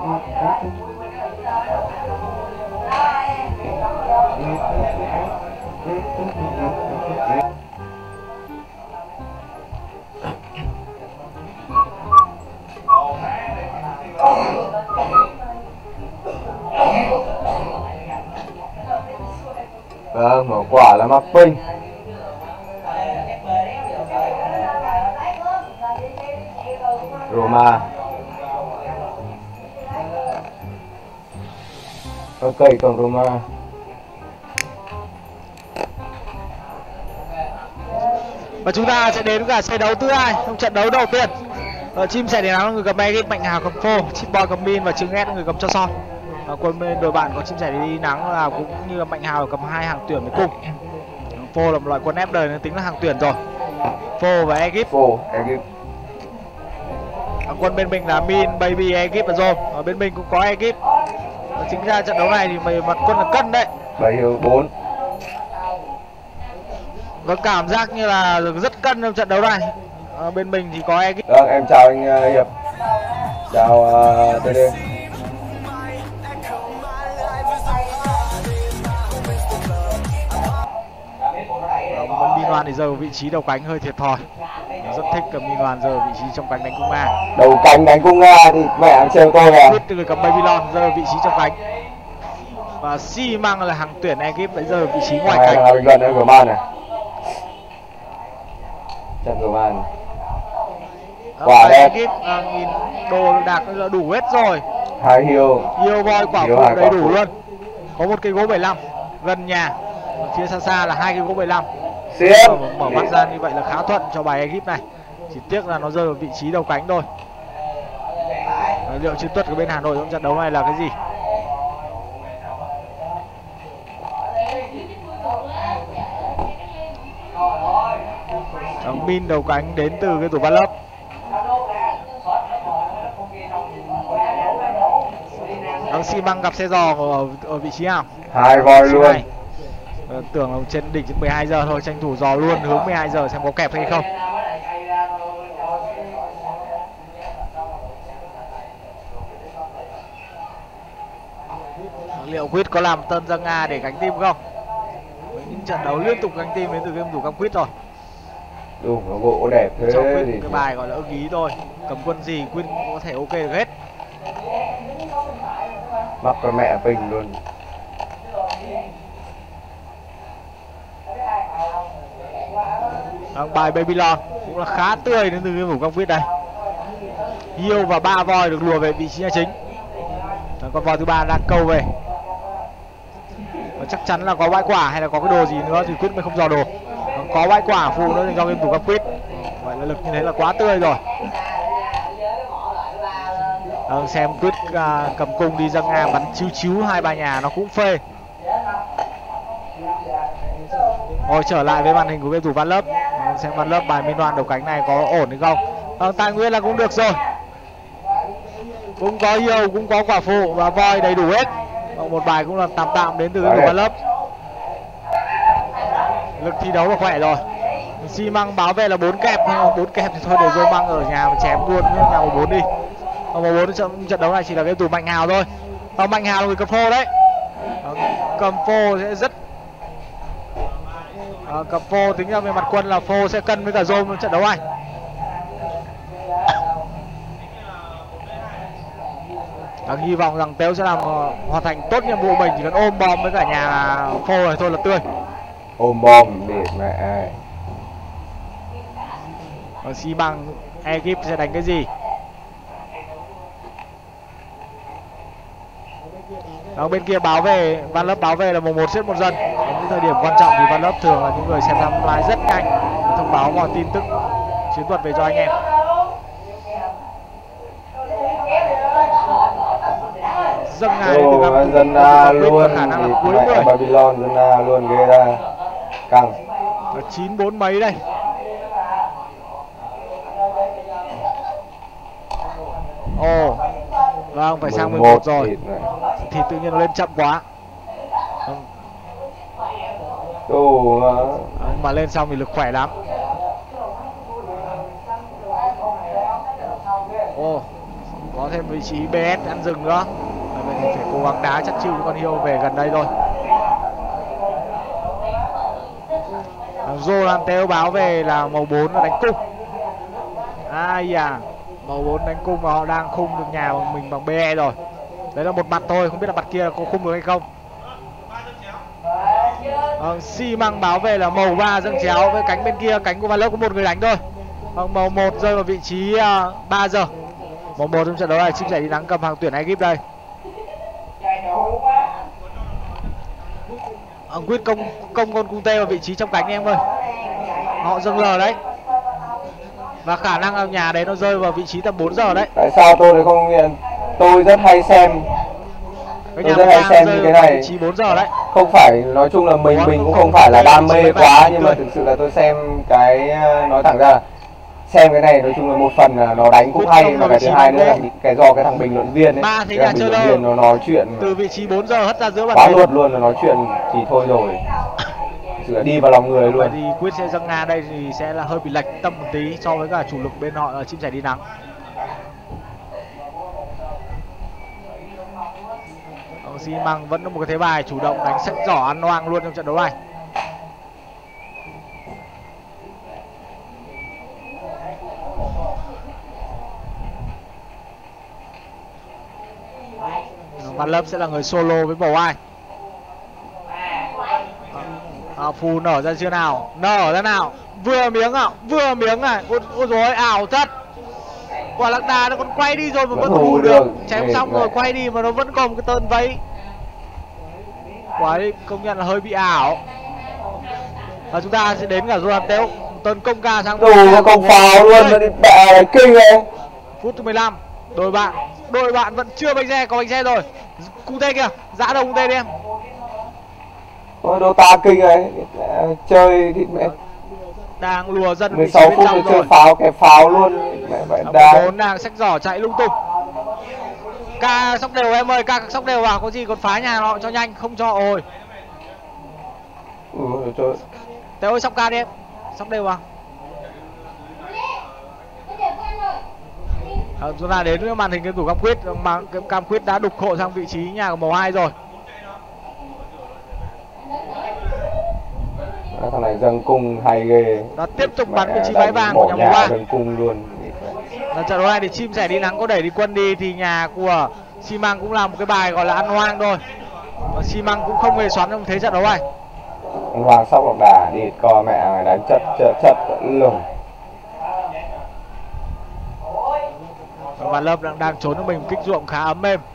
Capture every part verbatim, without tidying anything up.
Vâng, mở quả là mapping. Roma. Ok, còn Roma. Và chúng ta sẽ đến cả set đấu thứ hai trong trận đấu đầu tiên. Ở chim sẻ đèn áo người cầm Egip, Mạnh Hào cầm Phô, Chip Boy cầm Min và Trứng S người cầm Cho Son. Và quân bên đội bạn có chim sẻ đi nắng là cũng như là Mạnh Hào cầm hai hàng tuyển với cung. Phô là một loại quân ép đời nên tính là hàng tuyển rồi. Phô và Egip. Phô, Egip. Quân bên mình là Min, Baby, Egip và Zone. Ở bên mình cũng có Egip. Và chính ra trận đấu này thì mày mặt quân là cân đấy. bảy hiếu bốn. Và cảm giác như là rất cân trong trận đấu này. Ở bên mình thì có Egip. Vâng, em chào anh uh, Hiệp. Chào uh, tê đê. Minoan thì rơi vào vị trí đầu cánh hơi thiệt thòi. Rất thích cầm Minoan rơi vào vị trí trong cánh đánh cung A. Đầu cánh đánh cung A thì mẹ em xem tôi à. Quyết từ người cầm Babylon rơi vào vị trí trong cánh. Và Xi Măng là hàng tuyển Egypt lại rơi vào vị trí ngoài Mày cánh. là bình luận em của man này. Trận của man. Quả đẹp. Egypt à, nhìn đồ đạc là đủ hết rồi. Hai hiêu. Hiêu voi quả phụ đầy đủ luôn. Có một cây gỗ bảy mươi lăm gần nhà. Ở phía xa xa là hai cây gỗ bảy mươi lăm. Mở, mở mắt ra như vậy là khá thuận cho bài Egypt này. Chỉ tiếc là nó rơi vào vị trí đầu cánh thôi. À, liệu chiến thuật của bên Hà Nội trong trận đấu này là cái gì? Thằng Min đầu cánh đến từ cái tủ văn lớp. Thằng Xi Măng gặp xe giò ở, ở vị trí nào? Hai voi luôn. Ờ, tưởng là trên đỉnh mười hai giờ thôi, tranh thủ dò luôn hướng mười hai giờ xem có kẹp hay không. Liệu Quýt có làm tân ra Nga để gánh team không? Những trận đấu liên tục gánh team đến từ game thủ cam Quýt rồi. Đủ nó gỗ đẹp thế. Cho Quýt thì... cái bài gọi là ưng ý thôi. Cầm quân gì Quýt cũng có thể ok được hết. Mắc con mẹ Bình luôn. Đang bài Babylon cũng là khá tươi đến từ game thủ cam Quýt đây. Hiêu và ba voi được lùa về vị trí nhà chính. Con voi thứ ba đang câu về. Và chắc chắn là có bãi quả hay là có cái đồ gì nữa thì Quýt mới không dò đồ. Có bãi quả phụ nữa thì do game thủ cam Quýt. Vậy là lực như thế là quá tươi rồi. À, xem Quýt à, cầm cung đi ra Nga bắn chiếu chiếu hai ba nhà nó cũng phê. Rồi trở lại với màn hình của game thủ Văn Lớp. À, xem Văn Lớp bài Minoan đầu cánh này có ổn hay không. À, tài nguyên là cũng được rồi. Cũng có Hiêu, cũng có quả phụ và voi đầy đủ hết. Một bài cũng là tạm tạm đến từ game thủ Văn Lớp. Lực thi đấu là khỏe rồi. Xi Măng báo về là bốn kẹp, bốn kẹp thì thôi để Dô Măng ở nhà mà chém luôn nhà một bốn đi. Ở một bốn trong trận đấu này chỉ là game thủ Mạnh Hào thôi. Và Mạnh Hào là người cầm phô đấy. Cầm phô sẽ rất à, cầm phô tính ra về mặt quân là phô sẽ cân với cả Dô trong trận đấu này. À, hy vọng rằng Tếu sẽ làm uh, hoàn thành tốt nhiệm vụ mình, chỉ cần ôm bom với cả nhà phô này thôi là tươi. Ôm bom để mẹ. Còn Xi Măng Egypt sẽ đánh cái gì? Đó, bên kia báo về, Văn Lớp báo về là mùng một xếp một dân. Ở những thời điểm quan trọng thì Văn Lớp thường là những người xem timeline rất nhanh, thông báo mọi tin tức chiến thuật về cho anh em. Dâng ngài đến từ gặp dân A luôn, khả năng là cuối người. Babylon dân A luôn ghê ra. Căng. chín bốn mấy đây. Ồ, oh, vâng, phải sang mười một rồi. Thì tự nhiên nó lên chậm quá. Đồ à, mà lên xong thì lực khỏe lắm. Ồ, oh, có thêm vị trí bê ét ăn rừng nữa. Vậy thì phải cố gắng đá chắt chiu con Hiêu về gần đây thôi. Rolanteo báo về là màu bốn là đánh cung. Ai da, màu bốn đánh cung mà họ đang khung được nhà bằng mình bằng bê e rồi. Đấy là một mặt thôi, không biết là mặt kia là có khung được hay không. Ờ, xi măng báo về là màu ba dâng chéo, với cánh bên kia cánh của Van Lốc có một người đánh thôi. Ờ, màu một rơi vào vị trí uh, ba giờ. Màu một trong trận đấu này chim sẻ đi nắng cầm hàng tuyển Egypt đây. Ờ, quyết công công con cung tê vào vị trí trong cánh em ơi. Họ dâng lờ đấy. Và khả năng ở nhà đấy nó rơi vào vị trí tầm bốn giờ đấy. Tại sao tôi lại không nghiện? Tôi rất hay xem. Cái tôi nhà rất hay xem rơi cái vào này. vị trí bốn giờ đấy. Không phải, nói chung là mình Ủa, mình cũng không, không phải là đam mê quá, nhưng cười. mà thực sự là tôi xem cái, nói thẳng ra xem cái này nói chung là một phần là nó đánh cũng Quyết hay, không và vào cái vị thứ trí hai bốn nữa là D. cái do cái thằng bình luận viên ấy, Ba thấy cái nhà thằng bình chơi luận đâu. viên nó nói chuyện Từ vị trí bốn giờ hất ra giữa bàn quá thềm. luật luôn, là nói chuyện thì thôi rồi, thực sự là đi vào lòng người Vậy luôn. thì Quyết sẽ dâng Nga đây thì sẽ là hơi bị lệch tâm một tí so với cả chủ lực bên họ là chim sẻ đi nắng. Ờ, xi măng vẫn có một cái thế bài chủ động đánh sách giỏ ăn oang luôn trong trận đấu này. Văn Lâm sẽ là người solo với bầu ai. À, phù nở ra chưa nào? Nở ra nào? Vừa miếng ạ, à? Vừa miếng này. Ôi, ôi dồi ôi, ảo thật. Quả lạc đà nó còn quay đi rồi mà vẫn hù được. Chém xong rồi quay đi mà nó vẫn còn một cái tơn vấy. Quả đi, công nhận là hơi bị ảo. Và chúng ta sẽ đến cả Rolanteo. Tấn công ca sang. Đủ công pháo luôn, nó đi bẹ kinh này. Phút thứ mười lăm. Đôi bạn, đôi bạn vẫn chưa bánh xe, có bánh xe rồi. Cung tê kìa, dã đầu cung tê đi em. Ôi đồ ta kinh này, chơi thì mẹ đang lùa dân mười sáu phút rồi chơi pháo, cái pháo luôn mẹ vậy đá. Bốn đang xách giỏ chạy lung tung. Ca sóc đều em ơi, ca sóc đều vào, có gì còn phá nhà họ cho nhanh, không cho ôi. Ừ, chơi. Thế ơi sóc ca đi em, sóc đều vào. À, chúng ta đến với màn hình game thủ Cam Quyết, mà Cam Quyết đã đục hộ sang vị trí nhà của màu hai rồi. Thằng này dâng cung hay ghê. Nó tiếp tục bắn vị trí váy vàng của nhà màu ba. Dâng cung luôn. Là trận đấu này thì chim sẻ đi nắng có đẩy đi quân đi thì nhà của xi măng cũng làm một cái bài gọi là ăn hoang thôi. Và xi măng cũng không hề xoắn trong thế trận đấu này. Ăn hoang sóc lọc đà đi co mẹ mày đánh chất chất chất lùng. Và Lâm đang, đang trốn cho mình một kích ruộng khá ấm êm.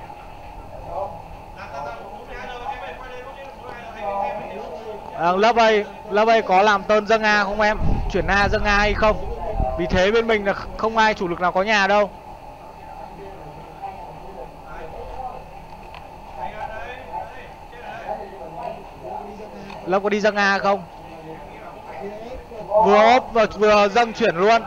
À, Lớp ơi, Lớp ơi có làm tơn dâng A không em? Chuyển A dâng A hay không? Vì thế bên mình là không ai chủ lực nào có nhà đâu. Lớp có đi dâng A không? Vừa ốp và vừa dâng chuyển luôn.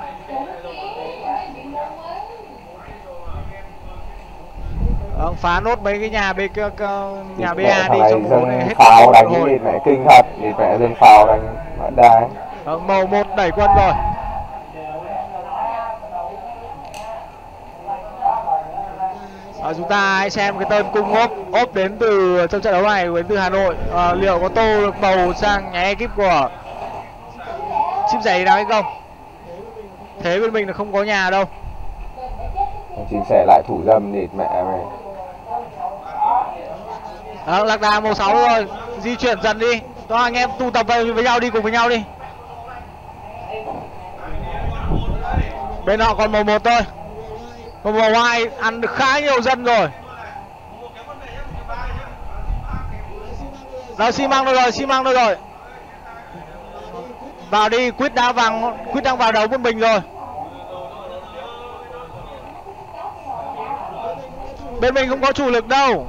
Ờ, phá nốt mấy cái nhà B nhà bê a đi cho bố này hết pháo đánh đi mẹ kinh thật, thì mẹ dân pháo đánh đá. Ờ, màu một đẩy quân rồi. À, chúng ta hãy xem cái tên cung ốp ốp đến từ trong trận đấu này đến từ Hà Nội. À, liệu có tô được bầu sang nhà ekip của chim sẻ nào hay không? Thế bên mình là không có nhà đâu. Chim sẻ lại thủ dâm thì mẹ mày. Đó, lạc đà màu sáu rồi, di chuyển dần đi. Cho anh em tụ tập về với nhau đi, cùng với nhau đi. Bên họ còn màu một thôi. Màu màu hai ăn được khá nhiều dân rồi. Rồi xi măng đâu rồi, xi măng đâu rồi. Vào đi, Quyết đã vàng, Quyết đang vào đấu quân bình rồi. Bên mình không có chủ lực đâu.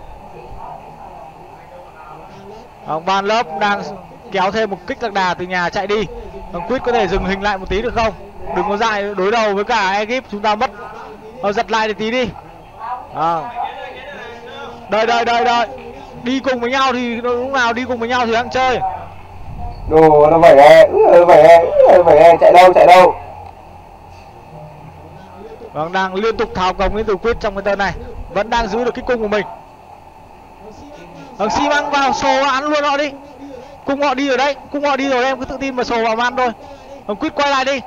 Ông Ban Lớp đang kéo thêm một kích lạc đà từ nhà chạy đi. Ông Quyết có thể dừng hình lại một tí được không? Đừng có dại đối đầu với cả ekip, chúng ta mất. Ờ, giật lại tí đi. À. Đợi đợi đợi đợi. Đi cùng với nhau thì lúc nào đi cùng với nhau thì đang chơi. Đồ nó vẩy e, vẩy e, vẩy e, chạy đâu chạy đâu. Vâng, đang liên tục tháo cống đến từ Quyết trong cái tên này, vẫn đang giữ được cái cung của mình. Vâng, xi măng vào sổ ăn luôn họ đi. Cung họ đi rồi đấy, cung họ đi rồi, em cứ tự tin mà sổ vào ăn thôi. Vâng, Quyết quay lại đi.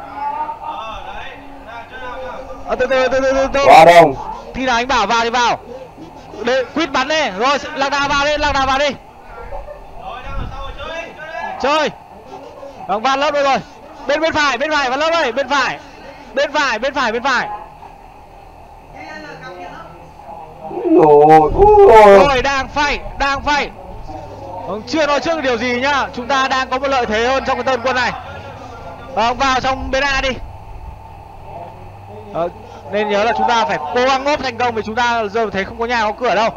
À, từ từ từ từ từ từ. Qua đông. Khi nào anh bảo vào thì vào. Để Quyết bắn đi, rồi Lạc Đà vào đi, Lạc Đà vào đi. Chơi. Vâng, Van Lớp rồi. Bên bên phải, bên phải Van Lớp ơi, bên phải. Bên phải, bên phải, bên phải. Rồi, ui. Rồi đang phay, đang phay. Vâng, chưa nói trước được điều gì nhá. Chúng ta đang có một lợi thế hơn trong cái tên quân này. Vâng, vào trong bên A đi. Ờ, nên nhớ là chúng ta phải cố gắng ngốp thành công vì chúng ta giờ thấy không có nhà có cửa đâu.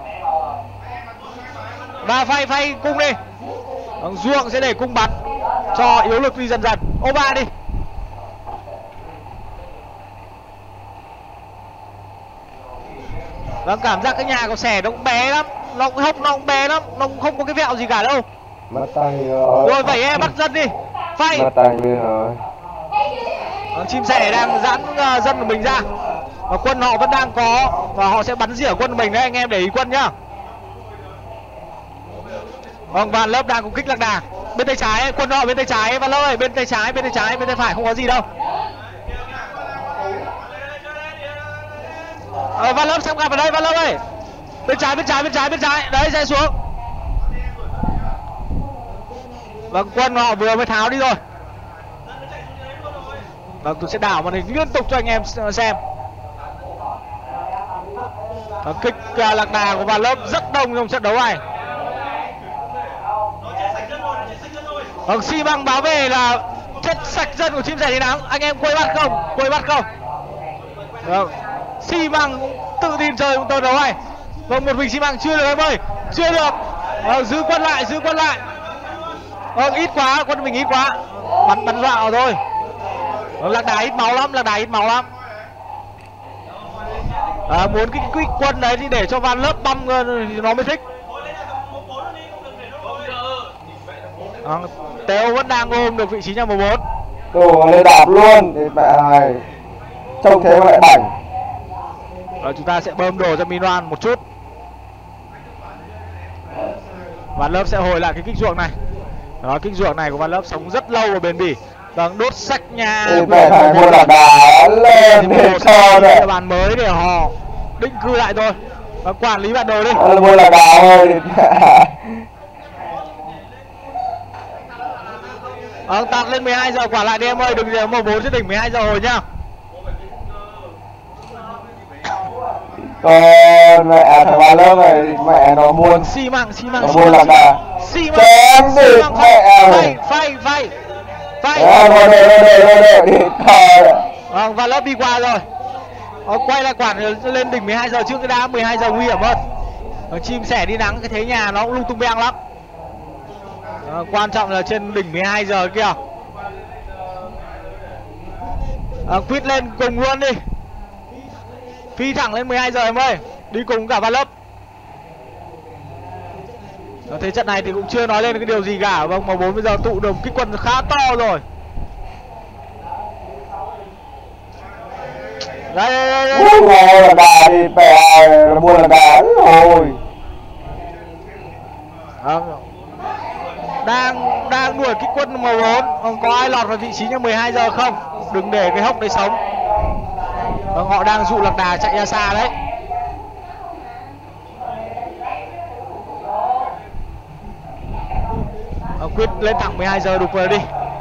Và phay phay cung đi. Vâng, ruộng sẽ để cung bắn cho yếu lực đi dần dần. Ô ba đi. Vâng, cảm giác cái nhà của Sẻ nó cũng bé lắm, nó cũng hốc, nó cũng bé lắm, nó cũng không có cái vẹo gì cả đâu. Mất tay rồi. Rồi vậy em bắt dân đi. Phay. Mất tay rồi. Vâng, chim sẻ đang giãn uh, dân của mình ra. Và quân họ vẫn đang có. Và họ sẽ bắn rỉa quân của mình đấy, anh em để ý quân nhá. Vâng, Van Lớp đang cũng kích Lạc Đà. Bên tay trái ấy, quân họ bên tay trái ấy, Van Lớp ơi, bên tay trái, bên tay trái, bên tay phải không có gì đâu. Ờ, Van Lớp xem gặp ở đây, Van Lớp ơi. Bên trái, bên trái, bên trái, bên trái. Đấy, rẽ xuống. Vâng, quân họ vừa mới tháo đi rồi. Vâng, tôi sẽ đảo màn hình liên tục cho anh em xem. Vâng, kích uh, Lạc Đà của Van Lớp rất đông trong trận đấu này. Vâng, xi măng báo về là chết sạch dân của chim sẻ đi nắng. Anh em quay bắt không? Quay bắt không? Vâng, xi măng cũng tự tin chơi trong trận đấu này. Vâng, một mình xi măng chưa được em ơi, chưa được. Vâng, giữ quân lại, giữ quân lại. Vâng, ít quá, quân mình ít quá. Bắn bắn dọa thôi. Vâng, Lạc Đà ít máu lắm, Lạc Đà ít máu lắm. À, muốn cái kích quân đấy thì để cho Van Lớp băm thì nó mới thích. À, Teo vẫn đang ôm được vị trí nhà mười bốn. Đồ lên đạp luôn thì mẹ này. Trông thế mà lại bảnh. Rồi chúng ta sẽ bơm đồ cho Minoan một chút. Van Lớp sẽ hồi lại cái kích ruộng này. Đó, kích ruộng này của Van Lớp sống rất lâu ở bền bỉ. Vâng, đốt sạch nhà. Mẹ phải mua Lạc Đà lên để cho đấy. Bàn mới để họ định cư lại thôi. Và quản lý bản đồ đi. Mua Lạc Đà thôi. Vâng, tạt lên mười hai giờ quả lại đi em ơi, đừng để màu bốn trên đỉnh mười hai giờ hồi nhá. Còn mẹ thằng Van Lớp này mẹ nó buôn. Xi măng, xi măng, nó buôn Lạc Đà. xi măng, xi măng, phay, phay, phay, phay. Rồi đây, đây, đây, đây, đây, đi thôi. Vâng, Van Lớp đi qua rồi. Ờ, quay lại quản lên đỉnh mười hai giờ trước cái đã, mười hai giờ nguy hiểm hơn. Ờ, chim sẻ đi nắng cái thế nhà nó cũng lung tung beng lắm. Ờ, quan trọng là trên đỉnh mười hai giờ kia. Ờ, quýt lên cùng luôn đi. Phi thẳng lên mười hai giờ em ơi. Đi cùng cả Van Lớp. Ờ, thế trận này thì cũng chưa nói lên cái điều gì cả. Vâng, mà bốn bây giờ tụ được kích quân khá to rồi. Đây đây đây đây. Mua Lạc Đà đi mẹ, mua Lạc Đà rồi. À, đang đang đuổi kích quân màu bốn. Còn có ai lọt vào vị trí nhà mười hai giờ không? Đừng để cái hốc đấy sống. Vâng, họ đang dụ Lạc Đà chạy ra xa đấy. À, quyết lên thẳng mười hai giờ đục vào đi.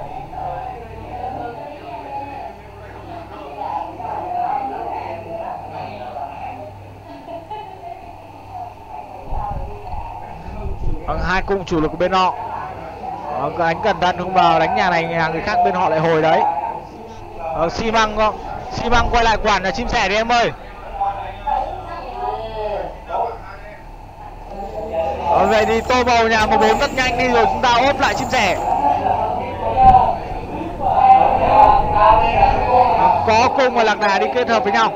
Vâng, hai cung chủ lực của bên họ. Vâng, đánh cẩn thận không vào đánh nhà này nhà người khác bên họ lại hồi đấy. Vâng, xi măng không? Xi măng quay lại quản là chim sẻ đi em ơi. Vâng, vậy thì tô bầu nhà mười bốn rất nhanh đi rồi chúng ta ốp lại chim sẻ. Vâng, có cung và Lạc Đà đi kết hợp với nhau.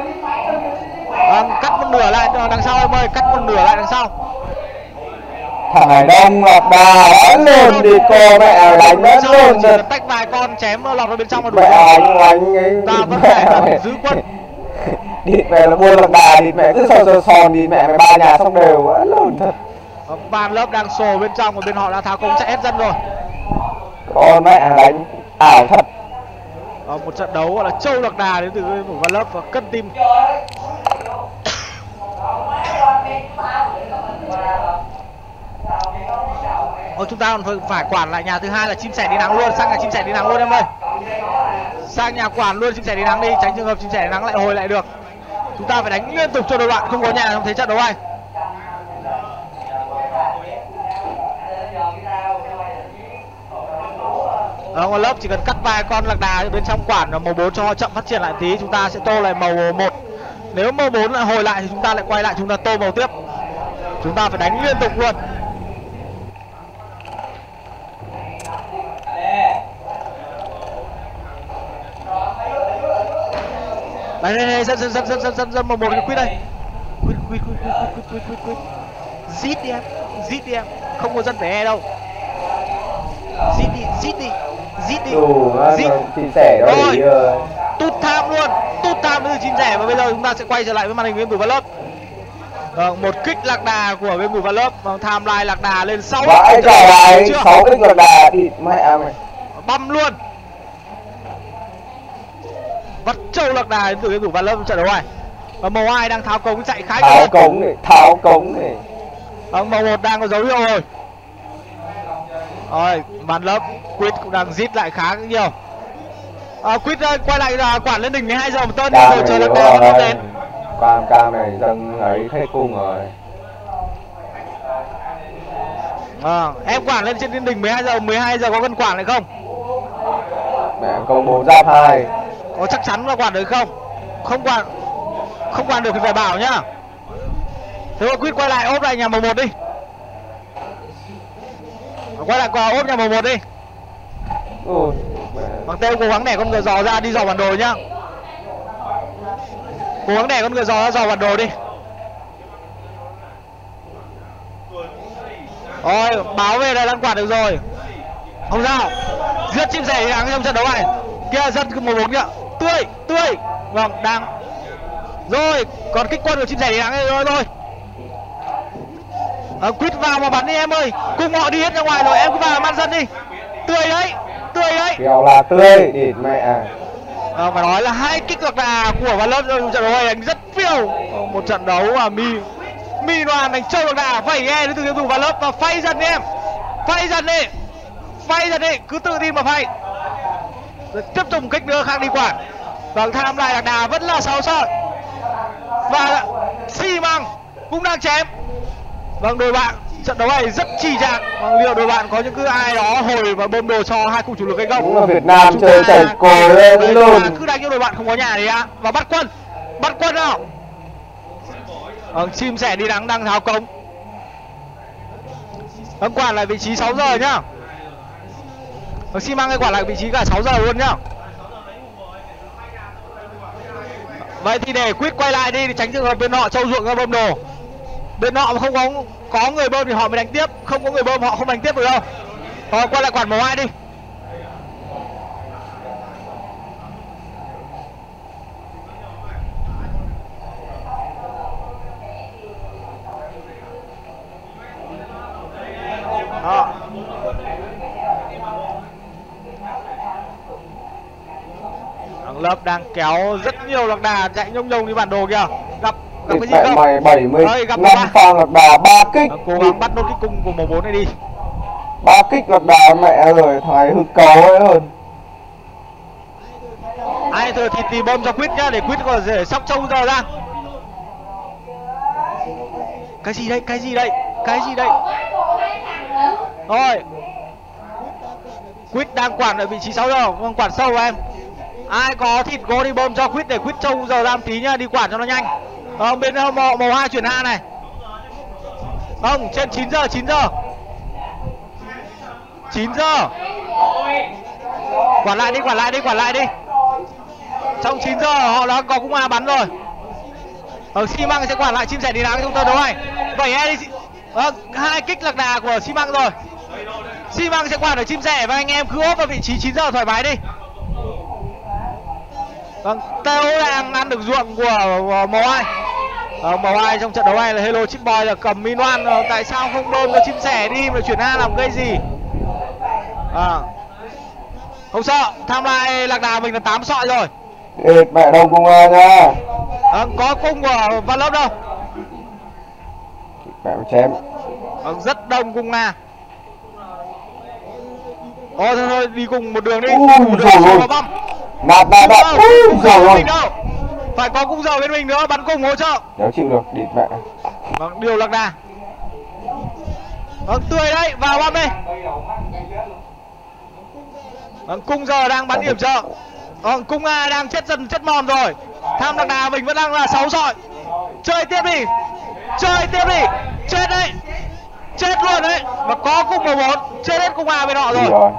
Vâng, cắt một nửa lại đằng sau em ơi, cắt một nửa lại đằng sau. thằng Hải Đông lạc đà vẫn luôn đi cô mẹ đánh vẫn luôn chỉ cần tách vài con chém lọt vào bên trong là đủ mẹ anh anh ấy ta vẫn phải giữ quân. địt mẹ là buôn lạc đà, địt mẹ cứ sờ sờ sòn, địt mẹ mày ba nhà xong đều vẫn luôn thật. Van lớp đang sồ bên trong và bên họ đã tháo công chạy hết dân rồi. Con mẹ đánh ảo thật. Ở một trận đấu gọi là châu lạc đà đến từ thủ Van lớp và cân tim. Ôi, chúng ta còn phải, phải quản lại nhà thứ hai là chim sẻ đi nắng luôn, sang nhà chim sẻ đi nắng luôn em ơi. Sang nhà quản luôn chim sẻ đi nắng đi, tránh trường hợp chim sẻ đi nắng lại hồi lại được. Chúng ta phải đánh liên tục cho đội bạn không có nhà trong thế trận đấu này. Ở ngoài lớp chỉ cần cắt vài con lạc đà bên trong quản và màu bốn cho họ chậm phát triển lại tí, chúng ta sẽ tô lại màu một. Nếu màu bốn lại hồi lại thì chúng ta lại quay lại chúng ta tô màu tiếp. Chúng ta phải đánh liên tục luôn. Đây đây đây, dân dân dân dân dân dân dân màu một cái quýt đây. Quýt quýt quýt quýt quýt quýt quýt. Zít đi em, zít đi em, không có dân phải e đâu. Zít đi, zít đi, zít đi. Zít. Chim sẻ đó rồi. Thì... Tút tham luôn, tút tham với chim sẻ và bây giờ chúng ta sẽ quay trở lại với màn hình game thủ Van lớp. Vâng, một kích lạc đà của game thủ Van lớp, vâng, tham lai lạc đà lên sáu. Vãi cả này, sáu kích lạc đà đi mẹ mày. Băm luôn. Vắt trâu lạc đà đến từ game thủ Van lớp trận đấu này. Và màu hai đang tháo cống chạy khá tháo cống này, tháo cống này. Vâng, màu một đang có dấu hiệu rồi. Rồi, Van lớp Quýt cũng đang zít lại khá nhiều. À, Quýt quay lại là quản lên đỉnh mười hai giờ một tân rồi chờ lạc đà vẫn đến. Cam cam này dần ấy hết cung rồi. À, em quản lên trên đỉnh mười hai giờ, mười hai giờ có cần quản lại không? Mẹ công bố giáp hai. Có chắc chắn là quản được không? Không quản không quản được thì phải bảo nhá. Thế mà Quýt quay lại ốp lại nhà màu một đi. Quay lại qua ốp nhà màu một đi. Ừ. Bằng tay cố gắng đẻ con ngựa giò ra đi dò bản đồ nhá. Cố gắng đẻ con ngựa giò ra dò bản đồ đi. Rồi, báo về là đang quản được rồi. Không sao. Giết chim sẻ đi nắng trong trận đấu này. Kia dân cứ một bốn kìa. Tươi, tươi. Vâng, đang. Rồi, còn kích quân của chim sẻ đi nắng rồi rồi. À, Quýt vào mà bắn đi em ơi. Cùng họ đi hết ra ngoài rồi, em cứ vào man dân đi. Tươi đấy, tươi đấy. Kéo là tươi, địt mẹ à. À, phải nói là hai kích lạc đà của Van lớp trong trận đấu này đánh rất phiêu. Một trận đấu mà mi mi đoàn đánh trâu lạc đà phải nghe đến từ game thủ Van lớp và phay dần đi em. Phay dần đi. Phay dần đi, cứ tự tin mà phay. Rồi tiếp tục một kích nữa khác đi quản. Vâng, tham lại lạc đà vẫn là sáu sợi. Và xi măng cũng đang chém. Vâng, đội bạn trận đấu này rất trì trạng. Vâng, liệu đội bạn có những cứ ai đó hồi và bơm đồ cho hai khung chủ lực hay không? Đúng là Việt Nam chúng chơi chảy cồ lên luôn. Cứ đánh cho đội bạn không có nhà đấy ạ. Và bắt quân. Bắt quân nào. Vâng, chim sẻ đi nắng đang tháo cống. Vâng, quản lại vị trí sáu giờ nhá. Vâng, xi măng cái quản lại vị trí cả sáu giờ luôn nhá. Vậy thì để Quýt quay lại đi để tránh trường hợp bên họ trâu ruộng ra bơm đồ. Bên họ mà không có có người bơm thì họ mới đánh tiếp, không có người bơm họ không đánh tiếp được đâu. Họ quay lại quản màu hai đi. Đó. Thằng lớp đang kéo rất nhiều lạc đà chạy nhông nhông đi bản đồ kìa. Gặp gặp cái gì không? Mày bảy mươi năm pha lạc đà ba kích. Cố gắng bắt nốt cái cung của màu bốn này đi. Ba kích lạc đà mẹ rồi, thằng hư cấu ấy hơn. Ai thừa thì tìm bơm cho Quýt nhá, để Quýt có thể sóc trâu giờ ra. Cái gì đây? Cái gì đây? Cái gì đây? Rồi. Quýt đang quản ở vị trí sáu giờ, không quản sâu em. Ai có thịt gỗ đi bơm cho Quýt để Quýt trâu giờ ra một tí nhá, đi quản cho nó nhanh. Không, bên màu, màu hai chuyển A này. Không, trên chín giờ, chín giờ. chín giờ. Quản lại đi, quản lại đi, quản lại đi. Trong chín giờ họ đã có cung A bắn rồi. Ở xi măng sẽ quản lại chim sẻ đi nắng trong trận đấu này. Vậy e đi. Vâng, hai kích lạc đà của xi măng rồi. Xi măng sẽ quản ở chim sẻ và anh em cứ ốp vào vị trí chín giờ thoải mái đi. Vâng, Têu đang ăn được ruộng của màu ai. Ờ, màu ai trong trận đấu này là Hello Chip Boy là cầm min oan. Ờ, tại sao không đôn cho chim sẻ đi mà chuyển A làm gây gì? À, không sợ, tham lai lạc đà mình là tám sọi rồi. Ê, mẹ đâu cung A nha. À, có cung của Văn Lớp đâu. Mẹ chém. À, rất đông cung Nga. Thôi thôi thôi, đi cùng một đường đi. Ui, một đường rồi vào băm. Nạt nạt nạt. Ui trời ơi. Phải có cung giờ bên mình nữa, bắn cung hỗ trợ. Nếu chịu được, địt mẹ. Vâng, điều lạc đà. Vâng, tươi đấy, vào băm đi. Vâng, cung giờ đang bắn điểm trợ. Vâng, cung A đang chết dần chết mòn rồi. Tham lạc đà mình vẫn đang là sáu sọi. Chơi tiếp đi. Chơi tiếp đi. Chết đấy. Chết luôn đấy. Và có cung mười bốn. Chết hết cung A bên họ rồi. rồi.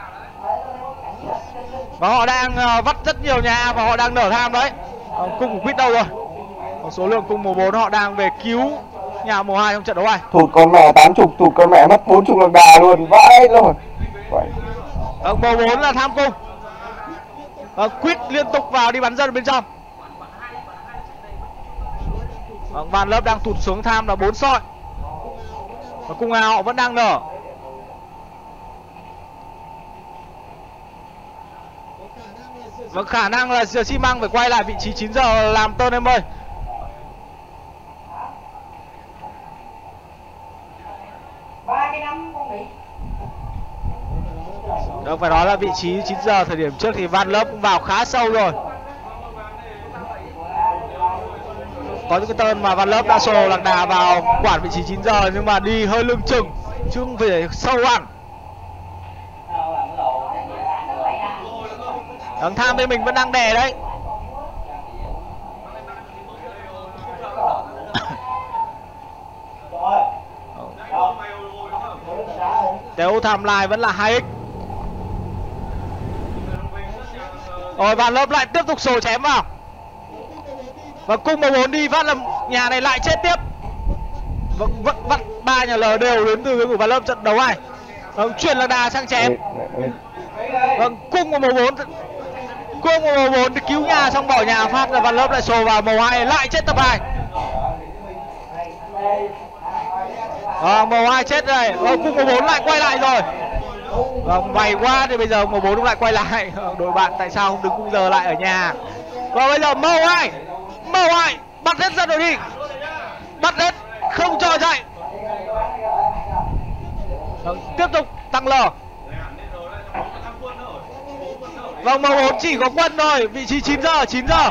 Và họ đang uh, vắt rất nhiều nhà và họ đang nở tham đấy. uh, Cung của Quýt đâu rồi? Một số lượng cung mười bốn họ đang về cứu nhà mùa hai trong trận đấu này. Thụt con mẹ tám chục, thụt con mẹ mất bốn chục lạc đà luôn. Vãi luôn. uh, mười bốn là tham cung. uh, Quýt liên tục vào đi bắn dân bên trong. uh, Van Lớp đang tụt xuống tham là bốn soi. Và cung A họ vẫn đang nở. Và khả năng là xi măng phải quay lại vị trí chín giờ làm tơn em ơi. Được, phải nói là vị trí chín giờ thời điểm trước thì Van Lớp cũng vào khá sâu rồi. Có những cái tơn mà Van Lớp đã sồ lạc đà vào quản vị trí chín giờ nhưng mà đi hơi lưng chừng chứ không phải sâu hẳn. Thằng tham bên mình vẫn đang đè đấy. Nếu tham lai vẫn là hai x. Rồi Van Lớp lại tiếp tục sổ chém vào. Và cung mười bốn đi phát là nhà này lại chết tiếp. Vẫn vẫn vắt ba nhà L đều đến từ cái của Van Lớp trận đấu này. Vâng, chuyển lạc đà sang chém. Vâng, cung của mười bốn. Cung của mười bốn cứu nhà xong bỏ nhà phát là Van Lớp lại sổ vào màu hai lại chết tập hai. Vâng, màu hai chết rồi. Vâng, cung mười bốn lại quay lại rồi. Vâng, may quá thì bây giờ màu bốn lại quay lại. Đội bạn tại sao không đứng cung giờ lại ở nhà. Và bây giờ màu hai màu hai bắt hết dân rồi đi. Bắt hết, không cho chạy. Vâng, tiếp tục tăng L. Vâng, màu bốn chỉ có quân thôi, vị trí chín giờ, chín giờ.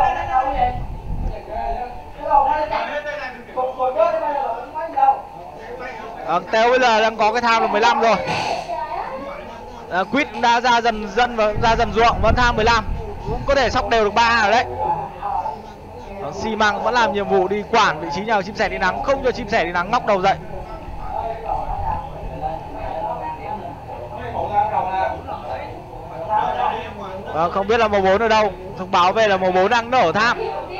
Vâng, Têu bây giờ đang có cái tham là mười lăm rồi. À, Quýt đã ra dần dân và ra dần ruộng vẫn tham mười lăm. Cũng có thể sóc đều được ba rồi đấy. Vâng, xi măng vẫn làm nhiệm vụ đi quản vị trí nhà chim sẻ đi nắng, không cho chim sẻ đi nắng ngóc đầu dậy. Vâng, không biết là màu bốn ở đâu. Thông báo về là màu bốn đang nở tham.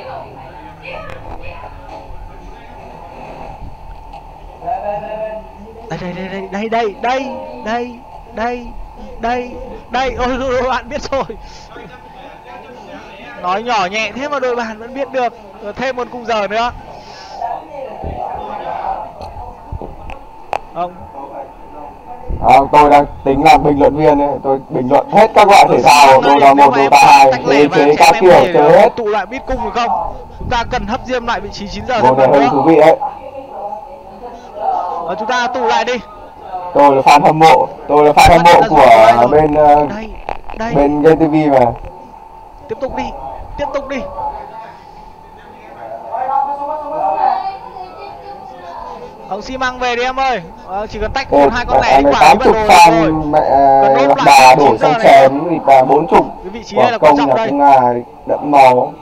Đây đây đây đây đây đây đây đây đây đây. Ôi đội bạn biết rồi. Nói nhỏ nhẹ thế mà đội bạn vẫn biết được. Rồi thêm một cung giờ nữa. Không. À, tôi đang tính làm bình luận viên ấy. Tôi bình luận hết các loại thể thao, đồ đá một, đồ đá hai, thế chế các kiểu chơi hết. Tụ lại biết cung được không? Chúng ta cần hấp diêm lại vị trí chín giờ Bộ này hơi thú vị ấy. Và chúng ta tụ lại đi. Tôi là fan hâm mộ, tôi là fan hâm mộ của bên đây, đây. bên Game ti vi mà. Tiếp tục đi, tiếp tục đi. Ông xi măng về đi em ơi. À, chỉ cần tách một hai con lẻ quả tám chục fan mẹ bà đổ sang chém thì bà bốn chục. Cái vị trí này là quan trọng đây. Đậm màu.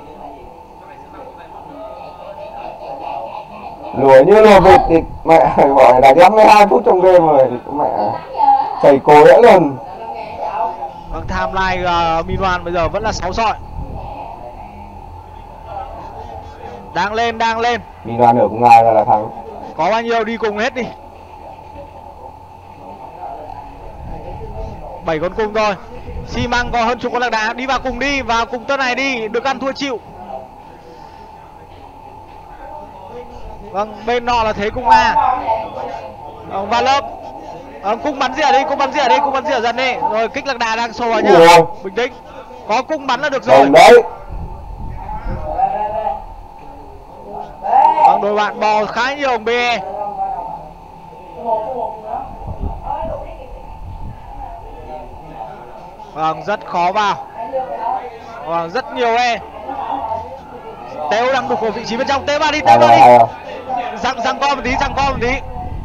Lùa như lùa vịt thì mẹ gọi là năm mươi hai phút trong game rồi thì mẹ chảy cối đã luôn. Vâng, timeline uh, Minwan bây giờ vẫn là sáu sọi. Đang lên, đang lên. Minwan ở cùng ai là, là thắng. Có bao nhiêu đi cùng hết đi. Bảy con cung thôi. Xi măng có hơn chục con lạc đà. Đi vào cùng đi. Vào cùng tên này đi. Được ăn thua chịu. Vâng, bên nọ là thế cung A. Vâng, vào lớp. Vâng, cung bắn rỉa đi. Cung bắn rỉa đi. Cung bắn rỉa dần đi. Rồi kích lạc đà đang xô vào nhá. Bình tĩnh. Có cung bắn là được rồi. Đấy. Vâng, đội bạn bò khá nhiều bê e. Vâng, rất khó vào. Vâng, rất nhiều e. Tếu đang đục vào vị trí bên trong. Tếu vào đi, Tếu vào đi. Răng răng co một tí, răng co một tí.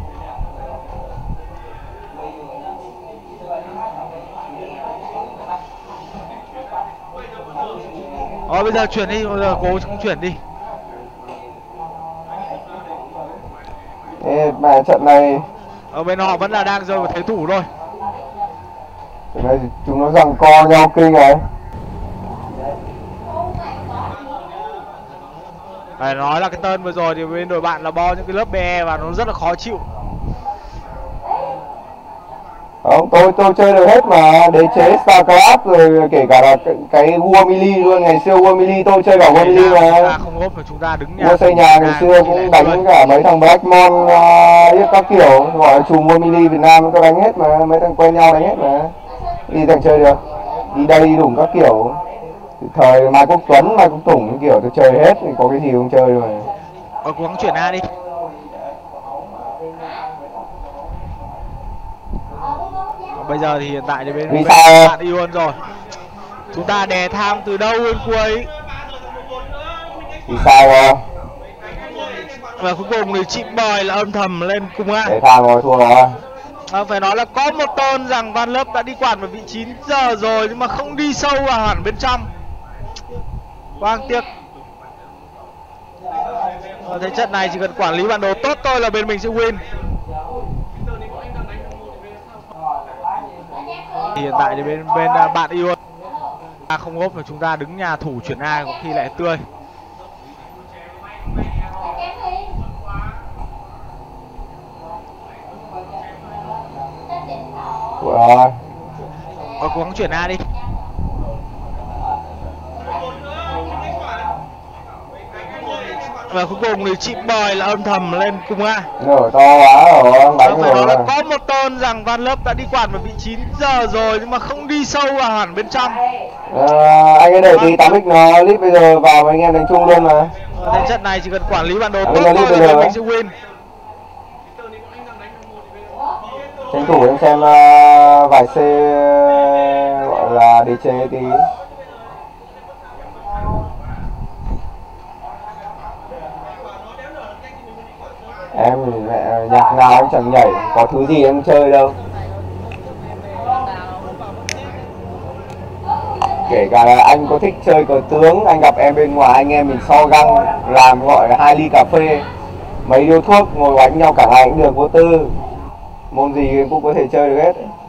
Rồi bây giờ chuyển đi, bây giờ cố không chuyển đi. Ê, mà trận này ở bên họ vẫn là đang rơi vào thế thủ thôi. Trận này chúng nó giằng co nhau kinh này. Phải nói là cái tên vừa rồi thì bên đội bạn là bo những cái lớp bê e và nó rất là khó chịu. Không, tôi tôi chơi được hết mà, đế chế StarCraft rồi kể cả là cái, cái War Melee luôn, ngày xưa War Melee tôi chơi cả War Melee mà. Chúng ta không hốp mà chúng ta đứng nhà. War xây nhà ngày xưa cũng đánh với cả mấy thằng Blackmon uh, các kiểu, gọi là chùm War Melee Việt Nam tôi đánh hết mà, mấy thằng quen nhau đánh hết mà. Đi thằng chơi được, đi đây đi đủng các kiểu. Thời Mai Quốc Tuấn, Mai Quốc Tùng kiểu tôi chơi hết, có cái gì không chơi rồi. Ờ, cố gắng chuyển A đi. Bây giờ thì hiện tại thì bên, bên bạn Ion rồi. Chúng ta đè tham từ đâu đến cuối. Vì sao rồi? Và cuối cùng thì chị bòi là âm thầm lên cùng A. Đè tham rồi, thua rồi. À, phải nói là có một tôn rằng Van Lớp đã đi quản vào vị chín giờ rồi nhưng mà không đi sâu vào hẳn bên trong. Quang tiếc. Ở thế trận này chỉ cần quản lý bản đồ tốt thôi là bên mình sẽ win. Thì hiện tại thì bên bên bạn Ion không hốp mà chúng ta đứng nhà thủ chuyển A có khi lại tươi. Rồi. Ờ, cố gắng chuyển A đi. Và cuối cùng thì chị bòi là âm thầm lên cùng A. Nở to quá rồi, đánh phải nói rồi. là có một tôn rằng Van Lớp đã đi quản vào vị chín giờ rồi nhưng mà không đi sâu vào hẳn bên trong. À, anh ấy để tí tám x nó lít bây giờ vào với anh em đánh chung luôn mà. Ở thế trận này chỉ cần quản lý bản đồ à, tốt thôi là mình sẽ win. Tranh thủ em xem uh, vài C gọi là đế chế tí. Em mẹ nhạc nào em chẳng nhảy, có thứ gì em chơi đâu. Kể cả là anh có thích chơi cờ tướng, anh gặp em bên ngoài anh em mình so găng, làm gọi là hai ly cà phê, mấy điếu thuốc, ngồi đánh nhau cả ngày cũng được, vô tư. Môn gì em cũng có thể chơi được hết.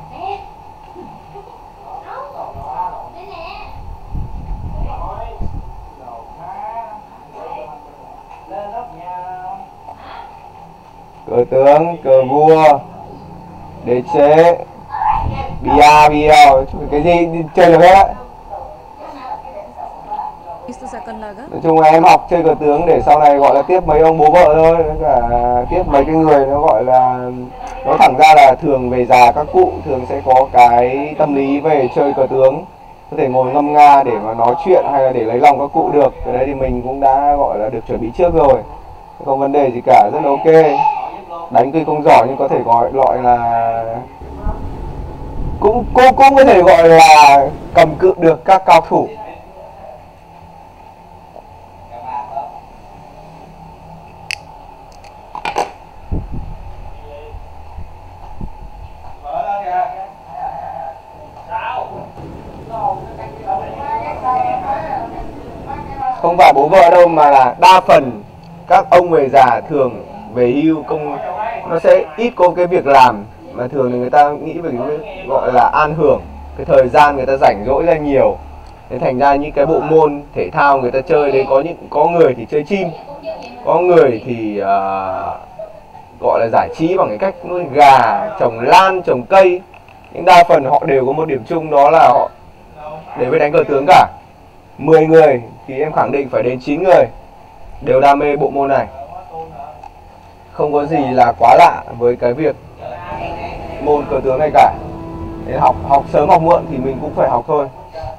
Cờ tướng, cờ vua, đế chế, bia, bia, cái gì chơi được hết á. Nói chung là em học chơi cờ tướng để sau này gọi là tiếp mấy ông bố vợ thôi, với cả tiếp mấy cái người nó gọi là nói thẳng ra là thường về già các cụ thường sẽ có cái tâm lý về chơi cờ tướng, có thể ngồi ngâm nga để mà nói chuyện hay là để lấy lòng các cụ được. Cái đấy thì mình cũng đã gọi là được chuẩn bị trước rồi, không vấn đề gì cả, rất là ok. Đánh tuy không giỏi nhưng có thể gọi gọi là cũng cũng cũng có thể gọi là cầm cự được các cao thủ. Không phải bố vợ đâu mà là đa phần các ông người già thường về hưu công nó sẽ ít có cái việc làm, mà thường thì người ta nghĩ về cái gọi là an hưởng, cái thời gian người ta rảnh rỗi ra nhiều, nên thành ra những cái bộ môn thể thao người ta chơi đấy có những có người thì chơi chim, có người thì uh, gọi là giải trí bằng cái cách nuôi gà, trồng lan, trồng cây. Nhưng đa phần họ đều có một điểm chung, đó là họ đến với đánh cờ tướng cả. Mười người thì em khẳng định phải đến chín người đều đam mê bộ môn này. Không có gì là quá lạ với cái việc môn cờ tướng này cả. Nên học học sớm học muộn thì mình cũng phải học thôi.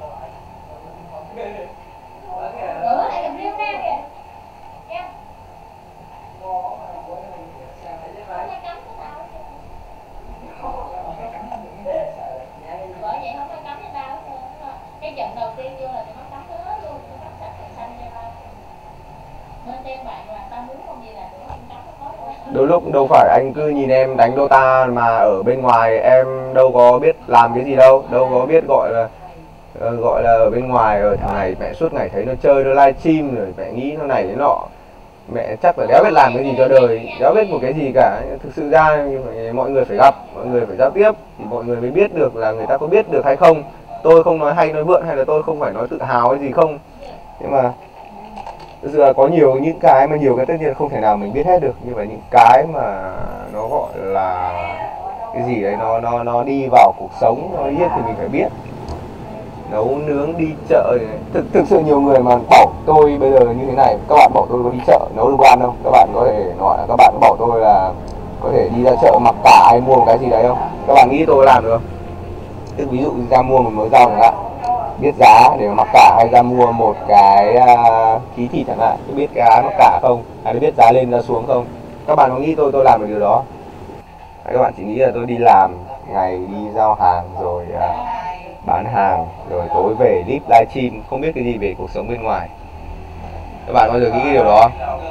Đôi lúc đâu phải anh cứ nhìn em đánh Dota mà ở bên ngoài em đâu có biết làm cái gì đâu, đâu có biết gọi là uh, gọi là ở bên ngoài ở thằng này mẹ suốt ngày thấy nó chơi, nó livestream rồi mẹ nghĩ nó này nó nọ, mẹ chắc là đéo biết làm cái gì cho đời, đéo biết một cái gì cả. Thực sự ra mọi người phải gặp, mọi người phải giao tiếp thì mọi người mới biết được là người ta có biết được hay không. Tôi không nói hay nói vượn hay là tôi không phải nói tự hào hay gì không, nhưng mà thực sự là có nhiều những cái mà nhiều cái tất nhiên không thể nào mình biết hết được, nhưng mà những cái mà nó gọi là cái gì đấy nó nó nó đi vào cuộc sống nó biết thì mình phải biết. Nấu nướng, đi chợ, thực thực sự nhiều người mà bảo tôi bây giờ như thế này, các bạn bảo tôi có đi chợ nấu được ăn không? Các bạn có thể nói là các bạn có bảo tôi là có thể đi ra chợ mặc cả hay mua một cái gì đấy không? Các bạn nghĩ tôi làm được không? Tức ví dụ ra mua một mớ rau chẳng hạn, biết giá để mặc cả, hay ra mua một cái uh, ký thịt chẳng hạn, biết cái giá mặc cả không, hay biết giá lên giá xuống không? Các bạn có nghĩ tôi tôi làm được điều đó? Hay các bạn chỉ nghĩ là tôi đi làm ngày đi giao hàng rồi uh, bán hàng rồi tối về clip livestream, không biết cái gì về cuộc sống bên ngoài? Các bạn bao giờ nghĩ cái điều đó?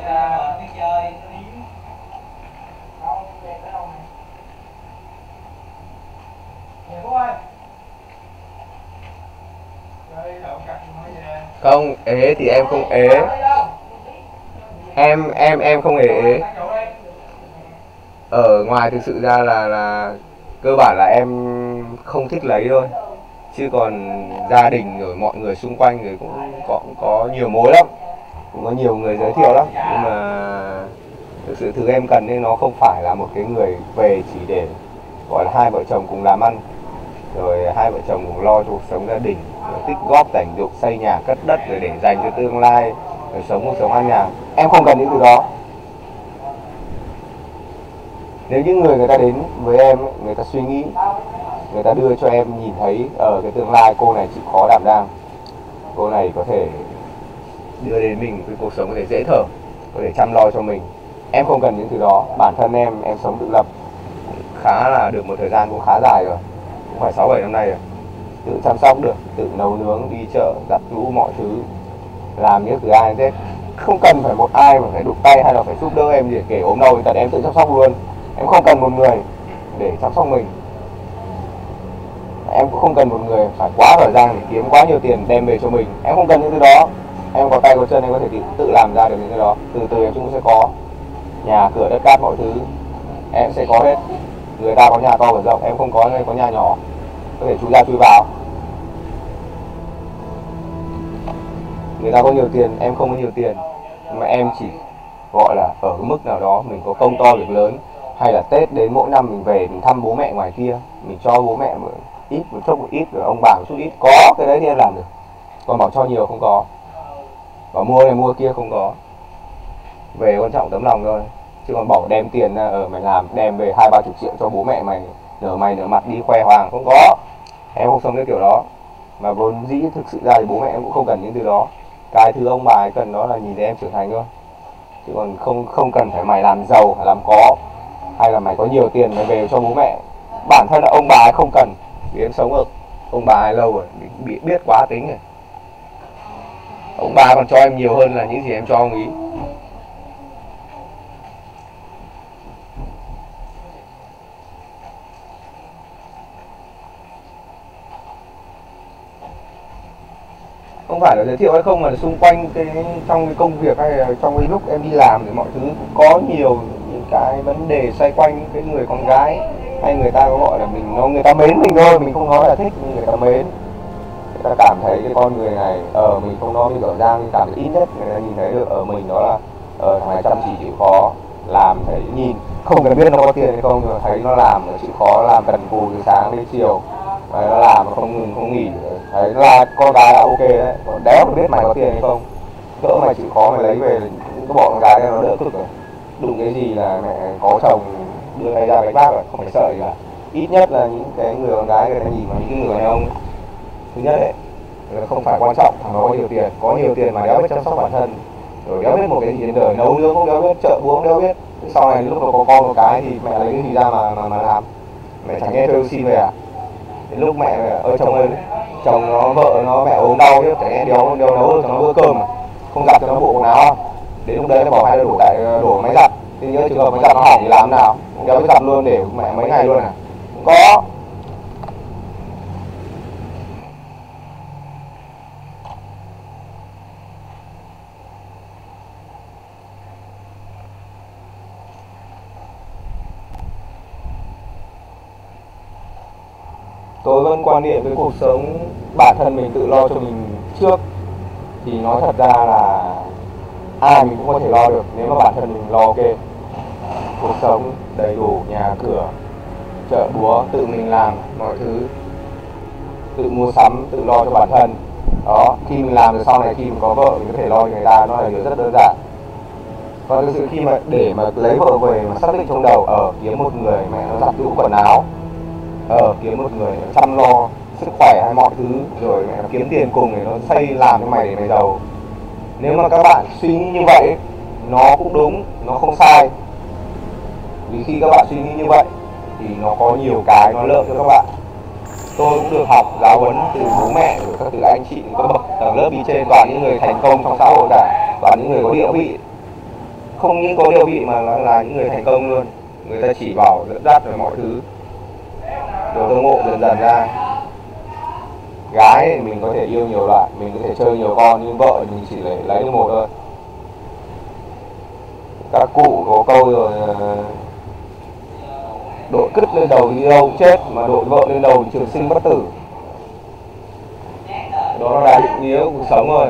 Không, ế thì em không ế. Em em em không hề ế. Ở ngoài thực sự ra là là cơ bản là em không thích lấy thôi. Chứ còn gia đình rồi mọi người xung quanh rồi cũng có cũng có nhiều mối lắm. Cũng có nhiều người giới thiệu lắm, nhưng mà thực sự thứ em cần nên nó không phải là một cái người về chỉ để gọi là hai vợ chồng cùng làm ăn, rồi hai vợ chồng cùng lo cho cuộc sống gia đình, rồi tích góp dành dụm xây nhà cất đất rồi để dành cho tương lai, rồi sống cuộc sống an nhàn. Em không cần những thứ đó. Nếu những người người ta đến với em, người ta suy nghĩ, người ta đưa cho em nhìn thấy ở cái tương lai cô này chịu khó đảm đang, cô này có thể đưa đến mình cái cuộc sống có thể dễ thở, có thể chăm lo cho mình. Em không cần những thứ đó. Bản thân em em sống tự lập khá là được một thời gian cũng khá dài rồi, cũng phải sáu bảy năm nay rồi, tự chăm sóc được, tự nấu nướng, đi chợ, giặt giũ mọi thứ, làm những từ A đến Z, không cần phải một ai mà phải đụng tay hay là phải giúp đỡ em để kể ốm đau, tật em tự chăm sóc luôn. Em không cần một người để chăm sóc mình, em cũng không cần một người phải quá giỏi giang để kiếm quá nhiều tiền đem về cho mình. Em không cần những thứ đó. Em có tay có chân, em có thể tự, tự làm ra được những cái đó. Từ từ em cũng sẽ có nhà cửa đất cát mọi thứ, em sẽ có hết. Người ta có nhà to và rộng, em không có, em có nhà nhỏ, có thể chui ra chui vào. Người ta có nhiều tiền, em không có nhiều tiền, mà em chỉ gọi là ở cái mức nào đó mình có công to việc lớn, hay là Tết đến mỗi năm mình về mình thăm bố mẹ ngoài kia, mình cho bố mẹ một ít, một chút một ít, rồi ông bà một chút ít, có cái đấy thì em làm được. Còn bảo cho nhiều không có, bảo mua này mua kia không có. Về quan trọng tấm lòng thôi, chứ còn bảo đem tiền ở mày làm đem về hai ba chục triệu cho bố mẹ mày nở mày nở mặt đi khoe hoàng, không có. Em không sống cái kiểu đó. Mà vốn dĩ thực sự ra thì bố mẹ em cũng không cần những thứ đó. Cái thứ ông bà ấy cần đó là nhìn thấy em trưởng thành thôi, chứ còn không không cần phải mày làm giàu phải làm có, hay là mày có nhiều tiền mày về cho bố mẹ. Bản thân là ông bà ấy không cần, vì em sống ở ông bà ấy lâu rồi, bị biết quá tính rồi. Ông bà còn cho em nhiều hơn là những gì em cho ông ý. Không phải là giới thiệu hay không, mà là xung quanh cái trong cái công việc hay là trong cái lúc em đi làm thì mọi thứ cũng có nhiều những cái vấn đề xoay quanh cái người con gái, hay người ta có gọi là mình nó người ta mến mình thôi, mình không nói là thích, nhưng người ta mến, người ta cảm thấy cái con người này ở ờ, mình không nói mình giỏi giang, mình cảm thấy ít nhất người ta nhìn thấy được ở mình đó là ở thằng này chăm chỉ chịu khó làm, thấy nhìn không cần biết nó có tiền hay không, nhưng mà thấy nó làm, nó chịu khó làm cần cù từ sáng đến chiều. Đấy, nó làm nó không ngừng không nghỉ. Đấy là con gái là ok đấy, còn đéo mà biết mày có tiền hay không. Cỡ mày chịu khó mày lấy về cái bọn con gái này nó đỡ cực rồi. Đụng cái gì là mẹ có chồng đưa tay ra đánh bác rồi, không phải sợ gì cả. Ít nhất là những cái người con gái người ta nhìn vào những cái người đàn ông, thứ nhất đấy là không phải quan trọng thằng nó có nhiều tiền, có nhiều tiền mà đéo biết chăm sóc bản thân, rồi đéo biết một cái gì trên đời, nấu nướng cũng đéo biết, chợ búa cũng đéo biết. Sau này lúc nó có con một cái thì mẹ lấy cái gì ra mà mà, mà làm? Mẹ chẳng nghe thuê xin về à? Đến lúc mẹ ơi chồng ơi, chồng nó vợ nó mẹ ốm đau chứ, chẳng nghe đéo đéo nấu cho nó bữa cơm mà, không giặt cho nó bộ quần áo không? Đến lúc đấy nó bỏ hai đứa đổ tại đổ máy giặt, thì nhớ trường hợp máy giặt nó hỏng thì làm thế nào? Đéo biết giặt luôn để mẹ mấy ngày luôn à? Không có. Tôi vẫn quan niệm với cuộc sống bản thân mình tự lo cho mình trước, thì nói thật ra là ai mình cũng có thể lo được nếu mà bản thân mình lo ok. Cuộc sống đầy đủ, nhà cửa, chợ búa, tự mình làm mọi thứ, tự mua sắm, tự lo cho bản thân. Đó, khi mình làm rồi sau này khi mình có vợ mình có thể lo cho người ta, nó là điều rất đơn giản. Còn thực sự khi mà để mà lấy vợ về mà xác định trong đầu ở kiếm một người mẹ nó giặt giũ quần áo, ờ kiếm một người chăm lo sức khỏe hay mọi thứ, rồi mẹ nó kiếm tiền cùng để nó xây làm cho mày để mày giàu. Nếu mà các bạn suy nghĩ như vậy nó cũng đúng, nó không sai. Vì khi các bạn suy nghĩ như vậy thì nó có nhiều cái nó lợi cho các bạn. Tôi cũng được học giáo huấn từ bố mẹ, rồi các từ anh chị, các bậc tầng lớp đi trên, toàn những người thành công trong xã hội cả, toàn những người có địa vị. Không những có địa vị mà là, là những người thành công luôn. Người ta chỉ bảo dẫn dắt rồi mọi thứ. Rồi tôi ngộ dần dần ra gái thì mình có thể yêu nhiều loại, mình có thể chơi nhiều con, nhưng vợ thì mình chỉ lấy, lấy được một thôi. Các cụ có câu rồi, đội cứt lên đầu thì đâu cũng chết, mà đội vợ lên đầu thì trường sinh bất tử. Đó là định nghĩa của cuộc sống rồi.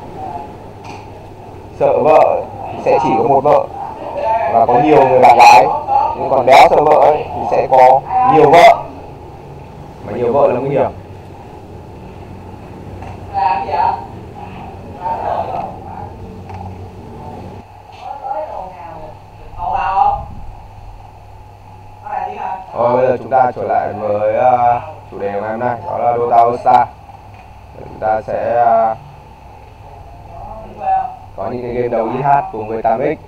Sợ vợ thì sẽ chỉ có một vợ và có nhiều người bạn gái, nhưng còn đéo sợ vợ ấy thì sẽ có nhiều vợ, mà nhiều vợ là nguy hiểm. Rồi bây giờ chúng ta trở lại với uh, chủ đề của ngày hôm nay, đó là Dota All Star. Chúng ta sẽ uh, có những cái game đấu i hát cùng với tám x.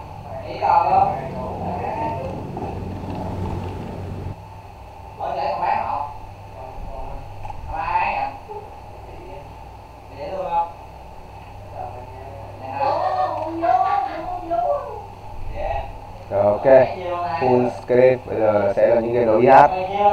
Rồi, ok, full screen, bây giờ sẽ là những game đấu i hát.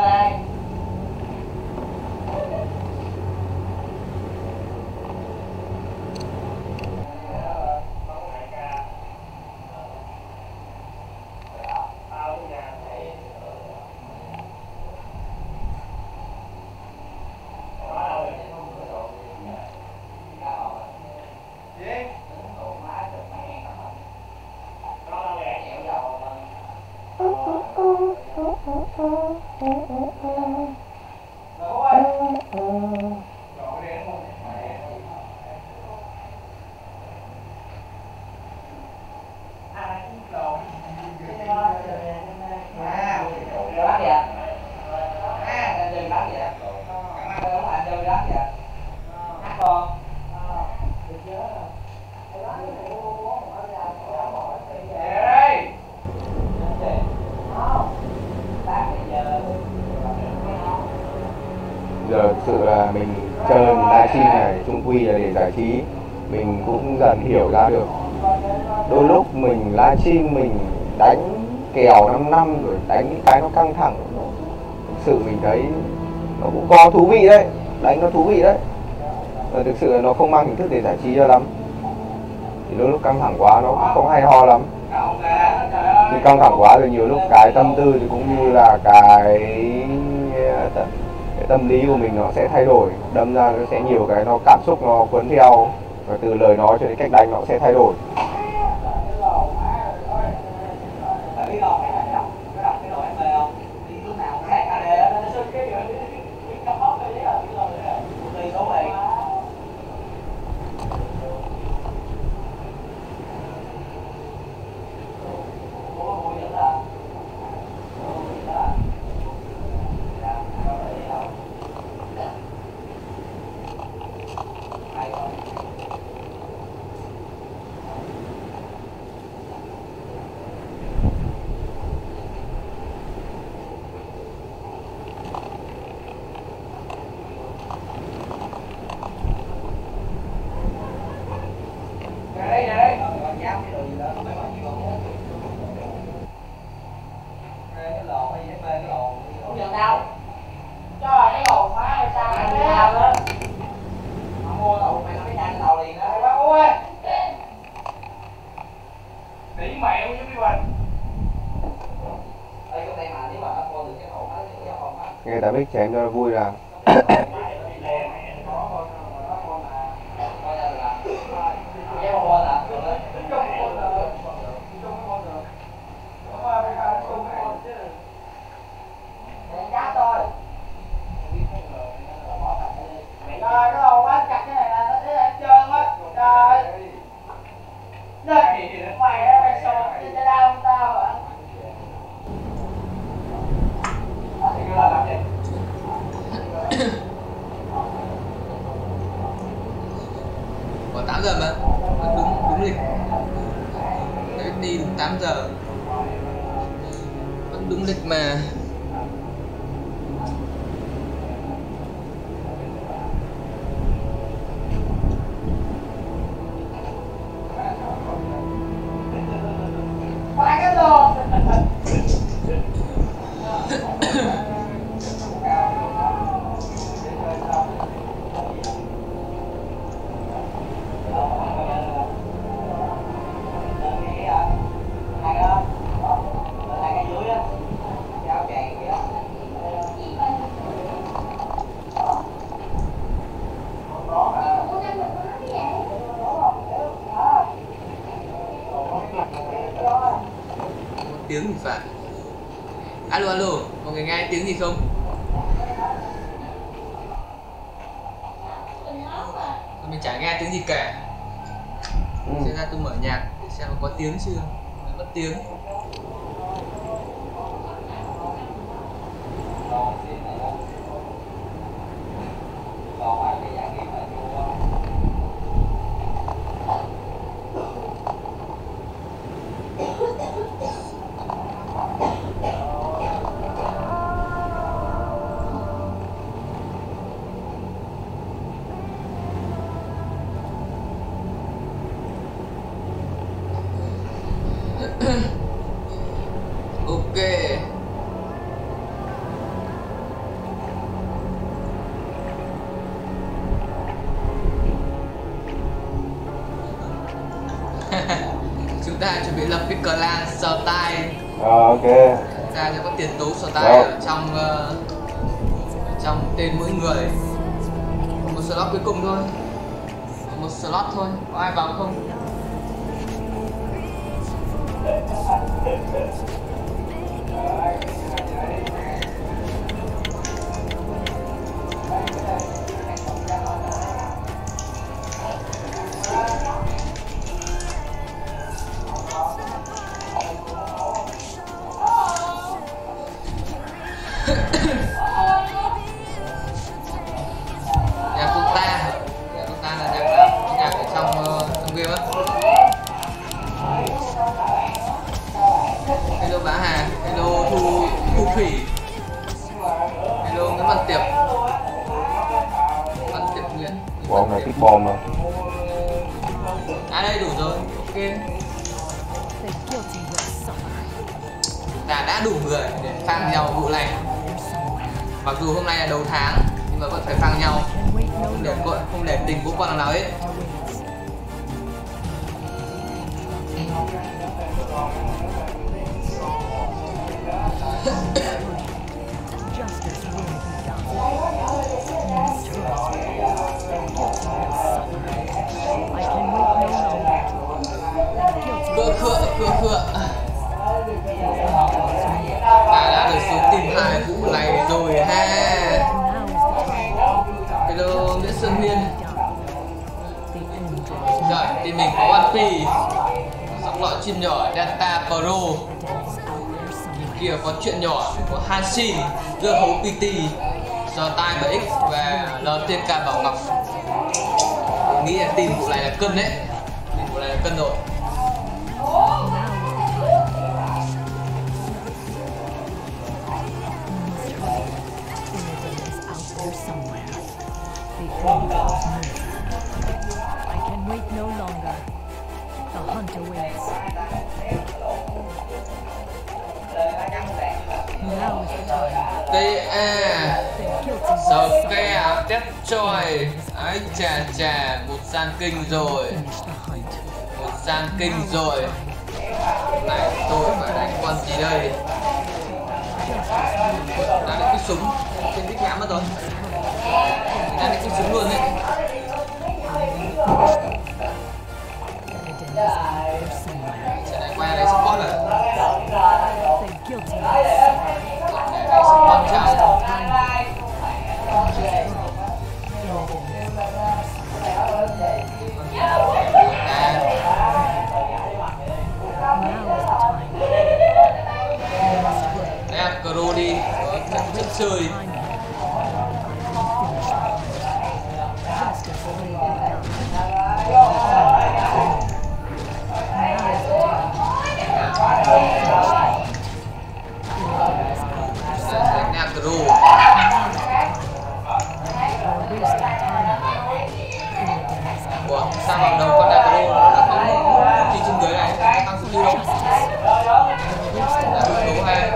Giờ thực sự là mình chơi livestream này chung quy là để giải trí. Mình cũng dần hiểu ra được, đôi lúc mình livestream mình đánh kèo năm năm rồi đánh những cái nó căng thẳng, thực sự mình thấy nó cũng có thú vị đấy, đánh nó thú vị đấy, và thực sự là nó không mang hình thức để giải trí cho lắm. Thì đôi lúc căng thẳng quá nó cũng không hay ho lắm. Khi căng thẳng quá rồi nhiều lúc cái tâm tư thì cũng như là cái cái tâm lý của mình nó sẽ thay đổi, đâm ra nó sẽ nhiều cái nó cảm xúc nó cuốn theo, và từ lời nói cho đến cách đánh nó sẽ thay đổi. Nghe ta biết chém cho nó vui là có tám giờ mà đúng đúng lịch đấy, đi đúng tám giờ vẫn đúng lịch mà. Tiếng thì phải. Alo alo, mọi người nghe tiếng gì không? Mình chả nghe tiếng gì cả. Ừ. Sẽ ra tôi mở nhạc để xem có tiếng chưa. Mất tiếng. Ok. Chúng ta chuẩn bị lập cái clan sờ tay. Ờ, ok. Ta sẽ có tiền tố sờ tay ở trong uh, trong tên mỗi người. Một slot cuối cùng thôi. Một slot thôi. Có ai vào không? Nhà cô ta, nhà cô ta là nhạc nhạc ở trong uh, trong game á. Hello Bá Hà, hello Thu Thu Thủy, hello Nguyễn Văn Tiệp, Văn Tiệp Nguyễn. Bom này thích bom mà. À đây đủ rồi, ok. Chúng ta đã đủ người để phang nhau vụ này. Mặc dù hôm nay là đầu tháng nhưng mà vẫn phải phang nhau, không để không để tình bố con nào hết. Khựa khựa khựa khựa. Ta đã được xuống tìm hai vụ này rồi ha. Hello Nguyễn Xuân Huyên. Rồi, team mình có One P, giọng lọ chim nhỏ Delta Pro. Bên kia có chuyện nhỏ, có Hansin, Dưa Hấu pê tê, Giò Tai bảy x và lờ tê ca Bảo Ngọc. Tôi nghĩ là team vụ này là cân đấy. Team vụ này là cân rồi. I can wait no longer. The hunter tê a sáu ke tép choi. Ấy chà chà, một gian kinh rồi, một gian kinh rồi. Này tôi phải đánh con gì đây? Đã đánh cái súng trên đích ngã mất rồi. Đã đánh cái súng luôn đấy. Trận này qua đây support rồi. Trận này support chào. Em Cro đi, trận chất chơi. Ủa, sao bằng đầu con Nagaro nó có khi trên dưới này tăng sức lưu đâu? Là đối đấu hai.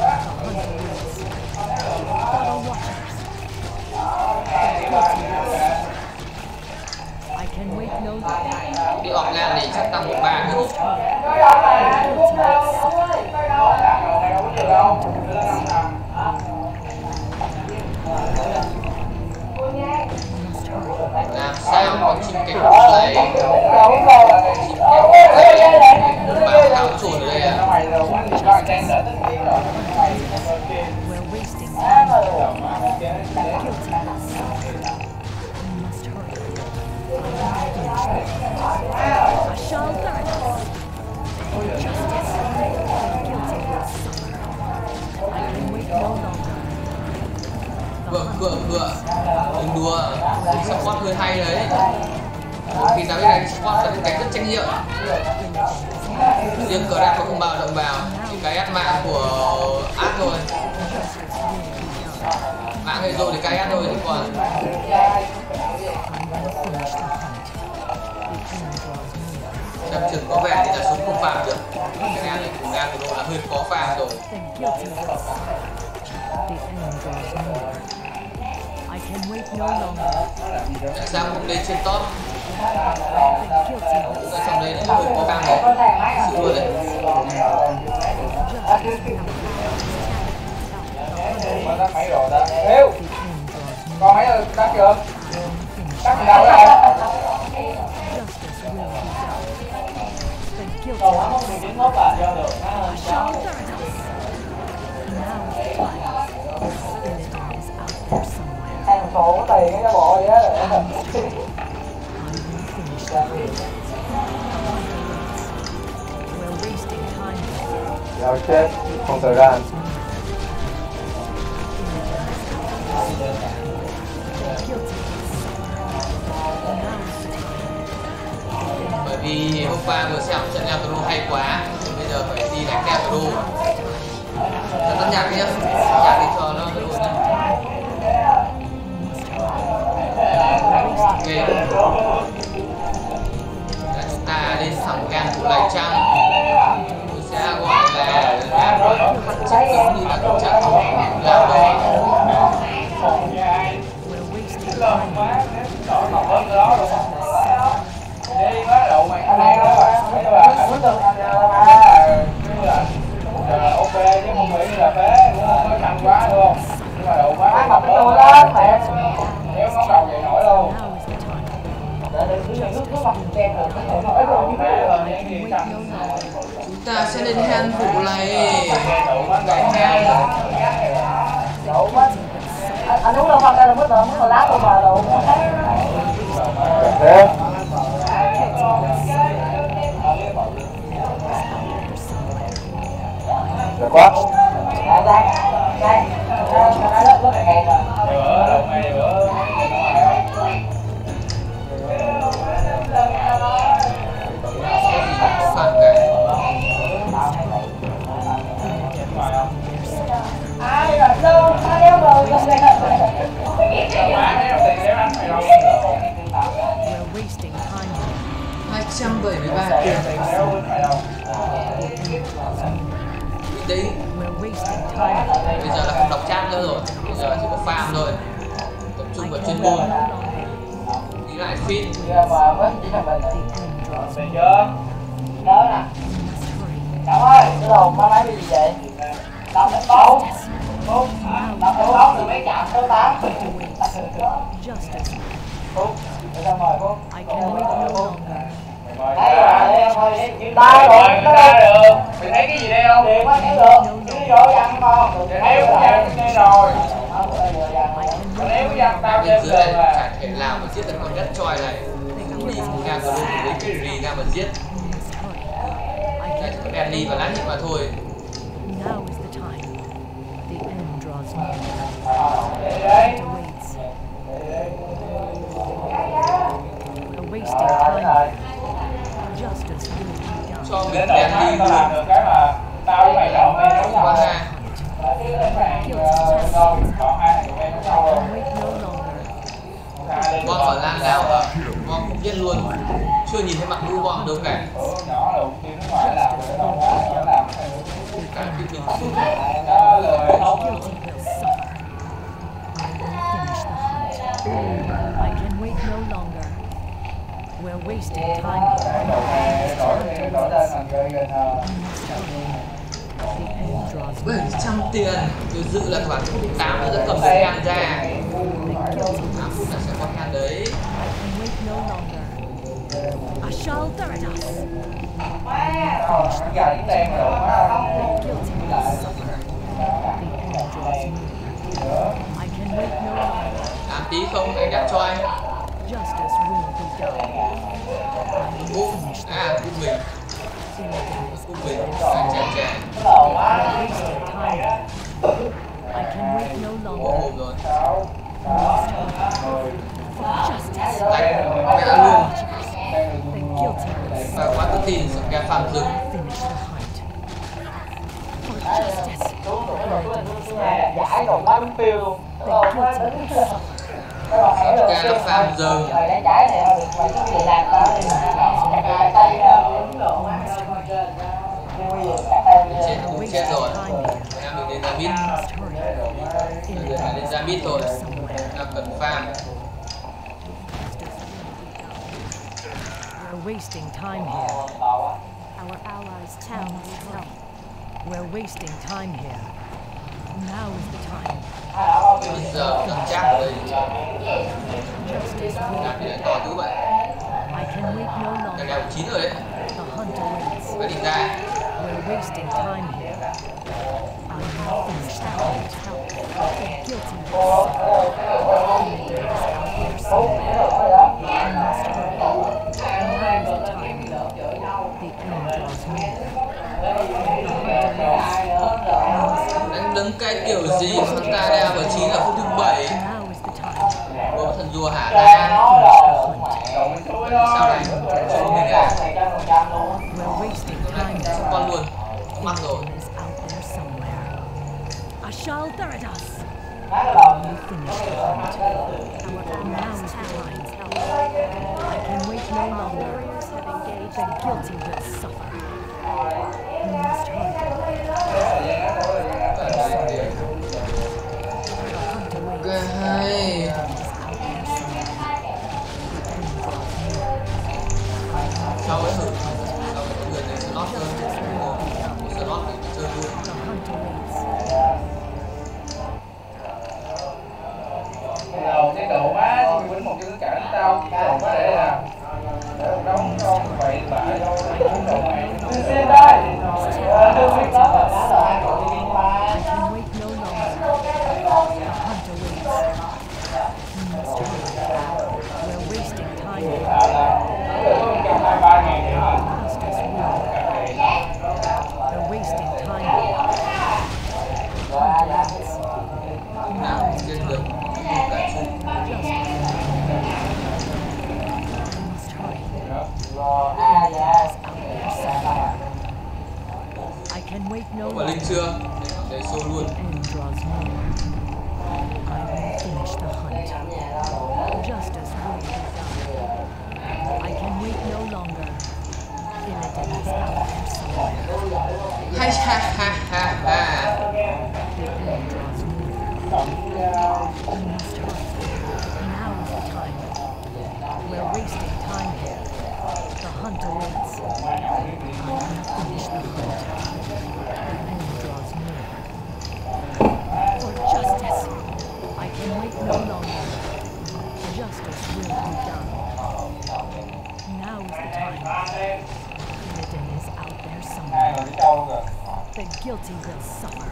Đi ọp ngang này chắc tăng một ba nữa. Làm sao có chim cảnh này, chim cảnh này bảo tháo chuột ở đây à? Cựa cựa cựa đừng đùa, support hơi hay đấy. Một khi giáo viên này support là đánh rất trách nhiệm. Riêng cờ đạp nó không bao động vào, chỉ cái át mạng của át thôi. Mạng hay rồi thì cái át thôi, chứ còn Đập chừng có vẻ thì là súng không phàm được. Cái này của Nga của độ là hơi khó phàm rồi. Tại sao không lên trên top? Chúng ta trong đây là hơi khó khăn đấy. Sự luôn đấy. Yêu con mấy rồi cắt chưa? Cắt đâu đấy? Cầu lắm không mình đến hốp à cho được. Thằng số tiền cái bộ vậy á. Giao chết không thời gian. Bởi vì hôm qua vừa xem trận Neutro hay quá, bây giờ phải đi đánh Neutro. Tắt nhạc đi nhá, nhạc đi cho nó ổn nhá. Ok. Là chúng ta lên thẳng gan của lại trăng. Tôi sẽ gọi là làm chất cứng như là công trạng làm đó. Đi quá đậu mày anh em đó mấy các bạn muốn từng ok chứ không nghĩ là phế cũng không có căng quá luôn nhưng mà đậu quá mập tôi lên mẹ nếu nó đầu vậy nổi luôn chúng ta sẽ lên hand vụ này anh uống đâu phân ra là mất rồi mất lá tôi mà đậu thế được quá. Đây, đây, đây, đây, lớp lớp này rồi. Bữa, này bữa. phạt cái. Ai rồi đâu, ai đeo rồi, không đây đâu. hai trăm bảy mươi ba tiền. tĩnh. Bây giờ là không đọc chat nữa rồi, bây giờ chỉ có farm thôi, tập trung vào chuyên môn. Đi lại fit. Về chưa? Nhớ nè. Cảm ơi, cái đồ má máy cái gì vậy? Đọc đến bốn. Phúc, đọc đến bốn thì mấy chạm số tám. Phúc, để tao mời Phúc. Thấy rồi, thấy em thôi, chữ ta rồi, nó được. Mày thấy cái gì đây không? Điện quá thấy được. Chứ vô dặn con. Thấy không dặn đây rồi. Nếu dặn tao Bên dưới này chả thể nào mà giết được con đất choi này. Đi một ngang của luôn lấy cái rì ra mà giết. Đây chỉ có Benny và lát nhịp mà thôi. Cho mình Benny luôn. Tao với mày chọn mày đấu nhau. Bom ở lan nào à? Bom cũng giết luôn. Chưa nhìn thấy mặt mũi bom đâu cả. Cả khi mình xuống. I can wait no longer. We're wasting time. bảy trăm tiền. Tôi dự là khoảng tám nữa đã cầm được hàng ra. tám phút là sẽ có hàng đấy. I shall third us. Làm tí không anh đã cho anh. Bút, à bút mình. Bút mình, à chè chè. Ồ ôm rồi. Đánh, mẹ luôn. Và quá tự tin sẽ kẻ phạm dừng. Giải rồi má đúng phiêu luôn. Kẻ nó phạm dừng. Cái trái này được mấy cái gì làm đó thì tay tay chết cũng chết rồi. Em đừng đến ra mid. Người phải lên ra mid thôi. Là cần farm. We're wasting time here. Our allies' town is help. We're wasting time here. Now is the time. Bây giờ cần chắc ở đây. Làm gì lại to thứ vậy? Cái đeo chín rồi đấy. Phải đi ra. We're wasting time here. I have finished that hunt. The guilty will Đánh đứng cái kiểu gì mà ta đeo vào chín là phút thứ bảy. Bộ thần rùa hạ ra. Sao này? Cho mình à? Con luôn. Mắt rồi. I shall third us. I can wait no longer. The guilty will suffer. We must hurry. Cái sao ấy thử sao cái người này slot hơn slot thì chơi luôn. Đầu cái đồ má thì quýnh một cái tất cả tao đồ má để là đóng con vậy bại đâu cũng đồ mày xem đây tôi biết đó là đã rồi ai gọi đi qua. We're wasting time. Hai ba ngàn nữa hả? We're wasting time. Nào trên được cả chung. I can wait no Có linh chưa? Để show luôn. I will finish the hunt. Justice will be done. I can wait no longer. Illidan is out there somewhere. Ha ha ha ha. The guilty will suffer.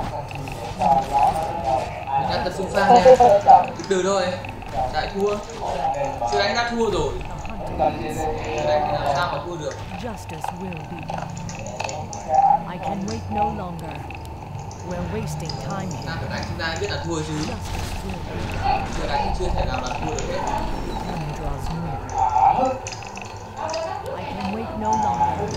Đang tập trung pha nha. Từ thôi. Chạy thua. Chưa đánh đã thua rồi. Đánh thì làm sao mà thua được. Justice will be done. I can wait no longer. We're wasting time Ta here. phải đánh chúng ta biết là thua chứ. Justice will be done. Chưa đánh thì chưa thể nào là thua được hết. Time draws near. I can wait no longer.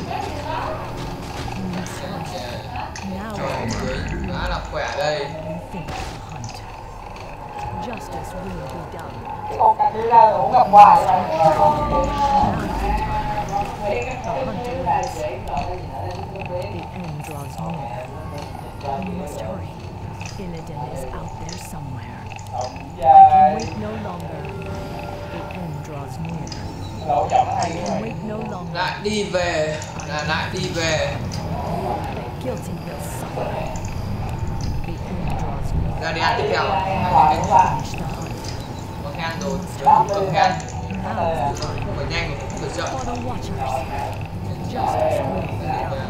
Now Trời dưới quá là khỏe đây. finish the hunt. Justice will be done. Con cà đi ra uống gặp hoài rồi. The hunter waits. The end draws near. We must hurry. Illidan is out there somewhere. I can wait no longer. The end draws near. Lộ giọng nó hay I quá. can wait no longer. Lại đi về, là lại đi về. The guilty will suffer. The end draws near. Guardian tiếp theo. Finish the hunt. Có khen rồi, không khen. Now is the time. Phải nhanh mà không phải chậm. For the watchers. Justice will be done.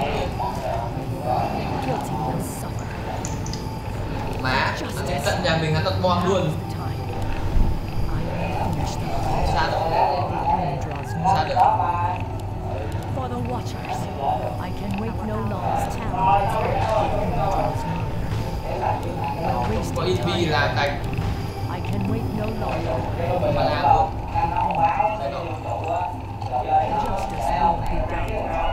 The guilty will suffer. Má, hắn đến tận nhà mình hắn tận bom Now luôn. is the time. I will finish the hunt. Xa được. The end draws Xa near. được. For the watchers. I can wait no longer. The end draws near. We're Có wasting E P time. là cạch I can wait no longer. mà làm luôn. Justice will be done.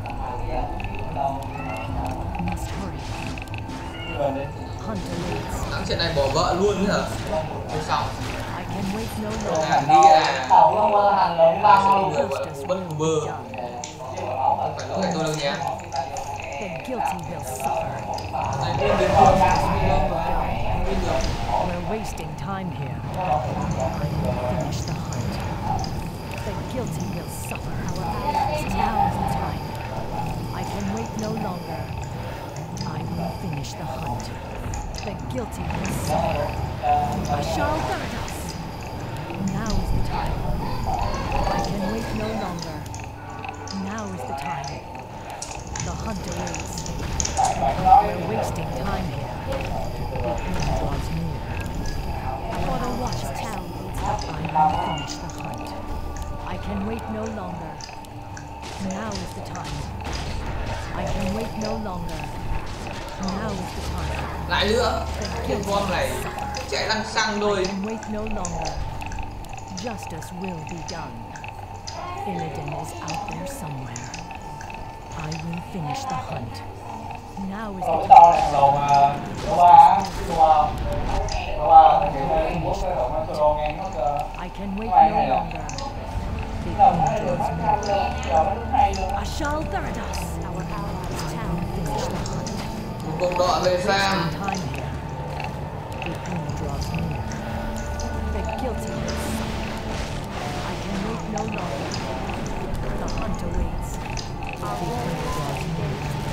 Must hurry. Hunter waits. Thắng trận này bỏ vợ luôn nữa hả? Thôi xong. I can wait no longer. Làm đi là Tàu nó mơ hành lượng ba bao số người gọi là bất bơ. Không phải lỗi tôi đâu nhé. The guilty will suffer. Này cũng biến thường. Biến thường. We're wasting time here. I will finish the hunt. The guilty will suffer. Now is the time. I can wait no longer. I will finish the hunt. The guilty will suffer. Ashal Thanatos. Now is the time. I can wait no longer. Now is the time. The hunter waits. We're wasting time here. The end draws near. For the watchtown, I will finish the hunt. I can wait no longer. Now is the time. I can wait no longer. Now is the time. Lại nữa. Cái con này chạy lăng xăng I thôi. can wait no longer. Justice will be done. Illidan is out there somewhere. I will finish the hunt. Now is Rồi the cái to này lồn số ba á, số ba số ba cái kiểu bốn cái độ nó số ngang nó cơ. I can wait no longer. The end draws near. Giờ nó đúng hay luôn. Ashal Thanatos. Our allies town finish the hunt. Cùng đội về farm. Time here. The end draws near. The guilty will suffer. I can wait no longer. The hunter waits. The end draws near.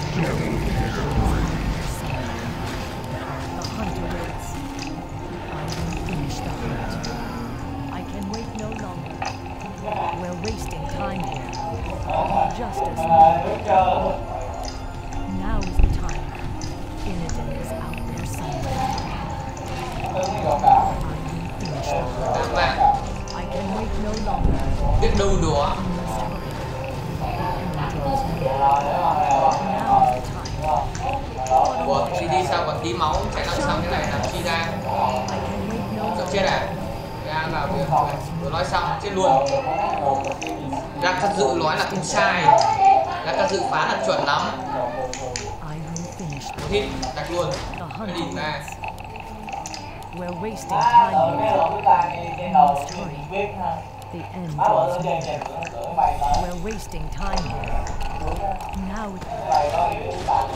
The hunter waits. I will finish the hunt. I can wait no longer. We're wasting time here. Justice will be done. Now is the time. Illidan is out there somewhere. I will finish the hunt. Các bạn I can wait no longer. biết đâu đó. We must hurry. The end draws near. Now is the time. Ủa, thì đi sao còn tí máu chạy lăng xăng thế này làm chi ra? I can wait no Sợ longer. chết à? Ra vào việc vừa nói xong chết luôn. Ra cắt dự nói là không sai. Ra cắt dự phán là chuẩn lắm. I will finish the Hít đặt luôn. The Cái hunter đỉnh ra. waits. We're wasting time Cái here. lồn cái tay cái cái đầu biết ha. The end Má bữa draws nó chơi near. chèn bữa nó gửi mày tới. We're wasting time here. Now Mày đó thì bạn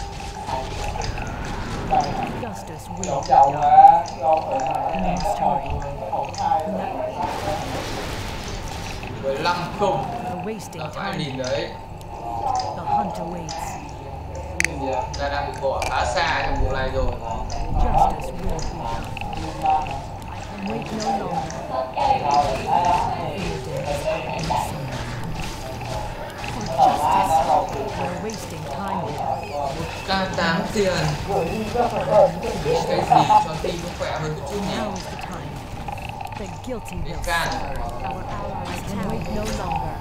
justice will trộn be chầu done. mà con tự mày Must hurry. không hai mười lăm không. We're wasting Là phải time. nhìn đấy. The hunter waits. Ra đang bị bỏ khá xa trong vụ này rồi. Justice will be done. I can wait no longer. Illidan is out there somewhere. For justice, we're wasting time here. K tám tiền. Cái gì cho team nó khỏe hơn một chút nhỉ? Now is the time. The guilty Để will can. suffer. Our allies can wait no longer.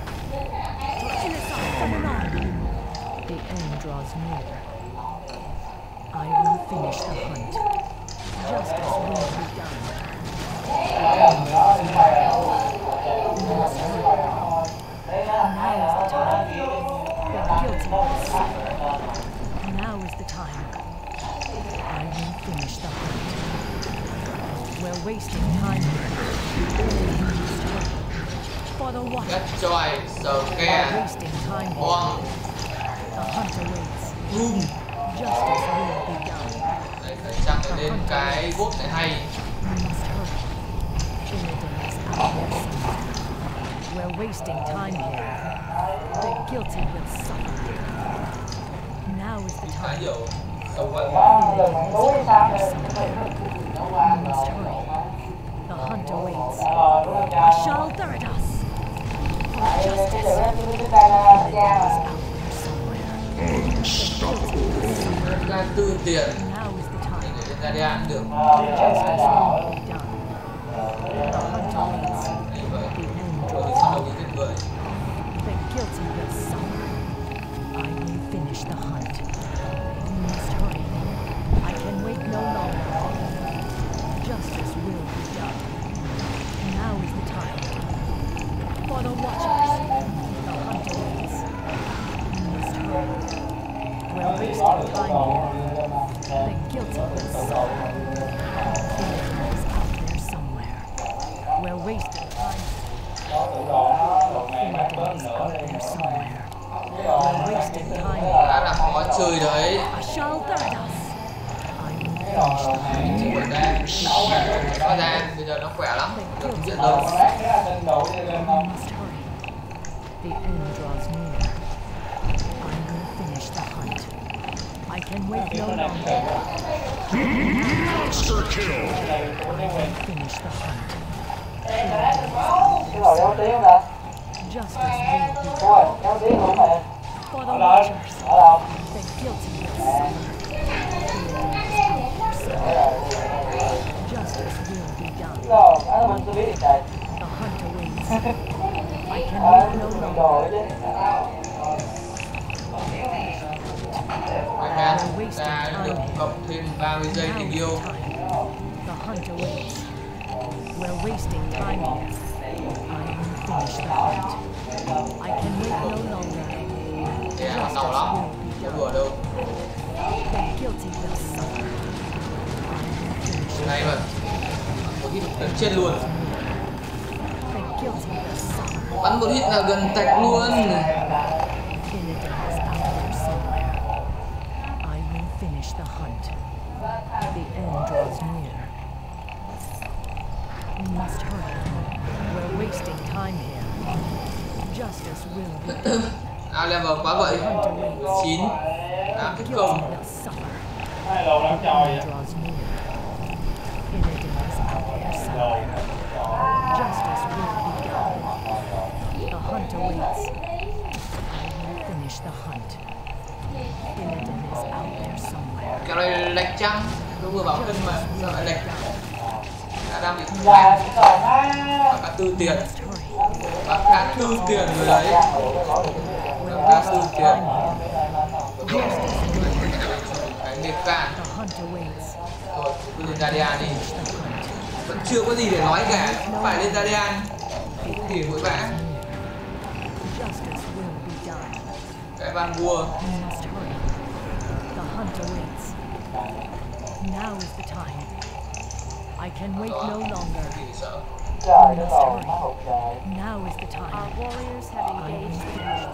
The end draws near. I will finish the hunt. Justice will be done. Now is the time. The guilty will suffer. Now is the time. I will finish the hunt. We're wasting time here. For the watch. Đất choi, sờ We're ke, wasting time here. bom, The hunt awaits. boom. Justice will be done. Đấy, phải chăng phải lên cái gốt này hay. We must hurry. Illidan is out there somewhere. We're wasting time here. The guilty will suffer. Now is the Khá time. nhiều. Sâu quá. Illidan is out there somewhere. We must hurry. The hunt awaits. Ashal Theridas. For justice. Illidan is out there somewhere. The guilty will suffer. Ra tư tiền. Now is the time. Để lên Guardian được. Justice will be done. The hunt awaits. Như vậy. The end Rồi thì draws sau đầu bị giết người. The guilty will suffer. I will finish the hunt. We must hurry. I can wait no longer. Justice will be done. Now is the time. For the watchers, the hunt awaits. We must hurry. We're wasting time here. The guilty will suffer. Illidan is out there somewhere. We're wasting time. Illidan is out there somewhere. We're wasting time here. Khá là khó chơi đấy. Ashal Theridas. I will finish the hunt. Chỉ quậy ra. Nó ra, bây giờ nó khỏe lắm. Được diện đâu. We must hurry. The end draws near. I will finish the hunt. I can wait no longer. Monster kill! I will finish the hunt. Cái đầu đeo tiếng nè. Justice will be Đúng rồi, đeo tiếng không mẹ. for the Ở đâu? watchers. Ở đâu? The guilty will suffer. Illidan is out there somewhere. Justice will be done. Rồi, anh mình tôi biết thì trời. The hunt awaits. I can Ờ, wait no mình longer. đồ chứ. Các bạn ta được cộng thêm ba mươi giây Now tình is yêu. the time. The hunt awaits. We're wasting time here. I will finish the hunt. I can wait no longer. Thế là đầu lắm. Không đùa đâu. The guilty will suffer. I will finish the Này mà. Một hit tấn trên luôn. The guilty will suffer. Bắn một hit là gần tạch luôn. Illidan is out there somewhere. I will finish the hunt. The end draws near. We must hurry. We're wasting time here. Justice will be done. À level quá vậy. Hunt awaits. chín. tám The phút guilty công. will suffer. Hai lầu đang The tròi end vậy. draws near. Illidan is out there somewhere. Justice will be done. The hunt awaits. I will finish the hunt. Illidan is out there somewhere. Cái này lệch chăng? Tôi vừa bảo cân mà sợ lại lệch. Đã đang bị khủng Là hoảng. cái cầu má. Bác cá tư tiền. Must hurry. Bác cá tư tiền rồi đấy. Bác cá tư tiền. Cái nghiệp cạn. The hunt awaits. Rồi, cứ lên Guardian đi. The hunt. Vẫn chưa có gì để nói cả. Phải lên Guardian. Thì vội vã. Justice will be done. Cái van vua. We must hurry. The hunt awaits. Now is the time. I can wait no longer. Gì sợ. Trời nó cầu má hụt trời. Now is the time. Our warriors have engaged the enemy.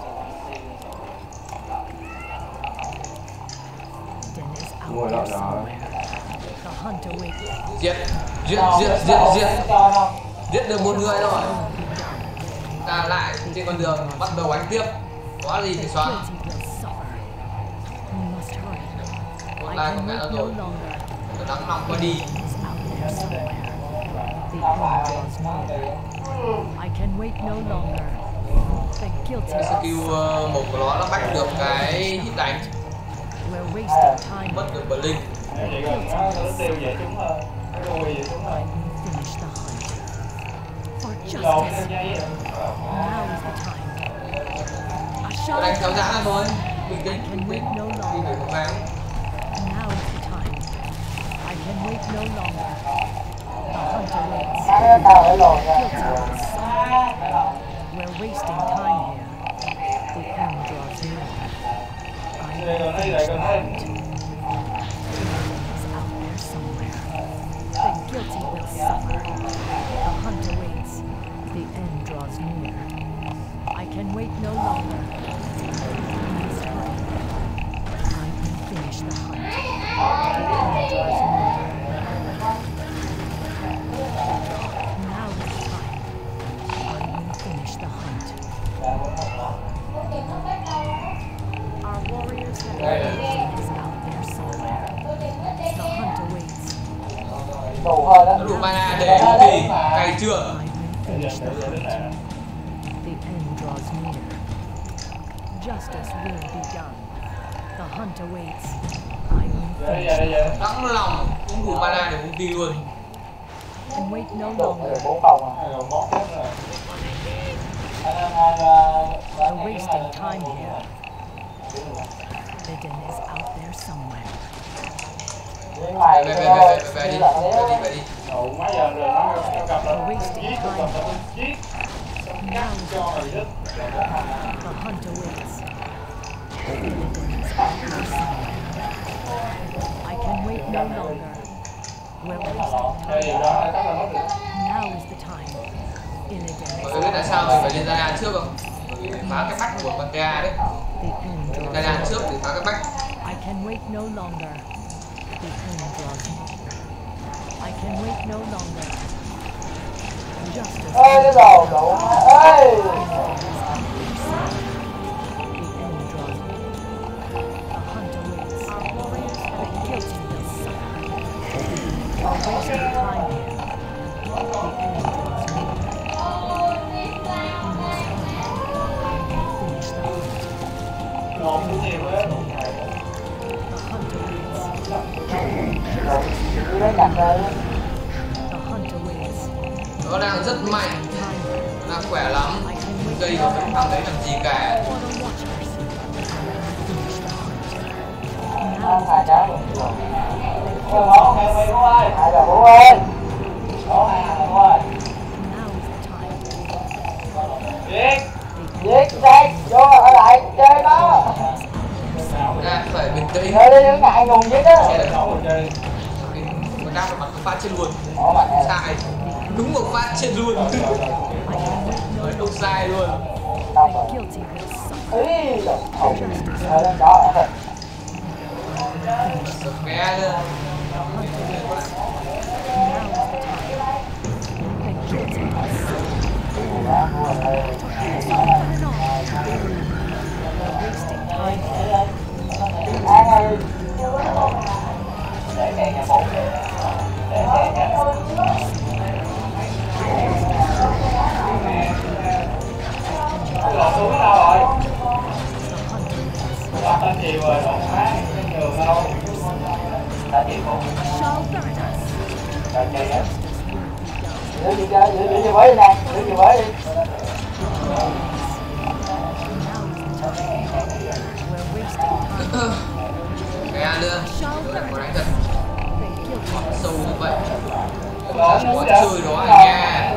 Den is out Ngồi there lại đó. somewhere. The hunt awaits. Giết. Giết, giết, giết, giết. Cho không? Giết được một người rồi. Will be done. Ta lại trên con đường bắt đầu đánh tiếp. Có gì thì xóa. Guilty will suffer. We must hurry. Một I like của can mẹ nó wait no rồi. longer. Nó đắng lòng qua đi. Is out there somewhere. The end draws near. I can wait no longer. The guilty Cái skill uh, một của nó nó bắt được cái hit đánh, We're wasting time. mất được blink. Nếu vậy rồi nó nó tiêu về chúng hơn, nó đuôi về chúng hơn. Finish the hunt. For Lộn theo justice. dây. Now is the time. I Cái shall đánh kéo giãn thôi, bình tĩnh, bình tĩnh, no đi longer. về một vàng. Now is the time. I can wait no longer. The hunt awaits. Cái tao phải lồn ra. We're wasting time here. The end draws near. I Đây còn đây, đây còn đây. is out there somewhere. The guilty will suffer. The hunt awaits. The end draws near. I can wait no longer. Please hurry. I can finish the hunt. The end draws near. Now is the time. I will finish the hunt. Our warriors have Đây là is out there somewhere. The hunt awaits. Đủ hơi đó. nó đủ mana để ulti, cày chưa? I will finish the hunt. The end draws near. Justice will be done. The hunt awaits. I will Đây finish đây đây. Lắng lòng cũng đủ mana để ulti luôn. and wait no Đủ longer. để bốn phòng à. Đây còn bóp hết rồi. We're wasting time here. Illidan is out there somewhere. Bên ngoài Về cái về về đó, về về đi, như là cái về đi đéo. về đi. Đủ mấy giờ rồi nó nó gặp là giết, nó gặp là giết. Cắt cho rồi đứt. The hunt awaits. Illidan is out there somewhere. I can wait no longer. We're wasting Đây time. đó là cắt là mất được. Now is the time. Illidan Mọi is người biết tại sao mình phải lên Zaya trước không? Bởi vì phải phá cái bách của con Tea đấy. the end draws Zaya near. trước để phá cái bách. I can wait no longer. The end draws near. I can wait no longer. Justice. Ê, cái đồ đủ. Ê. The end draws near. The hunt awaits. Our warriors and the guilty will suffer. We're wasting time here. The end draws near. Finish the hunt. Lộn cũng nhiều á. The hunt awaits. Đi lấy chặt rồi. The hunt awaits. Nó đang rất mạnh, Time here. nó đang khỏe lắm. I can wait Cây no vào cái longer. thằng đấy làm gì cả. For the watchers. Finish the hunt. Ăn Now hai is the cái. time. Ôi, bố, mẹ mày bố ơi. Hai là bố ơi. Bố hai là bố ơi. Now is the time. Giết. Giết, giết, vô ở lại chơi đó. Ra phải bình tĩnh. Chơi đi, đừng ngại ngùng giết á. Đây là Đấu rồi chơi. cái con đáp vào mặt cái phát chết luôn. Bỏ mặt này. Sai. Đúng một phát chết luôn. Nói đúng sai luôn. Đọc The rồi. guilty will suffer. Ý, rồi. Không. Ờ, lên đó. Sập ké nữa. Now is the time. The guilty will suffer. Đã mua rồi. We're wasting time here. Ăn ơi. Để cây nhà bột. Để cây nhà. Cái lộn xuống cái đâu rồi? Lộn lên chiều rồi, lộn phát trên đường đâu? Đã chịu không? Shall Theranos. Đã chạy á. Giữ gì chơi, giữ giữ gì với đi nè, giữ gì với đi. We're wasting time. Ké nữa. Rồi lại có đánh thật The guilty sâu như vậy. Lộn Có xuống chơi đó anh nha.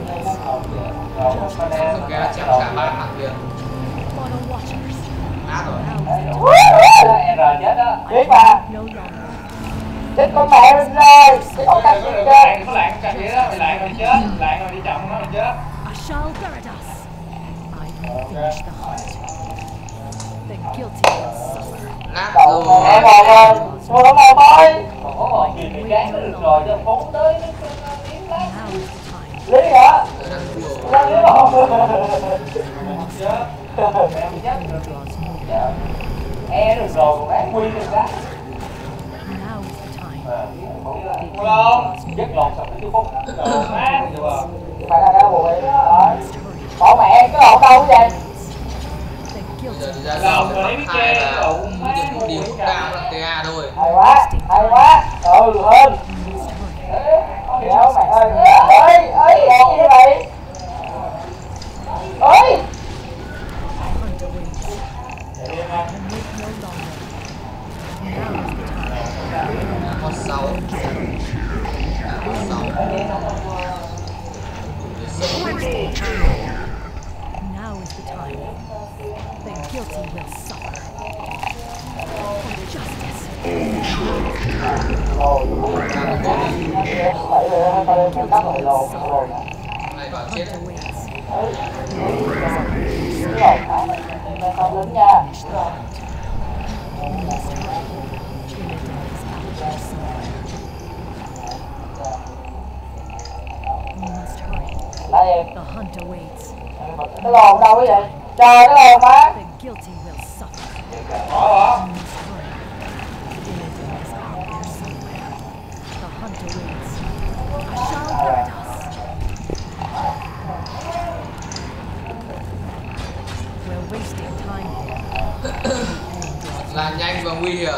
Sập ké chém cả ba thằng kia. for the watchers. Nát rồi. Now is the time. R chết á. Giết mà, No longer. chết con mẹ mình rồi, cái con cắt Đừng có gì đừng chơi. có lạng, có lạng cạnh vậy đó, mày lạng rồi chết, lạng rồi đi chậm nó rồi chết. I shall Theranos. I will finish the hunt. The guilty will suffer. Nát Cậu rồi. mẹ bò rồi, mua nó bò thôi. Còn có một gì thì chán nó được rồi, chứ phốn tới nó miếng lắm. Now is the time. Lý hả? Tôi đang thua. Ra lý không? Chết. Mẹ mày chết được. Draws near. E được rồi, còn bán quy được đó. Now is the time. Đúng không? Dứt lột xong cái phút. Rồi, má, được rồi. Phải là đau bụi. Đó. Hurry. Bỏ mẹ, cái lộn đâu vậy? giờ thì ra sau phải bắt hai là điểm điểm cao là tê a thôi. Hay quá, hay quá. Ừ hơn. Kéo mày ơi. Ơi, ơi, làm như vậy. Ơi. Có sáu. Có sáu. Now is the time. The guilty will suffer. Justice. Này bảo chết. Không lính nha. Lại em. The hunt awaits. Cái lồn đâu cái vậy? Trời cái lồn má. The guilty will suffer. Bỏ bỏ. The hunt awaits. I shall guard us. We're wasting time here. Là nhanh và nguy hiểm.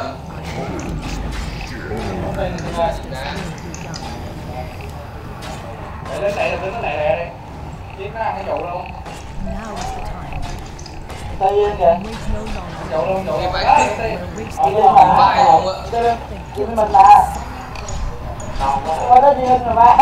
Để đến này là tính này nè đi. Chiến nó ăn cái trụ luôn. Now is the time. Tây yên kìa. Wait no longer. Trụ luôn, trụ. Cái bãi Đó, thích. Tây. We're Ở wasting bên mà. Vai luôn ạ. Tây bên. Bên mình là. Qua đó đi mà ba.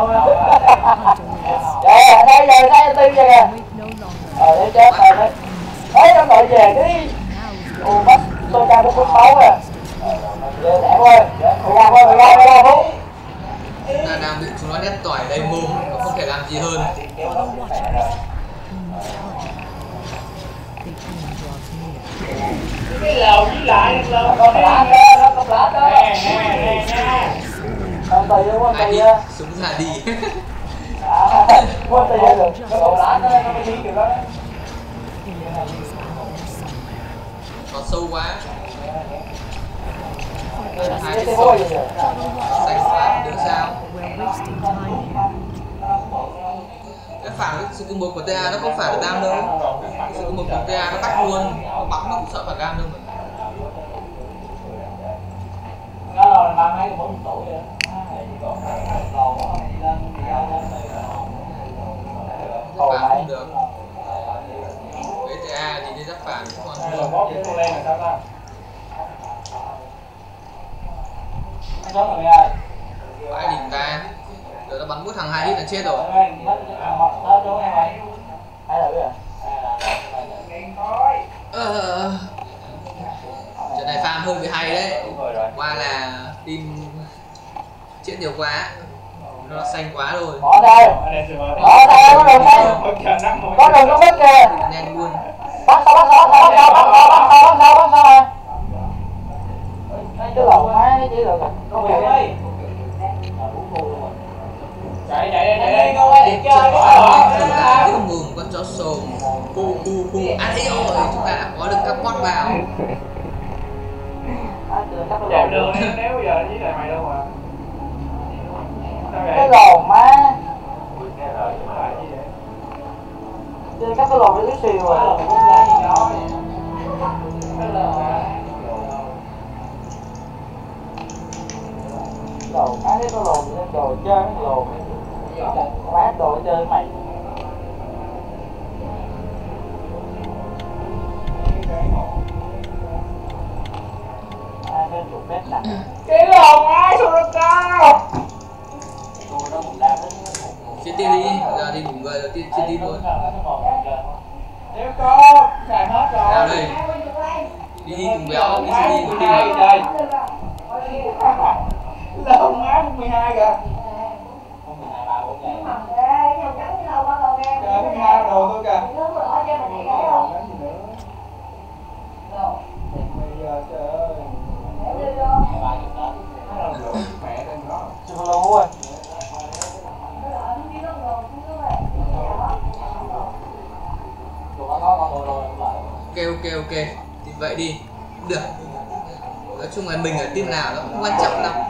Dạ, đây giờ đây tư giờ kìa. wait no longer. Ờ để chết rồi đấy. Đấy trong đội về đi. Ồ bắt tôi ca một máu à. Về lẹ ơi. Ra thôi, ra ra ra phút. Ta đang bị chúng nó đét tỏi đầy mồm và không thể làm gì hơn. The watchers. We must hurry. The end draws near. Cái lầu với lại lầu còn lá đó, nó còn lá đó. Nè nè nè nè. Con tì á, con Ai tì đi, á. súng ra đi. À, con tì á, nó còn lá đó, nó mới đi kiểu đó. Có sâu quá. Hai Cái cái hôi sâu gì vậy? sạch phạt được sao? We're wasting time here. Cái phản cái sự một của tê a nó không phải là đam đâu. Cái sự một của tê a nó tách luôn, nó bắn nó cũng sợ phải đam đâu mà. Nó là ba mấy bốn tuổi vậy. Giáp phản không được. Với tê a thì đi giáp phản cũng còn Rồi được. bóp cái con lên là sao ta? Nó rồi ơi. Vãi đỉnh ta. Giờ nó bắn mỗi thằng hai hit là chết rồi. Nó đúng em ơi. Hay là biết à? Ờ. Trận này farm hơi bị hay đấy. Qua là team chết nhiều quá. Nó xanh quá rồi. Bỏ đây. Bỏ đây có đường đây. Có đường nó mất kìa. Nhanh luôn. Bắt sao bắt sao bắt sao bắt sao bắt sao bắt sao bắt sao bắt cái lộn máy chỉ được con về đi. Chạy chạy chạy đi con ơi đi chơi cái cái mồm con chó sồn hu hu hu ăn ấy rồi chúng ta đã có được các bot vào. Chạy đường nếu giờ với lại mày đâu mà cái lồn má chơi các cái lồn nó xìu rồi lồn má cái lồn đồ chơi cái lồn má đồ chơi mày cái lồn ai xuống nó cao Chia tiền đi, giờ thì đủ người rồi chia chia đi luôn. nếu có xài hết rồi Nào đây đi đi cùng béo đi chia đi một team đây đây lồn má mười hai kìa trời mười hai đồ thôi kìa bây giờ trời ơi mẹ đừng đó chưa có lâu rồi ok ok ok thì vậy đi được. Nói chung là mình ở team nào nó cũng quan trọng lắm.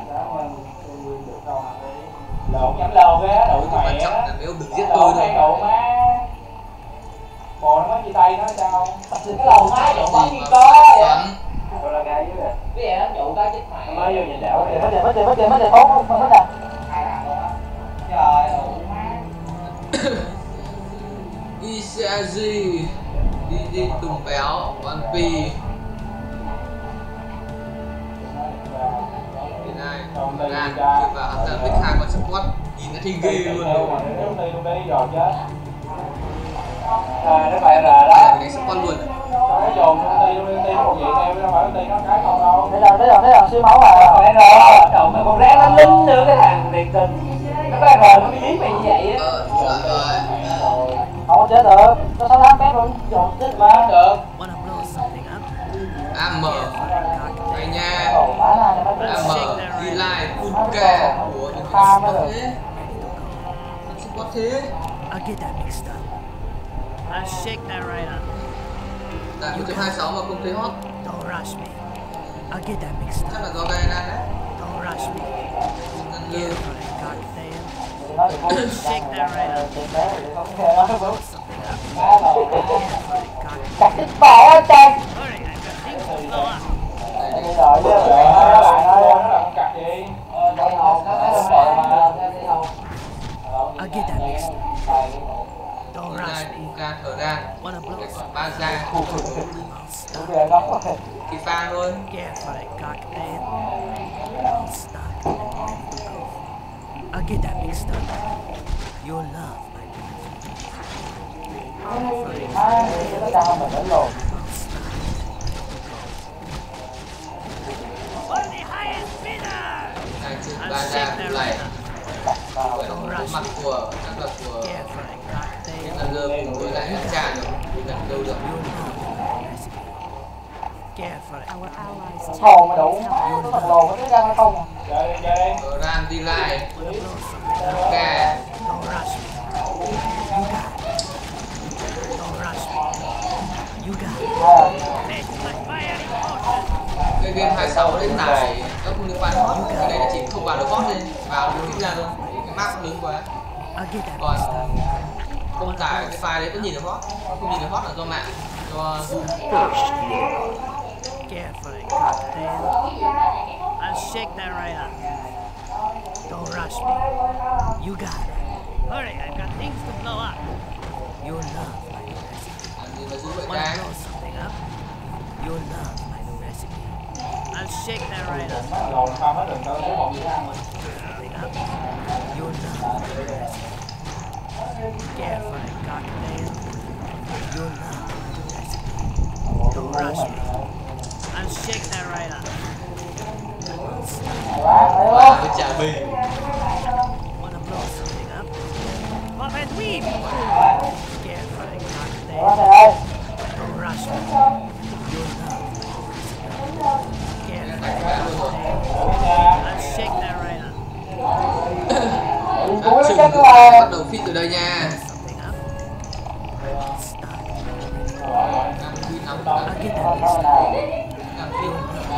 lộn nhắm lầu ghé đậu Quan mẹ trọng là mấy ông đừng giết tôi thôi. bò nó mới chia tay nó sao? Thì cái lầu má chỗ bắn Gì mà có phải vậy. xoắn. Tôi là ngay dưới này. Cái gì nó trụ cái chết mày. Mới vô nhìn đẻo Mất tiền, mất tiền, mất tiền, mất tiền, tốt không? Mất tiền. Trời ơi. Isazi đi đi tùng béo one p cái này gan chưa vào hắn ta biết hai con squat nhìn nó thì ghê luôn rồi Công ty luôn đi rồi chứ. À, nó phải là đó. cái này squat luôn Nó dồn công ty luôn, công ty nó một vậy theo, đâu phải công ty nó cái không đâu. Thấy rồi, thấy rồi, thấy rồi, siêu máu mà. Thấy rồi, trời mày con rác nó lính nữa cái thằng thiệt tình. Nó có rồi nó mới dí mày như vậy á. ờ trời ơi Không chết được, nó sáu tám mét luôn, trời chết mà. Được. Wanna blow something up? am đây nha Ồ, má này nó mới am đi lại Punka của những cái squat thế squat thế I'll get that mixed up. I'll shake that right up. tại một trăm hai mươi sáu mà không thấy hot Don't rush me. I'll get that mixed chắc up. là do gai nan đấy Don't rush me. Nên Yeah, lương for that cocktail. nó thì không Shake that right up. chết bé thì không thể nó Blow something up. má rồi. Yeah, for that cocktail. Cắt đứt bò á Trang. Alright, I've got things to blow up. đây Bây đây giờ chứ, Rồi, lại nó nói lại nó nói nó là con cặp gì? Ờ, đây hồn, nó thấy không rồi mà. I'll get that mixed up. Don't đi lại rush me. Punka thở ra Wanna blow để something còn ba ra up. Đúng rồi, đó. thì pha luôn Yeah, for that cocktail. Don't stop. I'm ready to go. I'll get that mixed up. Your love, my boy. Má, nó căng không mình đến luôn. For the highest bidder! này trên I'll ba ra shake that này right up. vậy mặt của chắc là của Yeah, for that cocktail. Nên lơ cùng với lại anh trà được thì gần đâu được Your love, my recipe. Yeah, for that. Our allies' Hồn mà đủ, má, nó thật lồn, nó cái răng nó không. Chơi đi, chơi đi. thở ra đi lại Wanna blow something up. Punka Don't rush me. You got it. Don't rush me. You got it. À, Face my fiery potion. cái game hai mươi sáu đến tải nó không liên quan hot cái này là chỉ không vào được hot lên vào được thích ra thôi cái map nó lớn quá I'll get that còn mixed up. không tải cái file đấy vẫn nhìn được hot không nhìn được hot là do mạng do Yeah, for that cocktail. I'll shake that right up. Don't rush me. You got it. Hurry, I've got things to blow up. Your love, my new recipe. làm gì mà giữ vậy Wanna cái blow something up? Your love, my new recipe. I'll shake that right up. Má lồn pha hết đường tao thấy một gì ăn. Something up. Your love, my new recipe. Yeah, for that cocktail. Your love, my new recipe. Don't rush me. I'll shake that right up. và với trà bì Wanna blow something up? Pop and weave! Yeah, for that quá cocktail. trời ơi. Don't rush me. Your love, my new recipe. Yeah, for that cocktail. I'll shake that right up. Đi đã cuối nó chừng chết được các bạn. bắt đầu fit từ đây nha Something up. Stop. năm khi năm I'll get that Thôi, mixed thôi up. nào. năm fit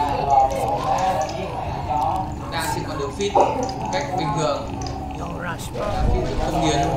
đang trên con đường fit cách bình thường Don't rush me. là fit được không nghiền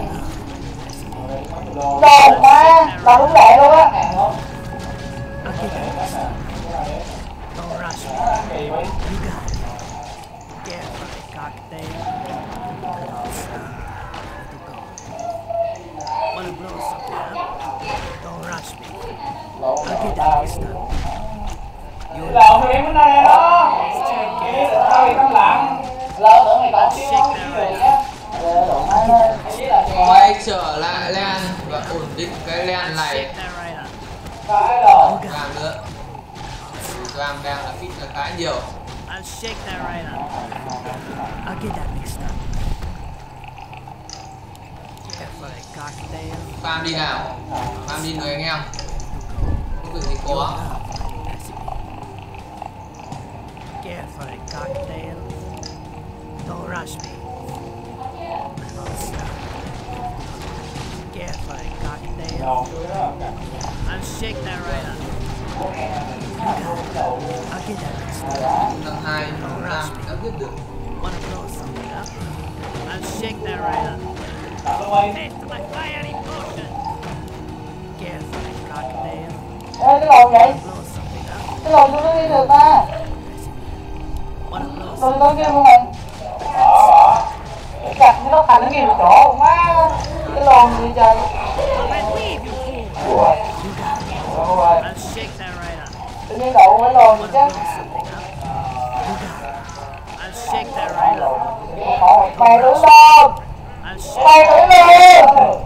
Đồn má, là đúng lẹ luôn á. I'll get that mixed up. Don't rush me. You got it. Yeah, for that cocktail. Don't stop. Ready to go. Wanna blow something up? Don't rush me. I'll get that mixed up. Your Lồn thì em bên đây đó. Kia được tao thì câm lặng. Lỡ tưởng mày còn Shake tiếng không that tiếng right được á. Ờ, đồn má nó. quay trở lại lan và ổn định cái lan này shake that right up. Phải rồi. làm nữa ram đang là fit là khá nhiều I'll shake that right up. I'll get that mixed up. Yeah, for that cocktail. farm đi nào farm đi người anh em không việc gì có Yeah, for that cocktail. Don't rush me. Don't stop. Yeah, for that cocktail. Lồn tôi đó. I'll shake that right up. You got it. I'll get that mixed up. năm hai ram đã biết được Wanna blow something up? I'll shake that right up. Tao luôn. Face to my fiery potion. Ê, cái lồn vậy? Cái lồn tôi nó đi được ta. Lồn tôi kia không mình. Bỏ, bỏ. Chặt cái nóc thành nó ghi một chỗ, má. Cái lồn gì trời. Ủa. Đúng rồi. Tự nhiên đậu cái lồn gì chứ. Mày đứng lên. Mày đứng lên.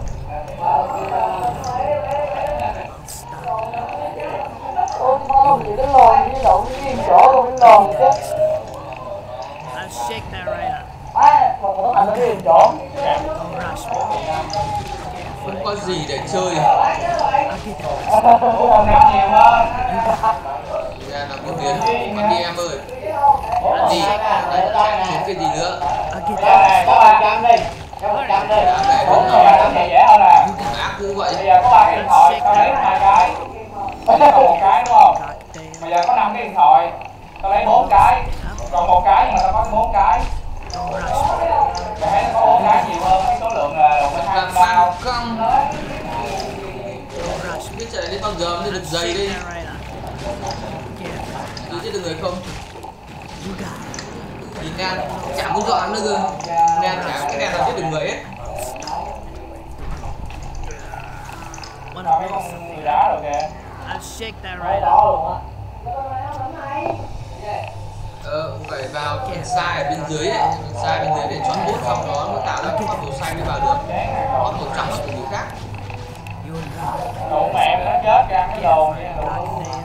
Ôi không, thì cái lồn đi đậu cái chỗ luôn cái lồn chứ. Má, một cái thành nó đi chỗ. Không có gì để chơi. Còn ném nhiều hơn. Ra là một biến. Con đi em ơi. Đi. Không cái gì nữa. Có ba trăm đi. Có ba trăm đi. Đã Bốn ba trăm thì dễ hơn nè. ác cũng vậy. Bây giờ có ba cái điện thoại, tao lấy hai cái. Tao lấy còn một cái đúng không? Bây giờ có năm cái điện thoại, tao lấy bốn cái. Còn một cái nhưng mà tao có bốn cái. Mày thấy nó có bốn cái nhiều hơn cái số lượng là một cái hai Làm bao. sao căng. Biết chạy lên con gầm đi được giày đi. Cứ chứ đừng người không. Nhìn ngang chả muốn dọa nữa cơ. Ngang chả cái đèn nào chết đừng người hết. Còn cái con người đá rồi kìa. Đấy đó luôn á. Ờ, phải vào sai ở bên dưới ấy, sai bên dưới để chọn bút xong đó nó tạo ra cái màu xanh đi vào được. Nó màu trắng là của người khác. Đụng mẹ mày nó chết ra cái đồ nha. Nó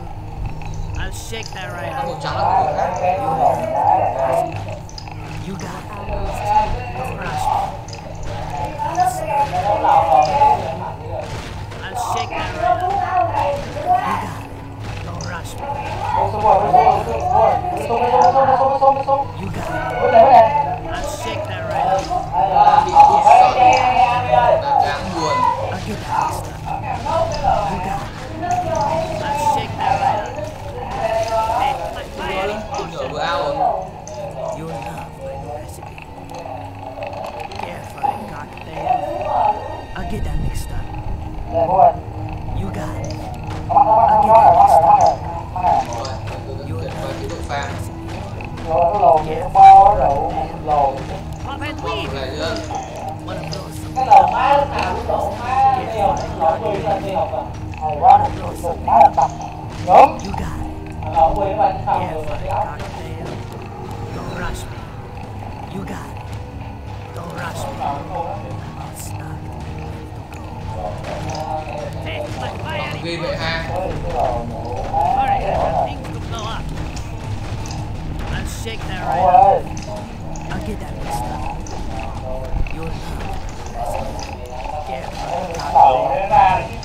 màu trắng là của người khác. Xuống rồi, xuống rồi, xuống rồi. Xuống, xuống, xuống, xuống, xuống, xuống, xuống. Bước này, bước này. Nó bị hút sọt là đáng buồn. Không nhỏ vừa ao rồi. Đây, mua rồi. Mắc, mắc, mắc rồi, mắc rồi, mắc rồi. Mắc rồi. Rồi, tôi tuyệt vời cái đội phàm. Rồi, cái lồn gì, nó bao đậu lồn. Còn một này nữa. Cái lồn má lúc nào cũng đổ má đi học, lộn quy lên đi học rồi. Hay quá, đừng má là tập. Đúng. Lộn quy nó lên xong rồi đi học. Ghi vậy ha. Ôi. Đầu đến ra đi.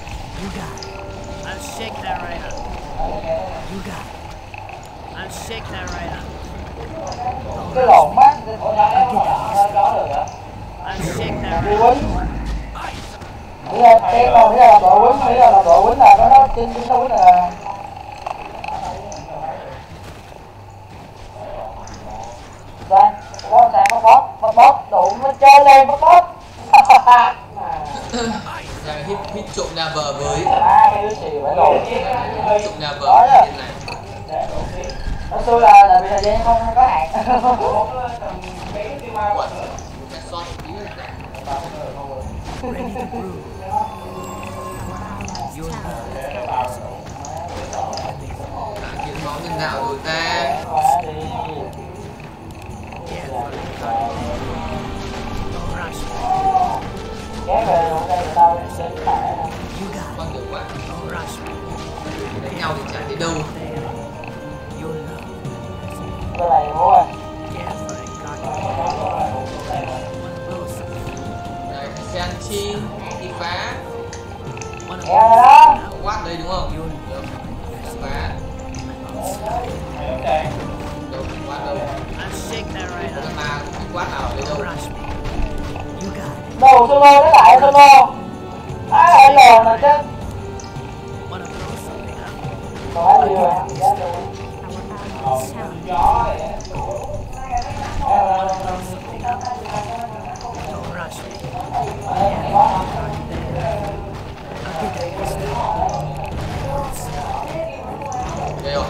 Cái lồn mắt đó được hả? Đi quýnh. Nghĩ là cái con nghĩ là đội quýnh, nghĩ là đội quýnh là nó nó trên cái quýnh là Sang, có sang có bóp, có bóp, đủ nó chơi lên có bóp. Đang hít hít trộm nhà vợ với. À, cái đứa xì phải rồi. Trộm nhà vợ như thế này. Nó xui là là vì thời gian không có hạn. Quật. Cái sót tí này. Hiến máu nhân đạo rồi ta. Kéo về rồi đây tao sẽ tải. Con được quá. Đánh nhau thì chả thấy đâu. Cái này mua rồi. Đây, Sanchi đi phá. Kéo ra đó. Quát đây đúng không? Được. Phá. Đâu, quát đâu. Cái ma cái quát nào ở đây đâu. Đầu solo nó lại solo. Á lại lồn rồi chứ. Còn ai đi rồi? Gió vậy. rồi.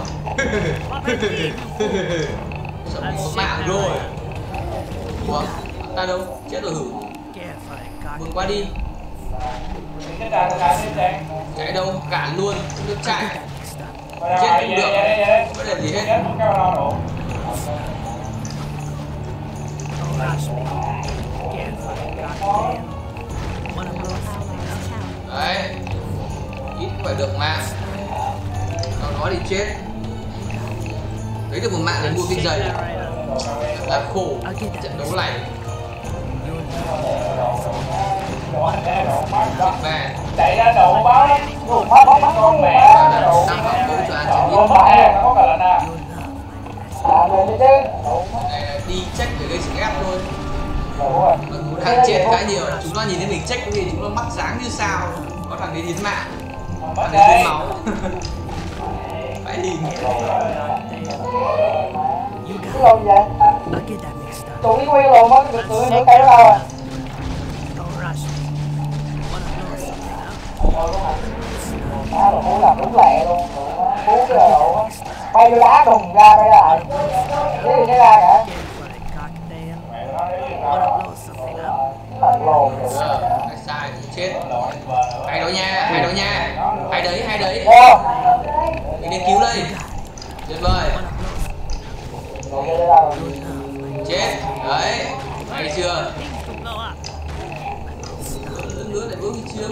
Sợ mình có mạng rồi. Ủa, ta đâu? Chết rồi hử. Vượt qua đi. Chạy đâu? Cản luôn, không được chạy. Chết không được. Có để gì hết. Đấy. Ít phải được mạng. Sau đó thì chết. Lấy được một mạng để mua kinh giày. Rất là khổ trận đấu này. Về chạy ra đầu báo lắm, bắt bắt bắt con mẹ đầu năm phòng bố cho anh chẳng biết. con mẹ có cả lần nào à về đi chứ Này là đi check để gây sức ép thôi. Thằng chết khá nhiều, chúng nó nhìn thấy mình check vì chúng nó mắt sáng như sao. Có thằng đấy hiến mạng, thằng đấy hiến máu. Phải đi. cái lồn vậy tụi đi nguyên lồn mất được tụi nữa cây đó đâu à á rồi muốn làm đúng lẹ luôn muốn cái độ bay vô đá đùng ra bay lại cái gì cái ra cả thật lồn Ờ, sai thì chết. Hay đó nha, hay đó nha. Hay đấy, hay đấy. Mình nên cứu đây. Tuyệt vời. Chết. Đấy. Hay chưa? Nữa để bước đi chưa?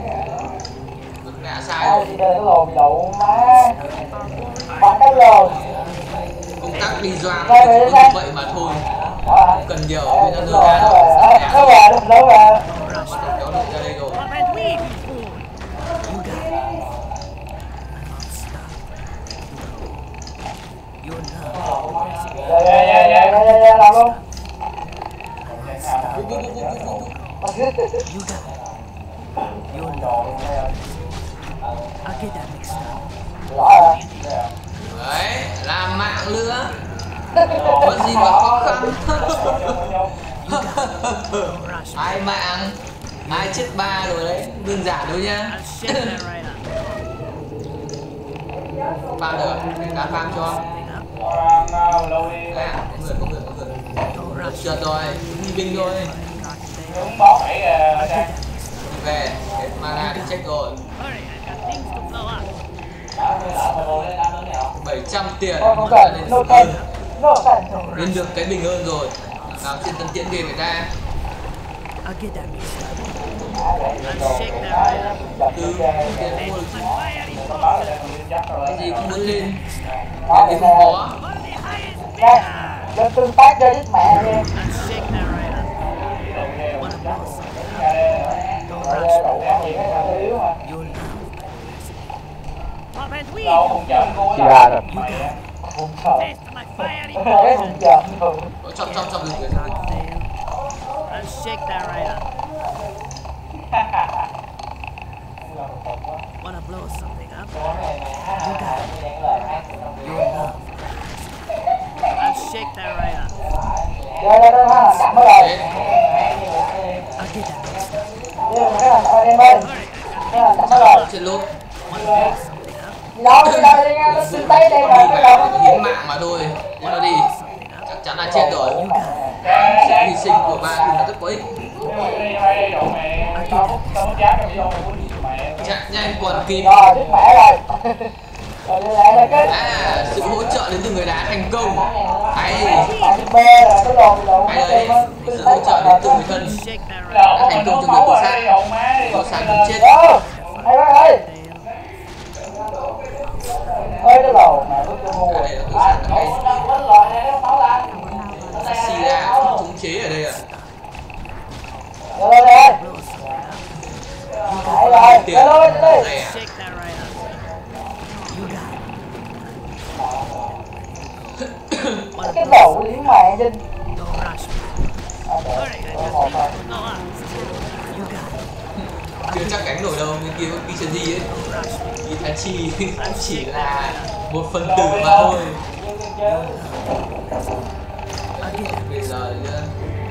Đã sai rồi. cái lồn bị đậu má bắn cái lồn Công tác đi doang cũng như vậy mà thôi. Không cần nhiều bây giờ đưa ra đâu. nó về đâu đâu về Kéo được ra đây rồi. dạ dạ dạ dạ dạ dạ làm luôn Đấy, làm mạng nữa. Có gì mà khó khăn. Hai mạng, hai chết ba rồi đấy, đơn giản đâu nhá. Farm được, để ta farm cho. Đấy, có người, có người, có người. Trượt rồi, đi binh rồi. Về, hết mana đi check rồi. bảy trăm tiền lên được cái bình hơn rồi. Nào trên tân tiễn game người ta từ tiền mua được cái gì cũng muốn lên cái gì không có. lên tương tác cho giúp mẹ đi Chỉ ra rồi. không sợ cái không chờ Trong trong trong được rồi. Wanna blow something up? You got it. Your love. I'll shake that right up. đây đây đây ha chậm mới rồi I'll get that mixed up. cái là em ơi cái là chậm mới rồi Trên lốt. Wanna blow something up? đi đâu đi đâu đi nghe nó xin tay đây rồi cái đâu Hiến mạng mà thôi. Thế nó đi. Chắc chắn là chết rồi. Sự hy sinh của ba thì nó rất có ích. Chạy nhanh quần kịp. rồi giúp mẹ rồi rồi lại là cái À, sự hỗ trợ đến từ người đá thành công. Hay. B là cái đồ đồ Hay đấy. Sự hỗ trợ đến từ người thân Shake that right đã thành công trong việc tổ sát. Tổ sát cũng chết. hay quá ơi ơi cái lầu mà bước cho mua Ở đây là tổ sát là hay. Taxi ra chống chế ở đây à. rồi rồi rồi up. rồi Tiền. rồi rồi rồi Đây à. Shake that right up. You got it. cái đầu liếm mẹ trên Don't rush me. Alright, I just need to blow up. You got it. Chưa chắc cánh nổi đâu, bên kia có Kisaji ấy. Itachi chỉ là một phần tử mà thôi. Bây giờ nữa,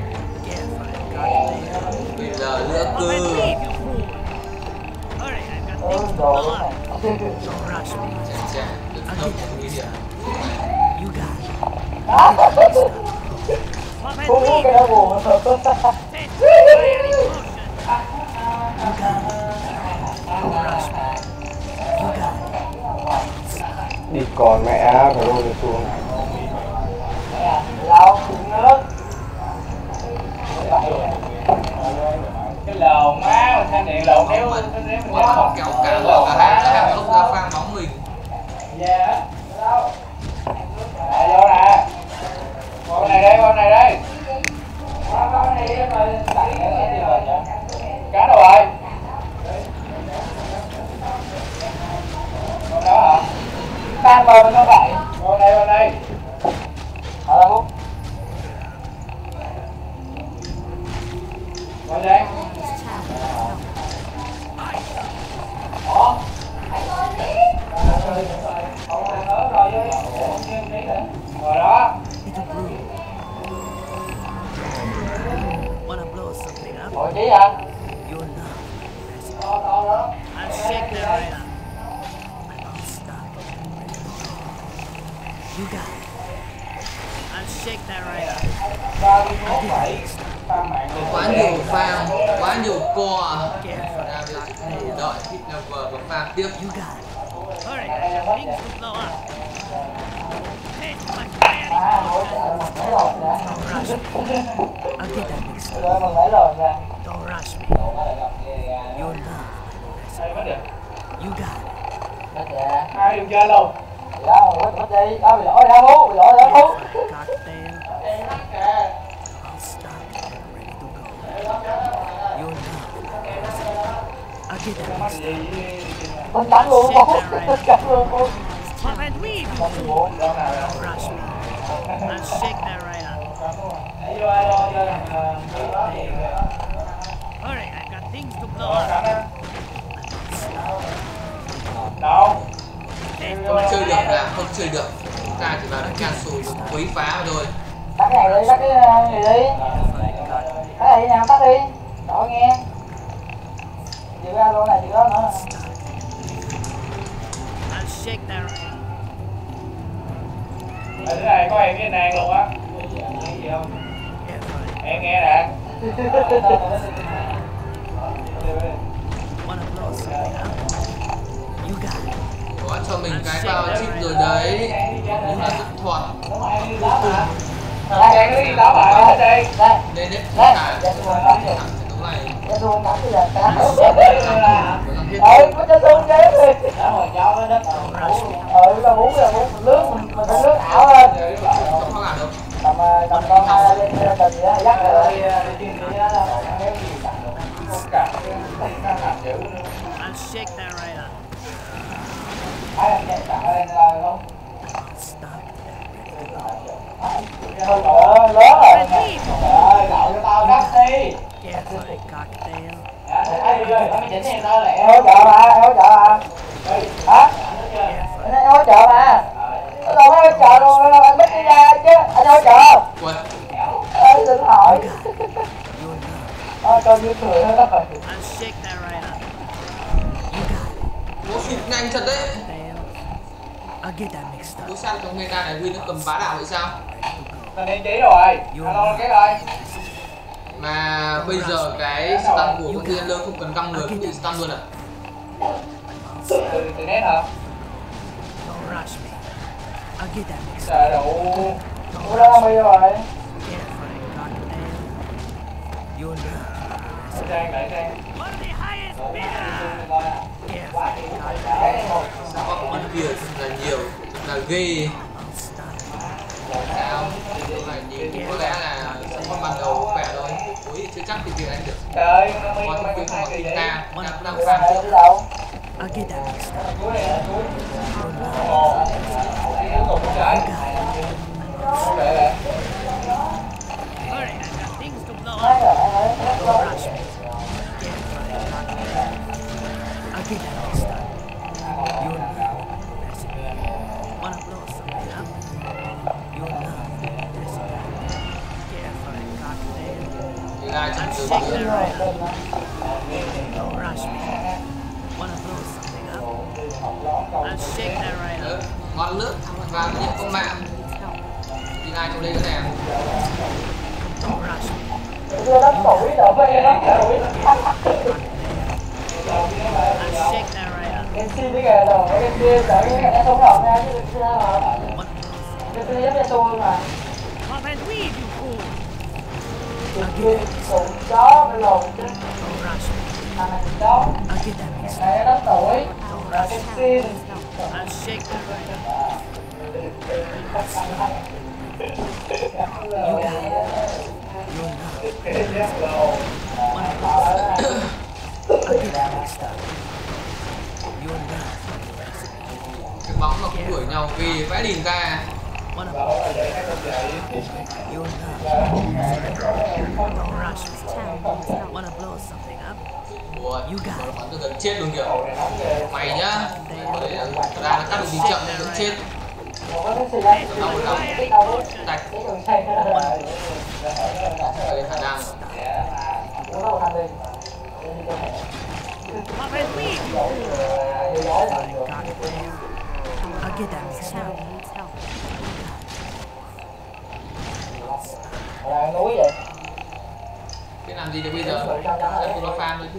bây giờ nữa cơ. đồ này Chà chà, từ được hợp nguy hiểm. You got it. Cũng cái đó buồn. Đi còn mẹ phải lôi được xuống. Đâu, nước. Cái lồn má, mình sang điện lồn đéo Mình kéo cả lò cả hai cả hai lúc ra pha bóng mình. dạ, đâu. À, vô nè. Con này đây, con này đây. Con này đi rồi, đẩy cái gì rồi nhỉ? Cá đâu rồi? Con đó hả? Tan bờ nó vậy. Con đây, con đây. Ở đâu? Con đây. Ủa? Rồi đó. Wanna blow something up? Ngồi chí hả? You're not. Đó, đó, đó. I'll shake that right up. I'll stop. You got it. I'll shake that right up. ba mươi mốt phẩy ba mạng. Quá nhiều pha, quá nhiều co. Careful. Ra bây giờ chỉ cần đợi hit level và pha tiếp. You got it. Alright, things will blow up. Hey, my fire! À, hỗ trợ mình mấy lần nè. Don't rush me. I'll get that mixed up. Rồi mình mấy lần nè. Don't rush me. You're not. Đây có được. You got it. Hai đường chơi luôn. Dạ, quýt quýt đi, đó bị lỗi ra thú, bị lỗi ra thú. Cocktail. I'll stop and I'm ready to go. You're not. I'll get that mixed up. Mình đánh luôn không? Mình đánh luôn không? Pop and weave, you fool. Don't rush me. I'll shake that right up. Alright, I've got things to blow up. Đâu? Không chơi được là không chơi được. Chúng ta chỉ vào để cancel được quấy phá mà thôi. Tắt cái này đi, tắt cái này đi. Tắt này nào, tắt đi. Đó nghe. Chịu ra luôn này, chịu đó nữa. I'll shake that right up. Ở thế này có em với nàng luôn á. Em nghe nè. Wanna blow something up? You got it. Có cho mình cái bao chip rồi đấy. Nhưng là rất thuật. Đang cái gì đó bạn đi. Đây, Nên đấy, đây, cả dạ tôi muốn thẳng cắm cái kìa. đấu này. Dạ tôi muốn cắm cái giờ cá. Ờ, Ừ, có cho tôi cái đi. Ừ, là muốn là muốn lướt, mình mình phải lướt ảo lên. không có làm đâu. Tầm tầm con hai lên cần gì đó, dắt rồi. I'll shake that right up. Ờ, Stop. lớn rồi. Rồi, đậu cho tao cắt đi. Careful, cocktail. Hỗ trợ mà, hỗ trợ mà. Hả? Careful. Anh hỗ trợ mà. Nó đâu có hỗ trợ luôn, anh biết đi ra chứ. Anh hỗ trợ. Quên. Ê, đừng hỏi. You're not. Ờ, coi như cười thôi đó. I'll shake that right up. You got it. Bố sụt nhanh thật đấy. Cocktail. I'll get that mixed Bố up. sao trong meta này Win nó cầm bá đạo vậy sao? Tình hình chỉ rồi. Alo cái rồi. Mà bây giờ cái stun của con Thiên Lơ không cần găng người cũng bị stun luôn à? Từ từ nét hả? Don't rush me. I'll get that mixed up. Trời đủ. Ủa đó mi rồi. Careful, cocktail. You're not. Trang lại Trang. What the highest bidder? Careful, cocktail. Sao có con kia thật là nhiều, thật là ghê. I'll stop. Sao? Điều này nhìn có lẽ là con ban đầu khỏe thôi, cuối chưa chắc thì tiền anh được. Trời ơi, nó mới Con mấy cuối con không hai có kỳ kinh đi. ta, đang đang Đi phàm trước. đâu? I'll get that mixed up. Cuối này là cuối. Ồ. Cuối cùng cũng trái. Không lẽ là. Alright, I've got things to blow Nói up. rồi, anh ơi. Don't rush me. Careful, cocktail. I'll get that mixed up. You're not. Wanna blow something up? You're not. Careful, cocktail. Thì ai chẳng I'll được shake nữa. that right up. Don't rush me. Wanna blow something up? I'll shake that right Đấy, up. con lướt và nhận con mạng thì ai trong đây cái này Đưa đất tuổi đỡ về đất tuổi. Em xin cái kìa rồi, em xin đỡ cái không hợp nha chứ đừng xin hợp. Em xin giúp cho tôi mà. Đừng cùng chó với lồn chứ. Thằng này chó. Này đất tuổi. Là em xin. cái bóng nó cũng đuổi nhau vì vẽ đỉnh ra. Ủa, bắn từ gần chết luôn kìa. Mày nhá. Đấy là ra nó cắt được tình chậm vẫn chết. Đau lắm. Tạch. Đây khả năng. Núi vậy. Cái làm gì được bây giờ? Đây tôi nó farm rồi chứ.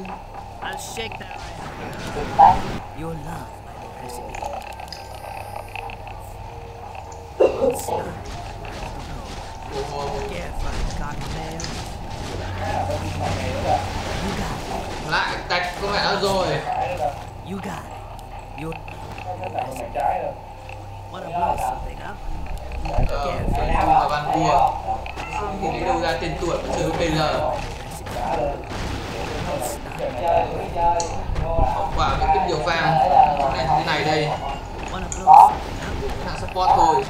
Your love, my recipe. Lại tạch con mẹ nó rồi. You got it. You wanna blow something up? Ờ, phải là bàn cua. Thì lấy đâu ra tên tuổi mà chơi với pê lờ. Học quả với cái nhiều farm. Cái này thế này đây. Cái thằng support thôi.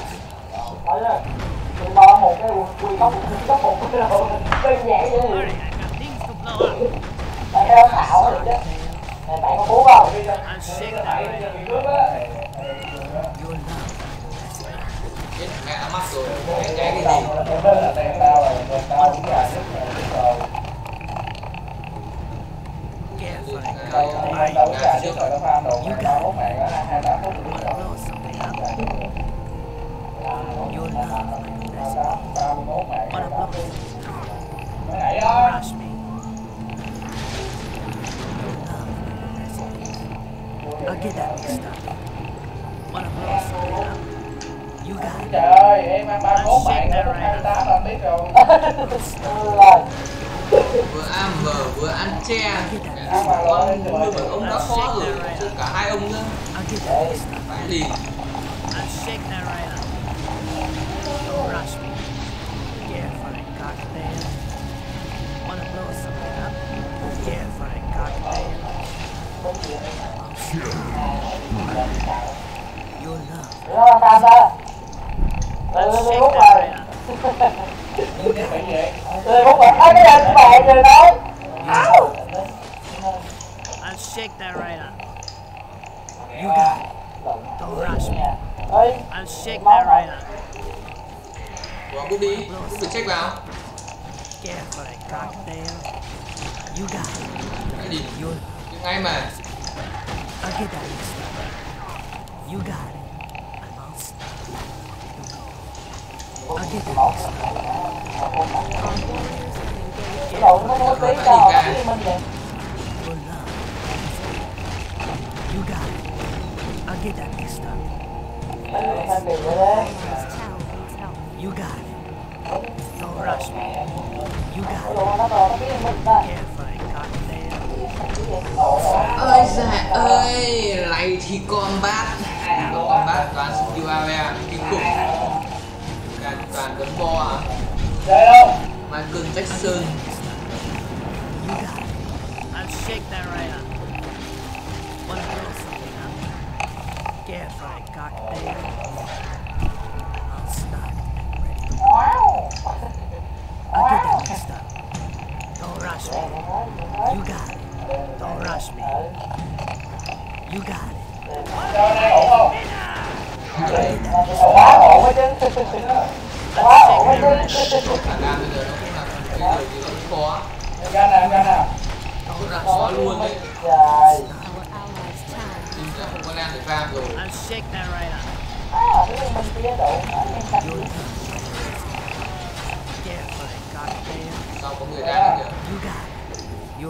Lo một cái quy gốc gốc một cái rồi đơn giản vậy thì tại đeo thảo được chứ này bạn có bố không Chết mẹ đã mắc rồi, mẹ cháy cái gì? I'll get that mixed up. Wanna blow something up? You got it. Trời ơi, em ăn ba mốt bạn nó hai mươi tám anh biết rồi. Vừa ăn vờ vừa ăn tre. Con nuôi bởi ông đã khó rồi, chứ cả hai ông nữa. Phải lì. I'll shake that right up. Don't rush me. Yeah, for a cocktail. Wanna blow something up? Yeah, for a cocktail. Your love. Nó sao sao tôi bút rồi tôi bút rồi thấy cái anh bạn rồi đấy I'll shake that right up. You got it. Don't rush me. I'll shake that right up. Bỏ bút đi, bút được check vào. Yeah, for a cocktail. You got it. Phải lì. Ngay mà. I'll get that mixed up. You got it. I'm all stuck. I'll get that mixed up. cái đầu nó có tí cho cái mình vậy Your love. You got it. I'll get that mixed up. anh bị vậy đấy You got it. Don't rush me. You got it. nó to nó biết mình ta Yeah, for a cocktail. Ơi giời ơi, này thì combat. Combat toàn skill area kinh khủng. Toàn toàn đấm bo à. Chơi đâu? Michael Jackson. You got it. I'll shake that right up. Wanna blow something up? Yeah, for a cocktail. I'm all stuck and ready. I'll get that mixed up. Don't rush me. You got it. Don't rush me. You got it. Chơi đây ổn không? quá ổn quá chứ quá ổn quá chứ Khả năng bây giờ nó cũng là cái điều gì nó khó. Gan nào, gan nào. Nó là khó luôn đấy. trời Team đã không có land để farm rồi. I'll shake that right up. À, cái mình kia đủ. Sao có người ra nữa kìa.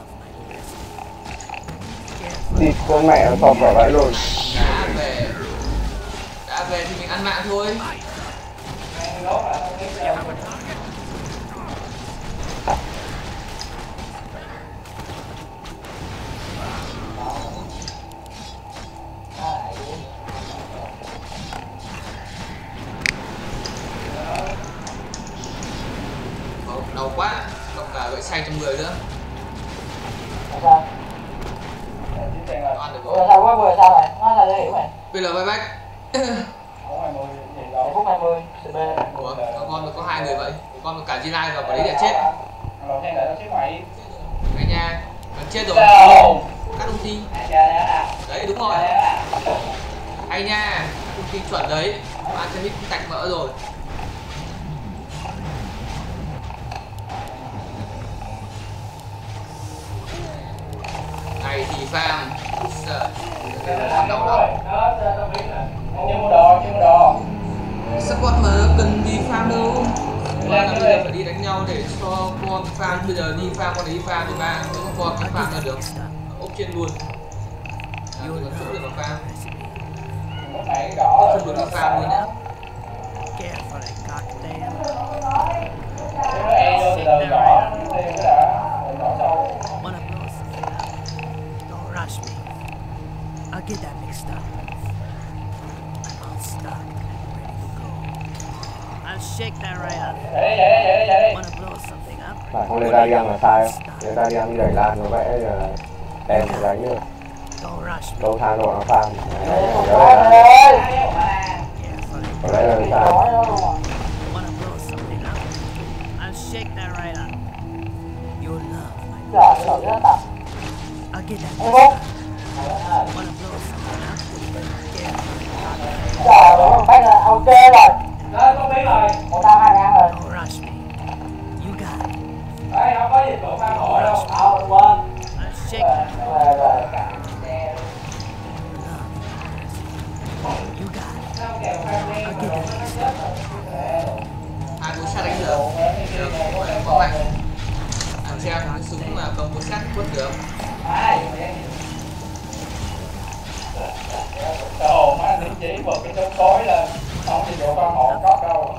Thịt con mẹ nó tọt vào vãi rồi. Đã về. Đã về thì mình ăn mạng thôi. Đau quá, còn cả gậy xanh trong người nữa. Sao? Ăn được Vừa rồi. sao quá vừa sao rồi? Nói sao để hiểu mày. Bây giờ bye bye. Phút hai mươi, xê bê. Ủa, con con có hai người vậy. Con có cả G-Line và quả đấy để chết. Đầu tiên lại nó chết mày. Cái nha, mình chết rồi. Cắt ulti. Đấy đúng rồi. Hay nha, ulti chuẩn đấy. Ăn cho hít tạch mỡ rồi. Này thì farm. Sợ. Đau lắm. Chưa mua đồ, chưa mua đồ. Support mà cần đi farm đâu. Con là bây giờ phải đi đánh nhau để cho con farm. Bây giờ đi farm, con đấy đi farm thì ba. Nếu con con farm là được. Ốp trên luôn. À, còn chỗ để mà farm. Lúc này cái đỏ Không được đi farm luôn nhá. nó e vô từ từ đỏ. Thêm cái đã. Đỏ sâu. I'll get that mixed up. I'm all stuck and ready to go. I'll shake that right up. Vậy đi, vậy đi, vậy đi, vậy đi. Wanna blow something up? Phải không lên Radiant là sai không? Lên Radiant đi đẩy lan nó vẽ là em phải đánh nữa. Don't rush me. Đâu than độ nó farm. Ơi! Có lẽ là sai. Wanna blow something up? I'll shake that right up. Your love, my Trời, cái đầu nó tập. I'll get that Em mixed bố. up. Wanna blow something up? Yeah. Trời ơi, bác là ok rồi. Lên con biết rồi. Một tao hai ngàn rồi. Don't rush me. You got it. Đây, không có dịch vụ pha nổi đâu. Ờ, đừng quên. I'll shake that. Rồi, rồi. You got it. I'll get that mixed up. Hai cú sát đánh được. Được, có mạnh. Anh xem cái súng mà cầm cú sát quất được. Đồ má định chỉ vượt cái chốt tối lên. Không thì độ con hồn có đâu.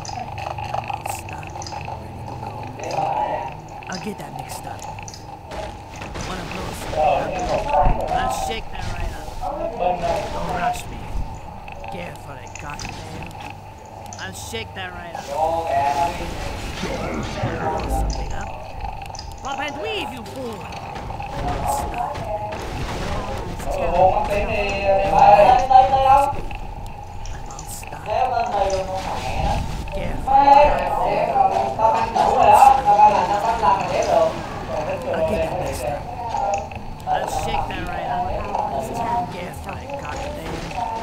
I'll get that mixed up. Wanna blow something up? I'll shake that right up. Don't rush me. Careful, I got it, man. I'll shake that right up. Blow something up. Pop and weave, you fool! Ồ, mắt tiếng đi, đi Tới, bay. tới, tới đâu? I'm all stuck. Kéo lên đây luôn con mẹ nó. Careful. Tao bắn đủ rồi đó. Tao bắn là tao bắn lần là kéo được. I'll get that mixed up. I'll shake that right up. Careful, I got it, man.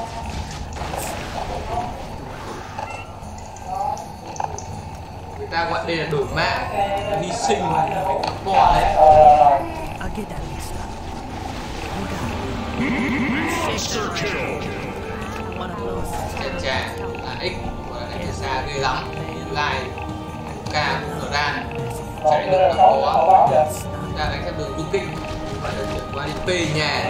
Người ta gọi đây là đổi mạng, hy sinh, các bò đấy. I'll get that mixed up. You got it. Shake that right. I wanna blow something. Chèn chà là X, gọi là đánh xa ghê lắm. Lai, Cam, Ran, chạy được các bò. Ta đánh theo đường du kích, và được chuyển qua đi P nhà.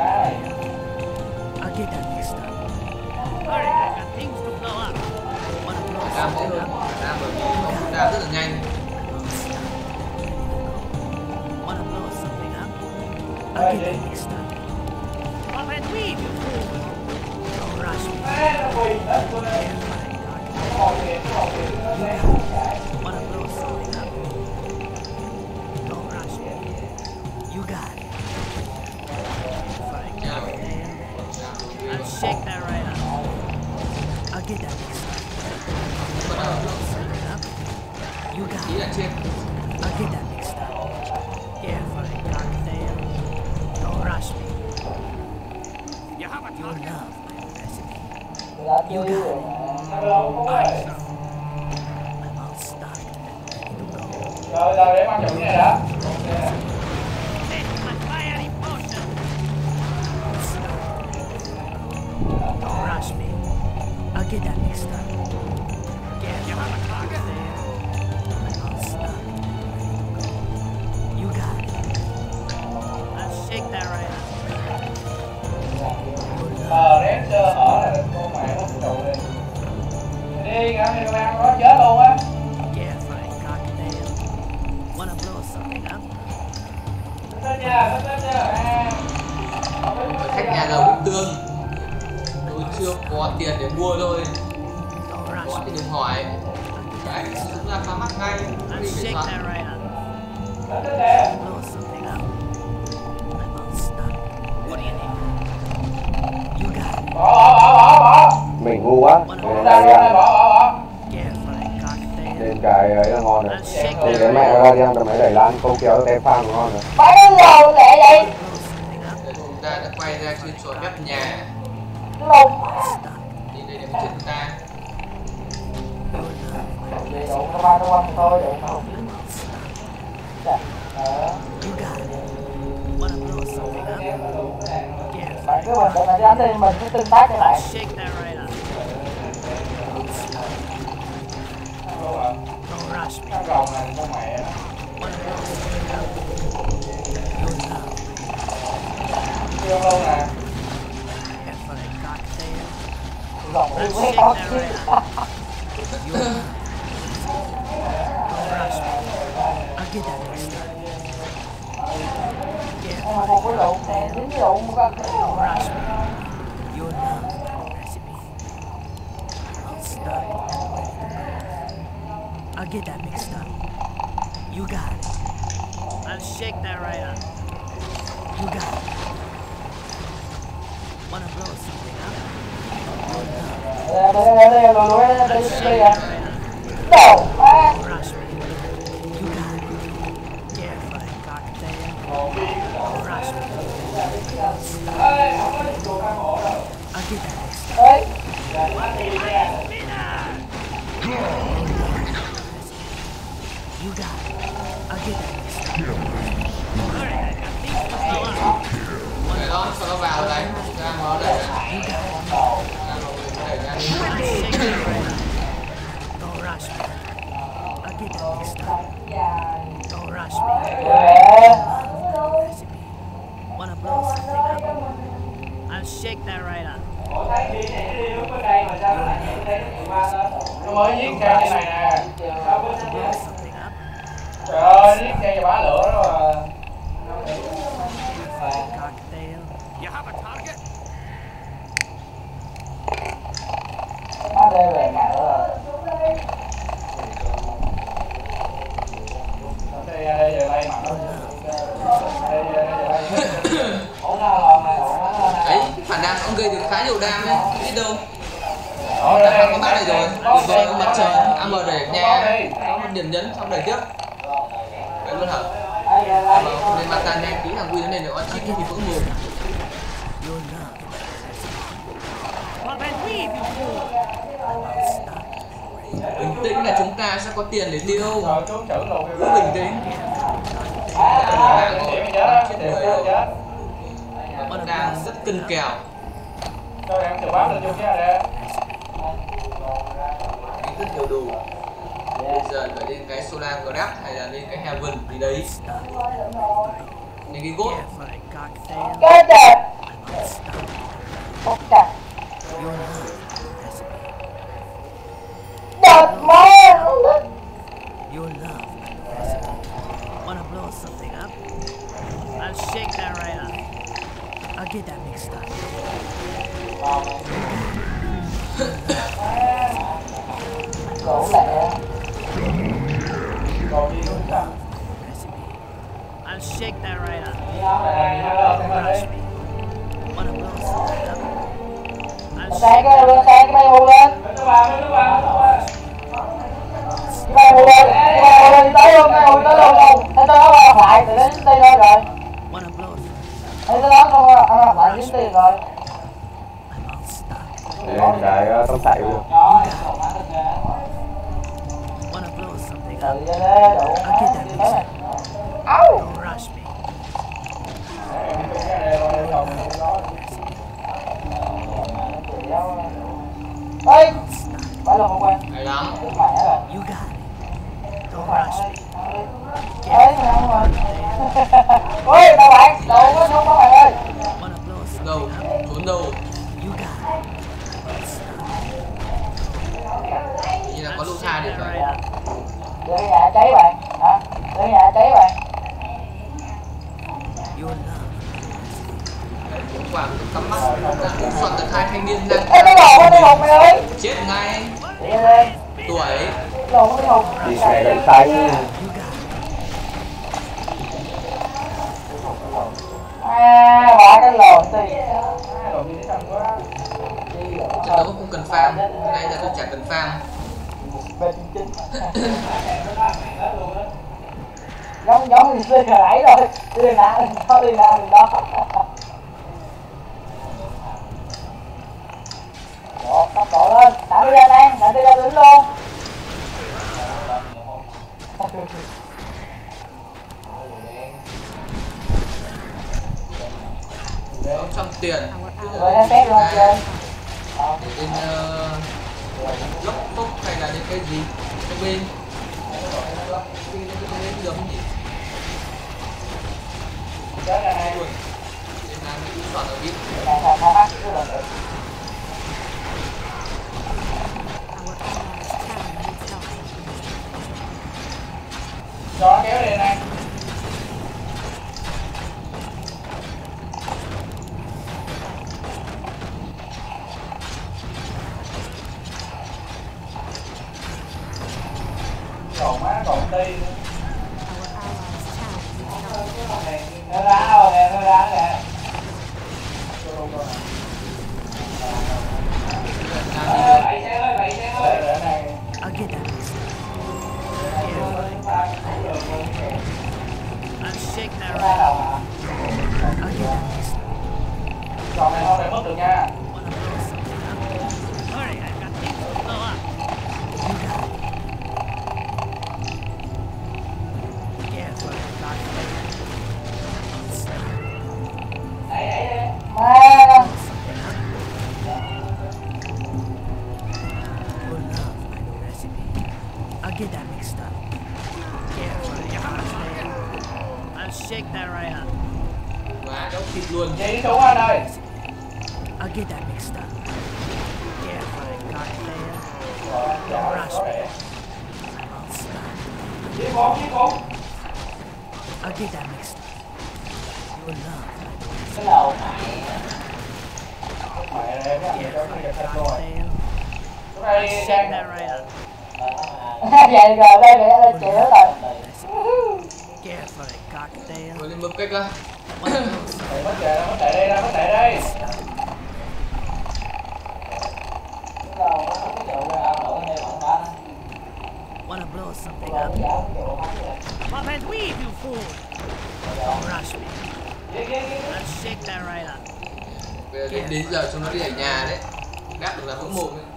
I'll get that mixed up. Alright, I got things to blow up. Wanna blow Cam dễ something hơn, up? Cam bởi vì nó ra rất là nhanh. Wanna blow something up? I'll get that mixed up. Pop and weave, you fool! Don't rush me. Wanna blow something up? Don't rush me. You got it. Fine, Chào. I'll shake that right up. I'll get that mixed up. Bắt đầu Blow something up. You got ý it. là chết. I'll get that mixed up. Careful, goddamn. Don't rush me. You have a your love, my recipe. You got it. I'm all stocked and ready to go. Rồi, rồi, để mang chủ này đã. Let my fiery potion. Don't rush me. get that mixed up. Yeah, you have a target there. I'm all stuck. You got it. Let's shake that right up. Ờ, rét sơ hở là con mẹ nó trụ đi. Đi ngắm đi, công an nó chết luôn á. Yeah, fine, cocktail. Wanna blow something up? Lên nha, lên nha. Khách nhà giàu Bình Tương. Tôi chưa có tiền để mua thôi. Don't rush Có me. thì đừng hỏi. Đấy, chúng ta phá mắt ngay. Đi Let's điện shake thoại. that right up. Lên nè. Blow something up. I'm all stuck. What do you need? You got it. Bỏ, bỏ, bỏ, bỏ, bỏ. Mình ngu quá. Ra, Nên ra, ra, cái bỏ, bỏ, bỏ. Yeah, fine, cocktail. nên cái ấy là ngon rồi. Let's shake Thì that cái right mẹ up. ra đi ăn cái máy đẩy lan câu kéo té phang của ngon rồi. Bắn lầu lẹ vậy. Blow something up. Để chúng ta đã quay ra chuyên soi bếp nhà. Lầu. Stuck. Đi đây để mà chuyện chúng ta. Vậy đủ nó ba nó quăng thôi vậy không? I'm all stuck. Dạ. Ờ. You got it. Wanna blow something up? Yeah, Bạn fine. cứ mình mình đánh đi, mình cứ tương tác với bạn. Let's shake that right up. Don't rush me. Cái gồng này con mẹ nó. Wanna blow something up? You love. Chưa luôn nè. Yeah, fine, cocktail. Gồng đi Let's với shake con that chứ. right up. You love. Don't rush me. I'll get that mixed up. Yeah, Nhưng mà một cái rượu nè, dính rượu một con. don't rush me. You love recipe. I'm stuck. I'll get that mixed up. You got it. I'll shake that right up. You got it. Wanna blow something up? Đây, đây, đây, đây, lùi lùi, đây, đây, Let's đây, shake đây, that đây. right up. Đầu, á. Don't rush me. You got it. Yeah, fine, cocktail. Don't rush me. I'll get that mixed up. Đấy. You got it. I'll get that mixed up. Alright, I think that's the one. Để đó, cho nó vào đây. Ra nó để ra. You got it. Ra nó để ra đi. Shake it right up. Don't rush me. I'll get that mixed up. Don't rush me. Dạ. Recipe. Wanna blow something up? I'll shake that right up. Nó mới giết cây như này nè. Blow something up. Trời ơi, giết cây cho bả lửa đó mà. Cocktail. You have a target? Nó đây về mẹ rồi. Đây, đây, giờ lay mặt nó. Đây, đây, đây, đây. Ổn nào lòn này, ổn nào lòn Đấy, này. phản đam ông gây được khá nhiều đam đấy, không biết đâu. Ở Đã đây, có bát này rồi, tuyệt vời, ông mặt trời, a em đẩy nha, có một điểm nhấn xong đẩy tiếp. Vậy luôn hả? Đây, đây, đây. Mà không nên Mata nhanh tí thằng Win nó lên được chip thì vững mồm. Your love. Well, then leave, you fool. Bình tĩnh là chúng ta sẽ có tiền để tiêu. rồi trốn chữ luôn. Cứ bình tĩnh. À, Đã là mạng điểm rồi, chết, chết điểm người chết, rồi. chết. Và vẫn đang rất cân kèo. Cho em từ bát lên chung kia nè. Kiến thức nhiều đủ. Bây giờ phải lên cái Solar Grab hay là lên cái Heaven gì đấy. Lên cái gốt. Yeah, fine, cocktail. Cái đẹp. I'm unstuck. Không chặt. Your love. Recipe. Đẹp má. Your love. Recipe. Wanna blow something up? I'll shake that right up. I'll get that mixed up. Đổ lẹ. Còn gì nữa sao? Recipe. I'll shake that right up. Này, nó lên, Don't nó lên rush đi. me. Wanna blow something up? I'll Sang shake cái that lên, right sang cái bay hù lên. Lên nó vào, lên nó vào, nó vào. Cái bay hù lên, cái bay hù lên đi tới luôn, cái hù tới luôn luôn. Thế tới đó qua lại, từ đến đây thôi rồi. Wanna blow something? Thế tới đó không ăn lại kiếm tiền rồi. I'm unstuck. Lên cái uh, tông chạy luôn. Wanna blow something Từ up? đây đây, đủ. I'll get that Đi mixed tới này. up. Áo. Don't rush me. Ê, luôn không quen. Hay lắm. Mẹ rồi. You got it. Don't rush me. Ê, sao không rồi? Ôi, đâu bạn, đâu có xuống các bạn ơi. Wanna blow Đâu, something up? trốn đâu. You got it. Như là có lũ tha được rồi. Đưa nhà cháy bạn. Hả? Đưa nhà cháy bạn. Your love. Quả cắm mắt đang soạn được hai thanh niên đang Ê, cái đồ của cái hùng mày ơi. chết ngay. Đi lên. Tuổi Cái đồ của cái hùng. Thì sẽ gậy tay. À, bỏ cái lồn thì. trận đấu không cần farm, cái này là tôi chả cần farm. Bên chính. Giống giống như xưa hồi nãy rồi. Đi lên nã, đi đó, đi nã, đi đó. Đó, tốc độ lên, đã đi ra đây, đã đi ra đứng luôn. Đấu trong tiền Rồi em phép luôn chơi. để lên uh, lốc phốc hay là những cái gì cái bên cái bên được không nhỉ? Chết ra này. Luôn để làm cái soạn ở biết. Thằng thằng thằng mắt cứ được. Cho nó kéo lên này. Còn má còn đi nữa. Nó đá rồi nè, nó đá nè. Bảy xe ơi, bảy xe ơi. I'll get that. I'll shake that Ra right. đầu hả? I'll get that. Còn này không để mất được nha. Wanna blow something up? Hurry, I've got things to blow up. You got it. Careful, God. Đẩy đẩy đi. Má. Your love, I know recipe. I'll get that mixed up. Careful, you're gonna stay. I'll shake that right up. Má đấu thịt luôn. Chị đi xuống anh ơi. I'll get that mixed up. Careful, God. Dạ, Don't rush có me. vẻ. I'll stop. Đi bốn, đi bốn. I'll get that mixed up. Your love, I know recipe. Cái lồn. Mẹ này, cái này cho cái này xanh rồi. Cocktail. Xuống đây Shake Trang. that right up. Vậy rồi đây để đây chịu rồi. Careful, cocktail. Rồi lên bấm cách ra. Mày mất chạy, mất chạy đây, ra mất chạy đây. Wanna blow something up? Pop and weave, you fool! Don't rush me. Let's shake that right up. Về đến, đến giờ chúng nó đi ở nhà đấy. Gác được là vững mồm ấy.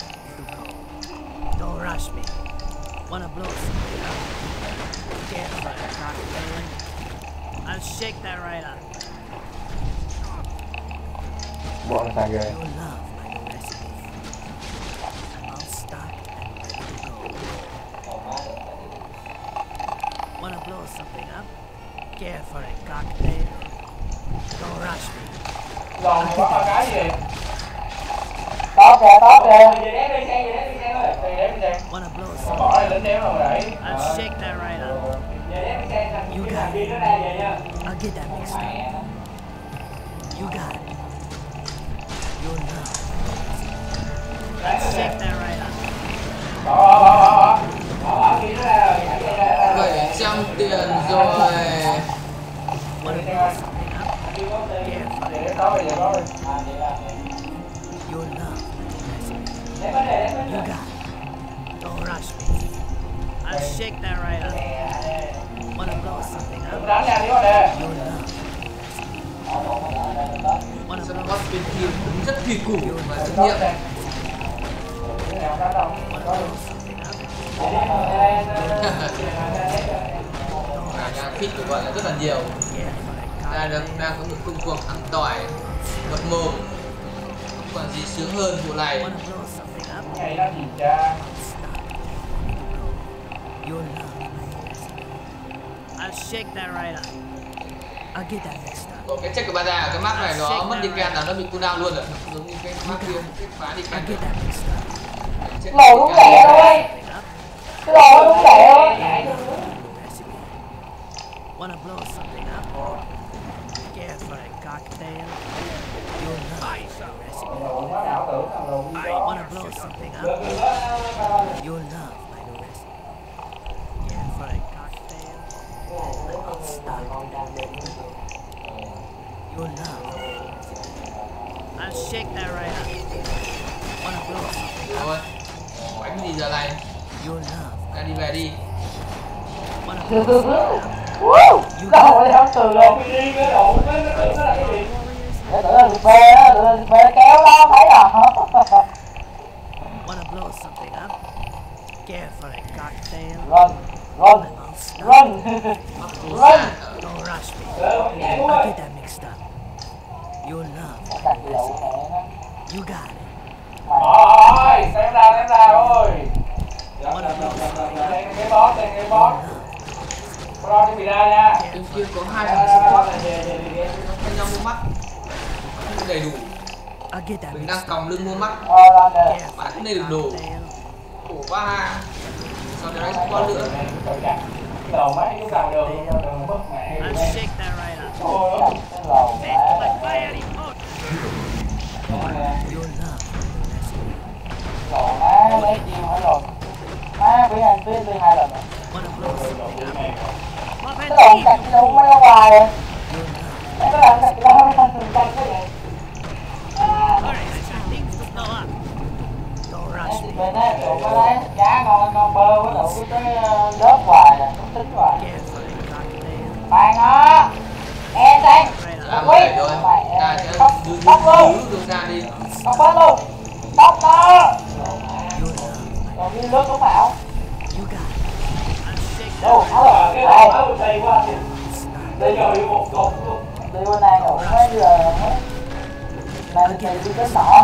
Don't rush me. Wanna blow something up? Careful, cocktail. I'll shake that right up. Bọn thằng ghê. Your love, my new recipe. I'll stop and ready to go. Wanna blow something up? Careful, cocktail. Don't rush me. Lòn bắt ba cái gì? Tốt kìa, tốt kìa. Về đếm đi Trang, về đếm đi Trang ơi. Về đếm đi Trang. Wanna blow Còn something bỏ đây lính đếm rồi đẩy. I'll shake that right up. Về đếm đi Trang. You Làm got gì it. nữa đây về nha. I'll get that mixed up. You got it. Your love. Let's shake that right up. Bỏ, bỏ, bỏ, bỏ, bỏ. Bỏ, bỏ, kia nó ra rồi. Nhảy dây ra, ra, ra. bảy trăm tiền rồi. Wanna blow something up? Careful. Về đếm đó, về đếm đó đi. Your love. Đếm vấn đề, đếm vấn You đề. got it. Don't rush me. I'll shake that right up. Wanna blow something Đừng up? đánh nha, đi vấn đề. Your love. Wanna Sân blow gót bên kia cũng rất kỳ củ và trách Đó, nhiệm. Trang. Cái nào đánh đâu. wanna Đó đi. blow something up? Cả nhà fit của gọi là rất là nhiều. Careful, Đang, đang, đang có một công cuộc ăn tỏi, ngập mồm. Còn gì sướng hơn vụ này. Wanna blow something up? này nó gì cha. Your love. I'll shake that right up. I'll get that next time. Cái check của bà già ở cái map này nó mất đi can là nó bị cooldown luôn rồi, giống như cái map kia, cái phá đi I'll can. get that next time. Lồ đúng lẹ thôi. Cái lồ đúng lẹ thôi. Wanna blow something up? Care for a cocktail? Your love is a recipe. Wanna blow something up? Your love like a recipe. Care for a cocktail? Let me start. Your love. I'll shake that right up. Wanna blow something up? Thôi, bánh gì giờ này? Your love. Ra đi về đi. Wanna blow something up? Woo! Đâu rồi không từ luôn. Đi cái độ nó nó tưởng nó là cái gì? Để tụi nó phê á, tụi nó phê kéo đó thấy à. Wanna blow something up? Care for a cocktail? Run, run, run, run. Don't rush me. I'll get that mixed up. Your love. You got it. Rồi, xem ra xem ra ơi. Đây cái boss, đây cái boss. Pro chuẩn bị ra nha. Bên kia có hai thằng support bên nhau mua mắt, không đầy đủ. I'll get that Mình mixed đang còng lưng mua mắt, Ờ, ra nè. bạn cũng đầy đủ đồ. Khổ quá. Sau đó đánh con nữa. Đầu mấy chúng ta đường đường mất mẹ. I'll shake that right up. Ôi, Cái lồ Make mẹ. my fire emotion. Your love. Lồ má mấy chiêu hết rồi. Má bị anh biết đi hai lần rồi. Wanna blow something up? Pop Cái and lồ leave. cạch đâu mấy ở ngoài rồi. Your love. Cái lồ cạch đâu mấy thằng thường cạch cái vậy. Alright, I got things to blow up. Don't rush me. Bên đó tụi nó lấy cá ngon ngon bơ với đủ cái đớp hoài nè, không tính hoài. Care for a cocktail? Bạn nó. Nghe xem. Right Ra up. về rồi. Ta sẽ Tóc, đưa tóc luôn. đưa ra đi. Tóc bớt luôn. Tóc nó. Your love. Còn như nước cũng bảo. You got it. I'll shake that Đâu, right áo up. rồi. cái Đây. đầu nó xây quá. Đây rồi một cục luôn. Đi bên này đủ mấy giờ hết. Này mình đi cái nọ.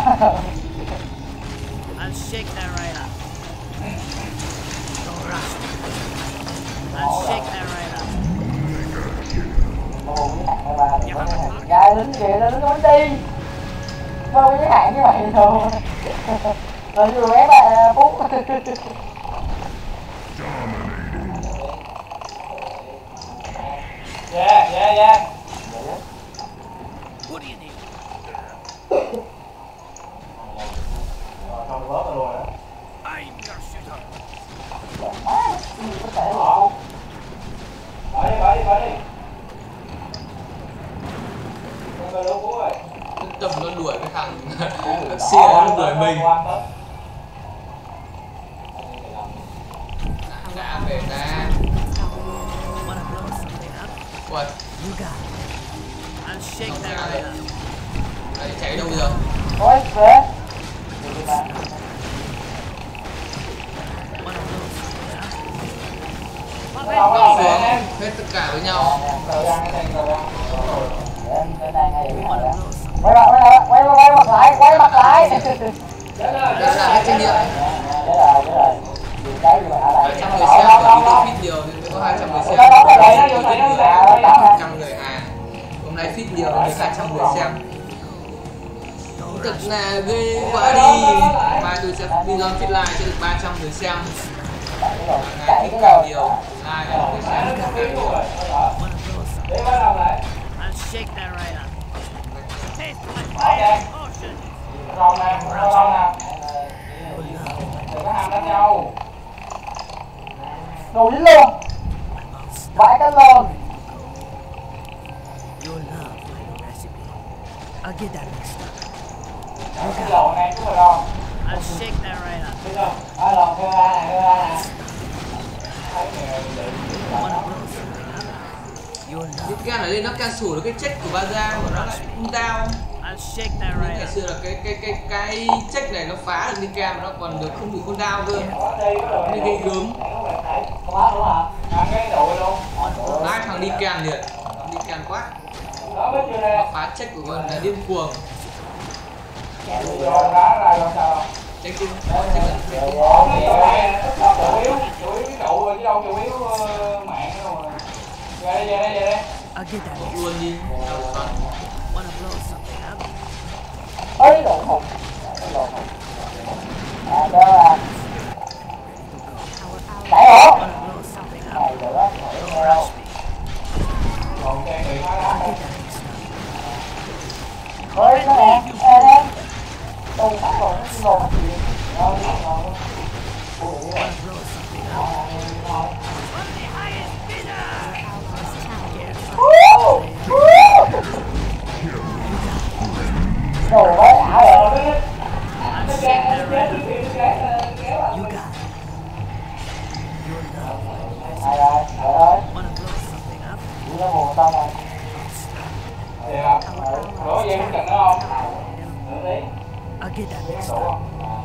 I'll shake that right up. Don't rush me. I'll shake that right up. Ồ, cái hạng này bà. Gái lính kìa, nó lính bắn đi. Không cái hạng như vậy đâu. Rồi như ghé bà Phúc. Yeah, yeah, yeah. What do you need? Rồi xong bớt rồi luôn á. I'm your shooter. Má, cái gì có thể là Bỏ đi, bỏ đi, bỏ đi. Không có đúng rồi. Tầm nó đuổi cái thằng xe nó đuổi mình. Đã về ra. Wanna blow something up? Ui, You got it. I'll shake that right up. đây cháy đâu bây giờ? Ôi, về. Wanna blow something up? Pop Nó it. đâu có Xuống làm em. hết tất cả với nhau. Thời gian cái này thời gian. Để em lên đây ngay vậy. Wanna blow something Quay mặt, quay mặt, quay mặt, quay mặt lại, quay mặt lại. Chết rồi, Đây chết là hết trách rồi. nhiệm. Chết rồi, chết rồi. Vì cái gì mà ở lại. hai trăm người xem bởi vì tôi feed nhiều nên mới có hai trăm người xem. Tôi feed nhiều nên có một trăm người à. Hôm nay feed nhiều nên hai trăm người xem. Thật là ghê quá đi. Mai tôi sẽ video feed lại cho được ba trăm người xem. Ngày feed càng nhiều, like càng người xem càng nhiều. Wanna blow something? Để bắt đầu lại. I'll shake that right up. Taste my Okay. fire emotion. Rồi nè, rồi rồi nè. Đừng có ham đánh nhau. Đồ dính luôn. Vãi cái luôn. Your love like a recipe. I'll get that mixed up. Cái lỗ này cũng rồi đâu. I'll shake that right up. Biết không? Ở lỗ kêu ra nè, kêu ra nè. Thấy nè, Wanna blow something up? Your Cái love. can ở đây nó cancel được cái check của ba Giang mà nó lại cooldown. I'll shake that Ngày right up. xưa là cái cái cái cái check này nó phá được Nika mà nó còn được không bị cooldown cơ. có đi có rồi. Nên gây gớm. Có bác đúng hả? Ăn cái đội luôn. Hai thằng Nika liền, thằng Nika quá. Đó mới chưa nè. Phá check của con là điên cuồng. Rồi đá ra rồi sao? Check in. Check in. Chủ yếu, chủ yếu cái trụ rồi chứ đâu chủ yếu mạng đâu mà. Về đây, về đây, về đây. Luôn đi. Ơi lộn hụt. Lộn hụt. À đó là đẩy hổ. Này được đó, thôi đâu. Còn trang bị phá đá thôi. Ôi nó nè, ê em. Tù bắt rồi, nó lộn hết chuyện. Rồi, rồi. Ui vậy. Đồ quá ảo rồi. Nó chết, nó chết, nó chết, nó kéo à. Rồi rồi, rồi thôi. Chỉ có buồn tâm rồi. Được không? Đổ dây cũng cần nữa không? Nữa đi. Đủ không?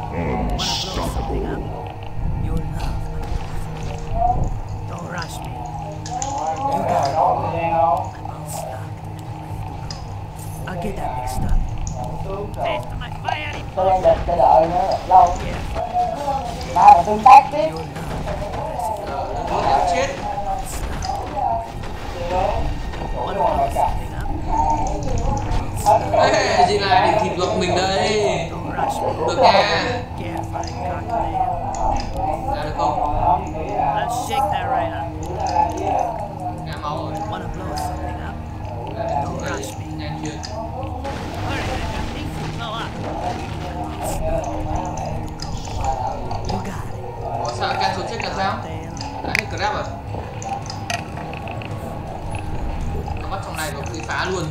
Rồi, rồi, đó thời gian không? Tôi đang định chờ đợi nữa lâu. Ba là tương tác tiếp. Nó kéo chết. Ê, gì lại định thịt luộc mình đây. Được nha. Ra được không? Ngã máu rồi. Nhanh chưa? Ủa sao cancel check là sao? Đã hết grab à? Nó bắt trong này có bị phá luôn.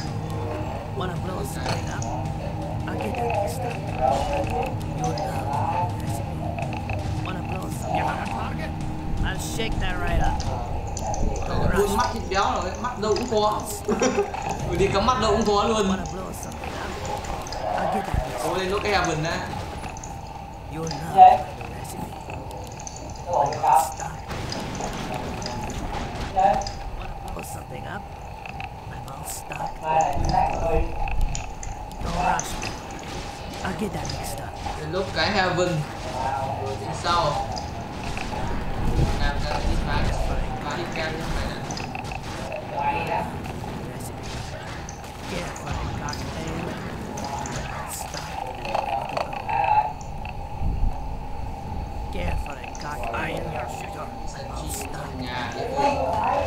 Luôn mắt thịt béo rồi, mắt đâu cũng có. Người đi cắm mắt đâu cũng có luôn. Cố lên lúc cái Heaven á. Vậy? Nó bộ cái sao? Vậy? Mai lại tương tác rồi. Đến lúc cái Heaven rồi đến sau làm ra đi phá phá đi kem trong này nè. Nhà địa phương.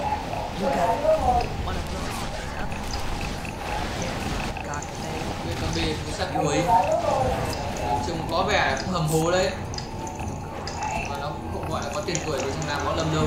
Con bê cũng sắt cuối. Trông có vẻ cũng hầm hố đấy. Mà nó cũng không gọi là có tiền tuổi vì trong Nam có lầm đâu.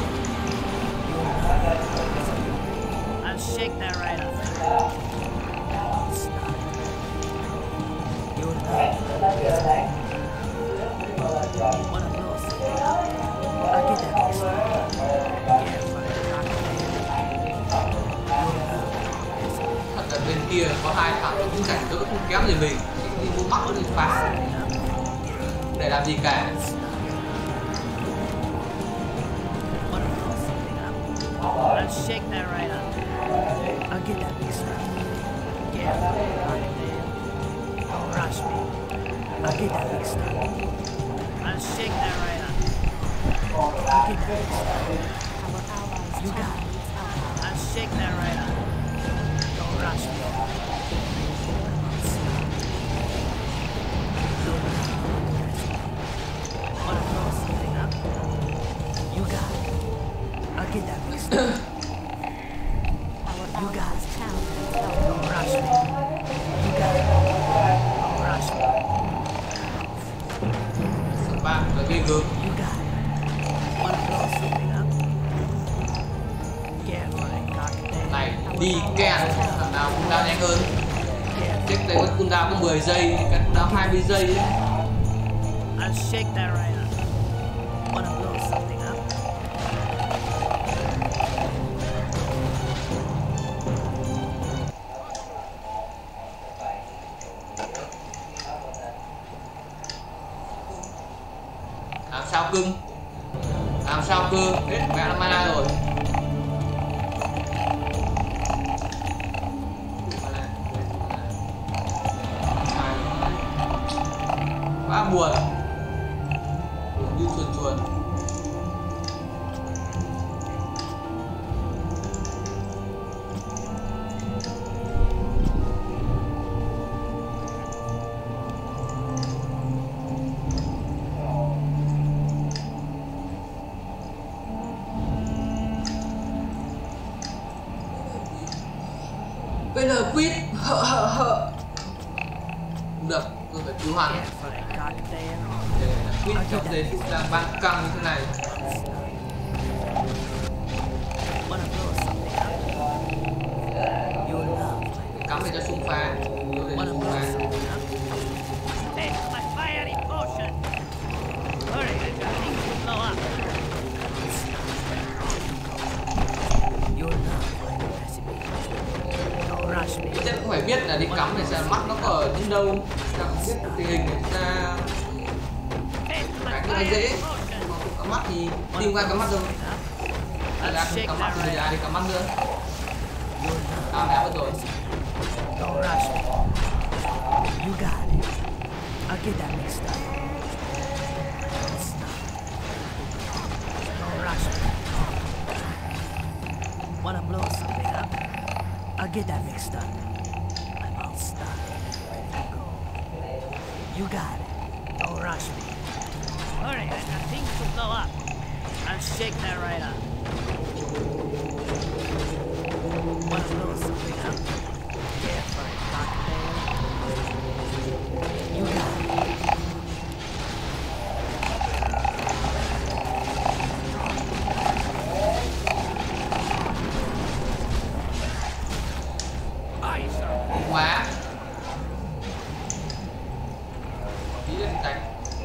Thật là bên kia có hai thằng cũng cảnh đỡ không kém gì mình. Đi mua mắc nó đi phá. Để làm gì cả. I'll shake that right up. I'll get that big stuff. Yeah. Don't rush me. I'll get that big stuff. I'll shake that right up. I'll get that big stuff. You got it. I'll shake that right up. Don't rush me. Wanna blow something up? You got it. I'll get that big stuff. You got it. Don't rush me. You got it. Don't rush me. Ba là ghê gớm. You got it. Wanna blow something up? Yeah, for that cocktail. Này đi ken thằng nào cũng đao nhanh hơn. Check đây có cooldown có mười giây, cái cooldown hai mươi giây ấy. I'll shake that right up. Wanna blow something up? Làm sao cưng? Làm sao cơ? Hết mẹ là mana rồi. Quá buồn. Buồn như chuồn chuồn. Bây giờ quýt hợ hợ hợ. Không được, tôi phải cứu hắn. Để quýt trong giây phút đang ban căng như thế này. Cắm để cho súng phá. Để cho súng phá. Chắc cũng phải biết là đi cắm để xem mắt nó có ở trên đâu, ta không biết tình hình để ta cái này dễ, mà không cắm mắt thì tìm ra cắm mắt đâu, ai ra không cắm mắt thì ai đi cắm mắt nữa, tao đã mất rồi. Wanna blow something up? I'll get that mixed up. I'm all stuck. Ready to go. You got it. Don't rush me. Hurry, I got things to blow up. I'll shake that right up. Wanna blow something up? Yeah, for a cocktail. You got it. Quá tí lên đánh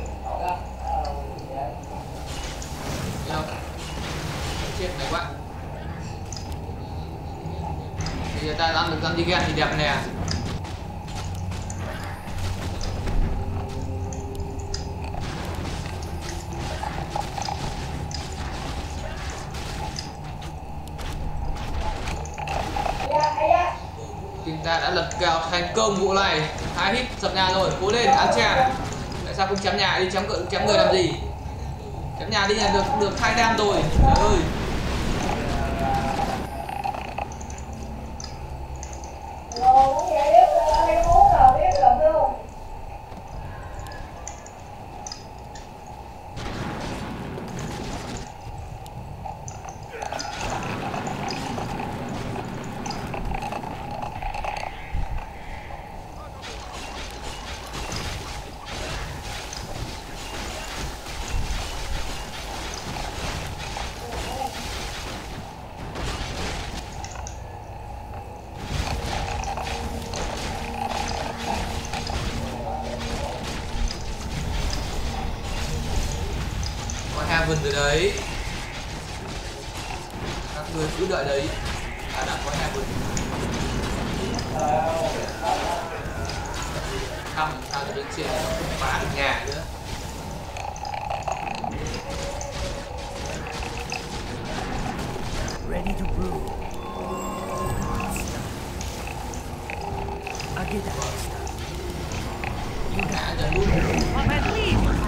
đâu chết này quá thì ta ăn được con đi ghen thì đẹp nè. Chúng ta đã lật kèo thành công vụ này, hai hit sập nhà rồi, cố lên ăn chàng. Tại sao không chém nhà đi, chém người, chém người làm gì? Chém nhà đi là được được hai đam rồi. Trời ơi. Heaven từ đấy, các người cứ đợi đấy, ta đã có Heaven. Không, sao cho đến trên không phá được nhà nữa. Ready to brew. I'll get that stuff. You got it. Come and leave.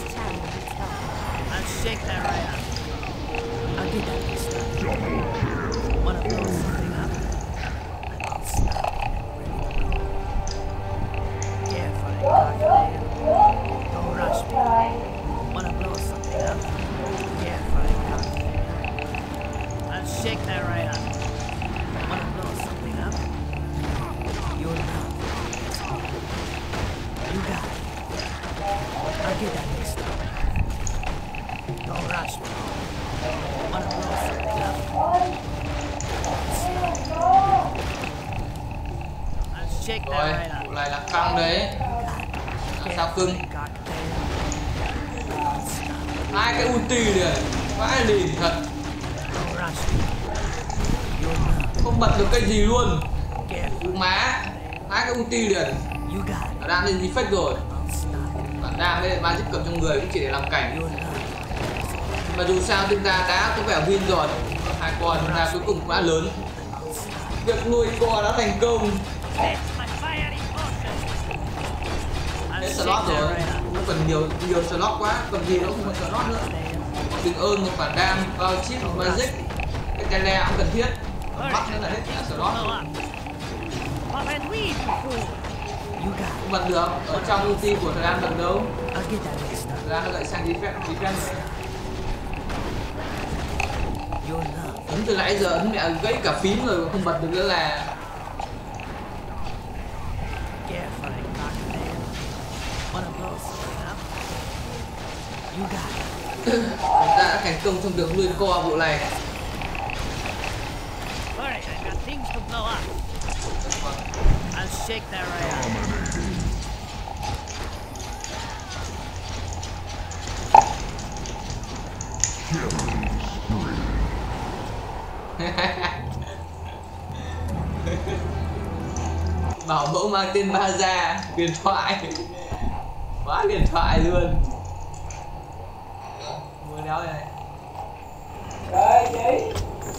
I'll shake that right up. I'll get that mixed up. Wanna blow something up? I'm all stuck and ready to go. Yeah, for a cocktail. Don't rush me. Wanna blow something up? Yeah, for a cocktail. I'll shake that right up. Wanna blow something up? You're not. You got it. I'll get that mixed up. Don't rush me. Wanna blow something up? I'll shake that Rồi, right vụ up. này là căng đấy. Làm sao cưng? Hai cái ulti liền, vãi lìn thật. Không bật được cái gì luôn. Má, hai cái ulti liền. Nó đang lên effect rồi. Bạn đang với magic cầm trong người cũng chỉ để làm cảnh. Mà dù sao chúng ta đã có vẻ win rồi. Hai con chúng ta cuối cùng cũng đã lớn. Việc nuôi co đã thành công. Hết slot rồi. cần nhiều nhiều slot quá, cần gì nó không có slot nữa. Đừng ơn một bản đam vào chip magic, cái tele cũng cần thiết, bắt nữa là hết cả slot. Không bật được, ở trong ulti của thời gian bật đâu. Thời gian nó lại sang defense, defense. Ấn từ nãy giờ ấn mẹ gãy cả phím rồi không bật được nữa là. Chúng ta đã thành công trong đường nguyên co vụ này. Bảo mẫu mang tên Baza, huyền thoại. Quá huyền thoại luôn. Mua đéo này. Đây chị.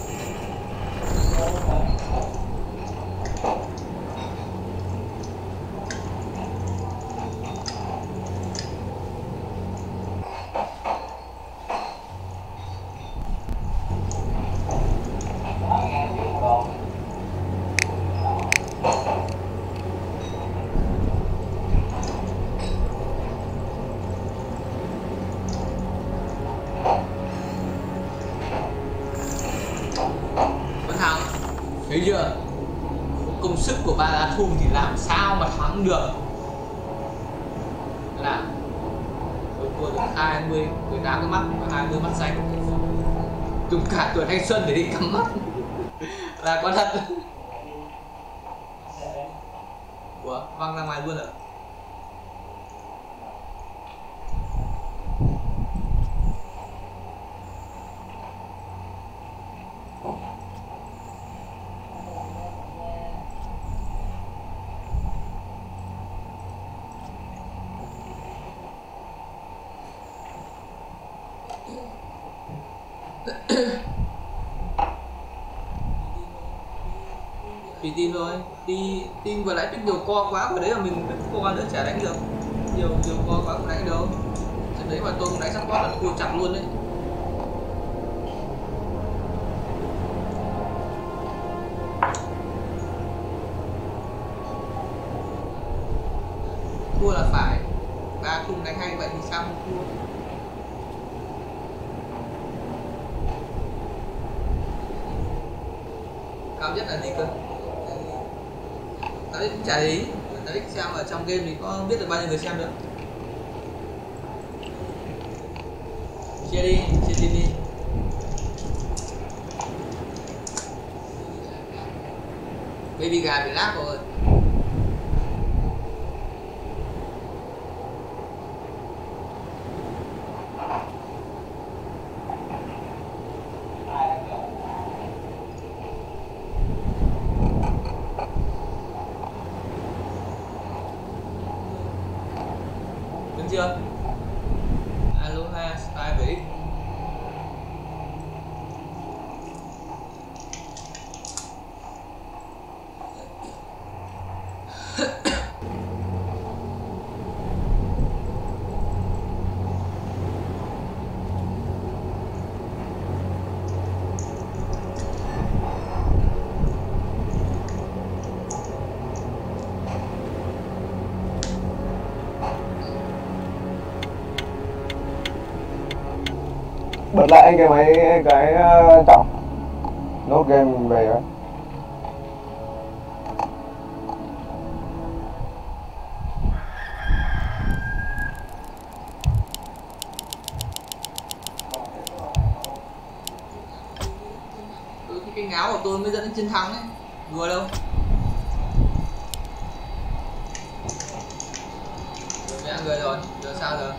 Thấy chưa? Công sức của ba lá thùng thì làm sao mà thắng được. Là tôi thua được hai mươi, mười tám cái mắt và hai mươi mắt xanh. Dùng cả tuổi thanh xuân để đi cắm mắt. Là có thật. Ủa, văng ra ngoài luôn rồi. Thì tin thôi, thì tin vừa nãy pick nhiều co quá, và đấy là mình co nữa chả đánh được. Nhiều nhiều co quá không đánh đâu. Trận đấy mà tôi không đánh sắc quá là cua chặt luôn đấy. Thua là phải. Ba khung đánh hay vậy thì sao không thua? Cao nhất là gì cơ? Tao cũng chả ý. Tao biết xem ở trong game thì có biết được bao nhiêu người xem nữa. Chia đi, chia tin đi. Baby gà bị lag rồi. Chưa? Aloha Spy bảy x. Bật lại anh cái máy cái uh, trọng nốt game về đấy. Ừ, cái canh áo của tôi mới dẫn đến chiến thắng ấy, đùa đâu. Rồi mẹ người rồi, giờ sao giờ?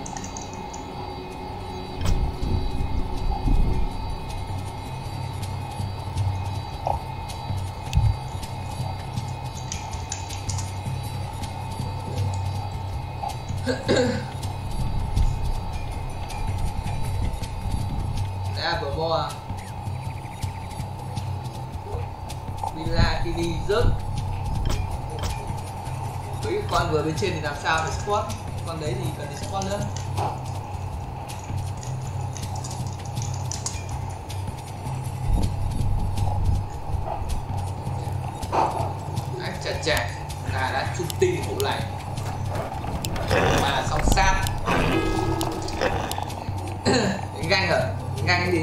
Ra bờ bo à? Đi ra khi đi rớt. Với con vừa bên trên thì làm sao để squat? con đấy thì cần đi support nữa. Ách chà chà, ta đã trung tinh vụ lại mà song sát. Đánh ganh hả? Đánh ganh cái gì?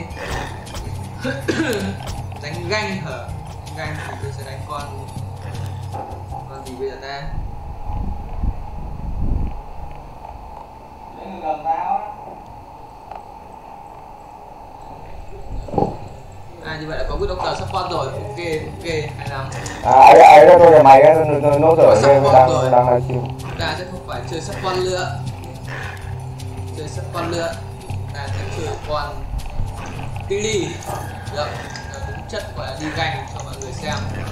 Đánh ganh hả? Ganh thì tôi sẽ đánh con con gì bây giờ ta? Lấy người gần tao á. À như vậy là có quyết doctor support rồi. Ok ok hay lắm. À ấy ấy đó tôi là mày á, nó nó rồi game đang đang livestream. Ta sẽ không phải chơi support nữa. Chơi support nữa. Ta sẽ chơi con Tilly. Được. Đúng chất gọi là đi ganh cho mọi người xem.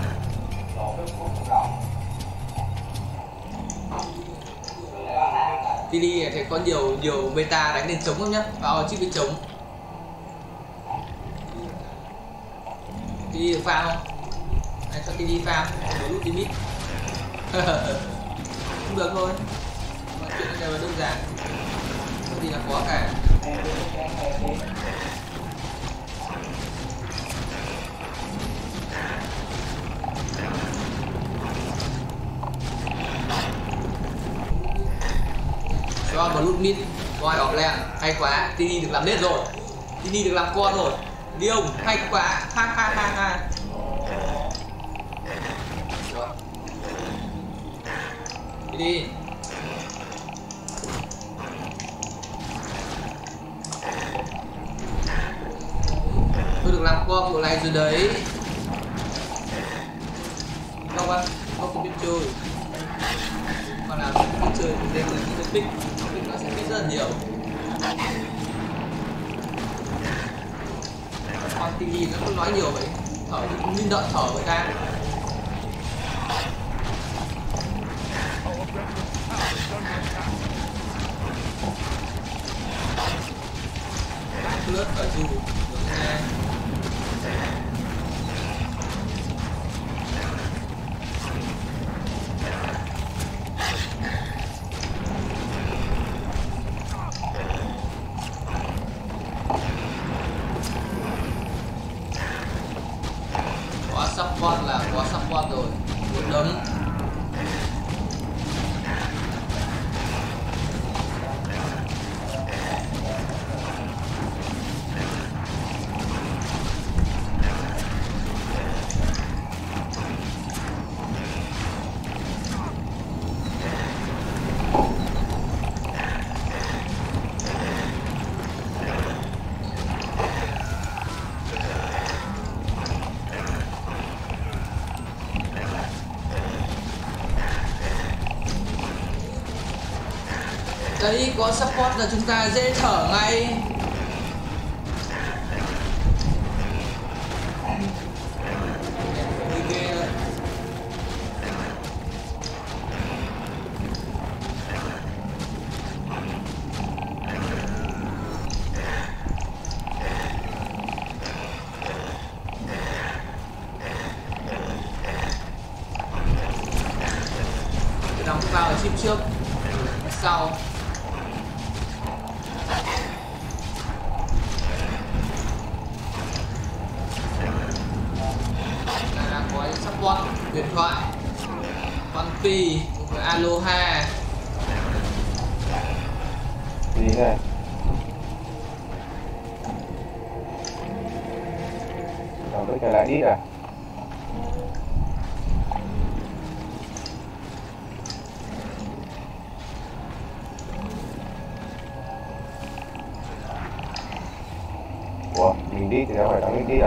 Tilly thì có nhiều nhiều beta đánh lên trống không nhá, vào chiếc bên trống. Tilly được farm không? Này cho Tilly farm, có lúc limit. Không được thôi. Mọi chuyện đều là đơn giản. Không gì là khó cả. Cho blue mid coi ọp lẹ hay quá. Tini được làm nết rồi, Tini được làm con rồi. Đi ông hay quá, ha ha ha ha. Đi đi. Tôi được làm con bộ này rồi đấy. Không á, không biết chơi. Còn nào biết chơi thì lên là cái pick, pick nó sẽ biết rất là nhiều. Con Tini nó không nói nhiều vậy, thở như đợi thở người ta. Lướt ở dù được nghe. Quá support là quá support rồi, một đấm. Đấy, có support là chúng ta dễ thở ngay. Ghê đấy. Đóng vào ở chip trước, sau. Điện thoại con Pi với Aloha gì này còn tôi trở lại đi à. Ủa mình đi thì đâu phải thằng mình đi à.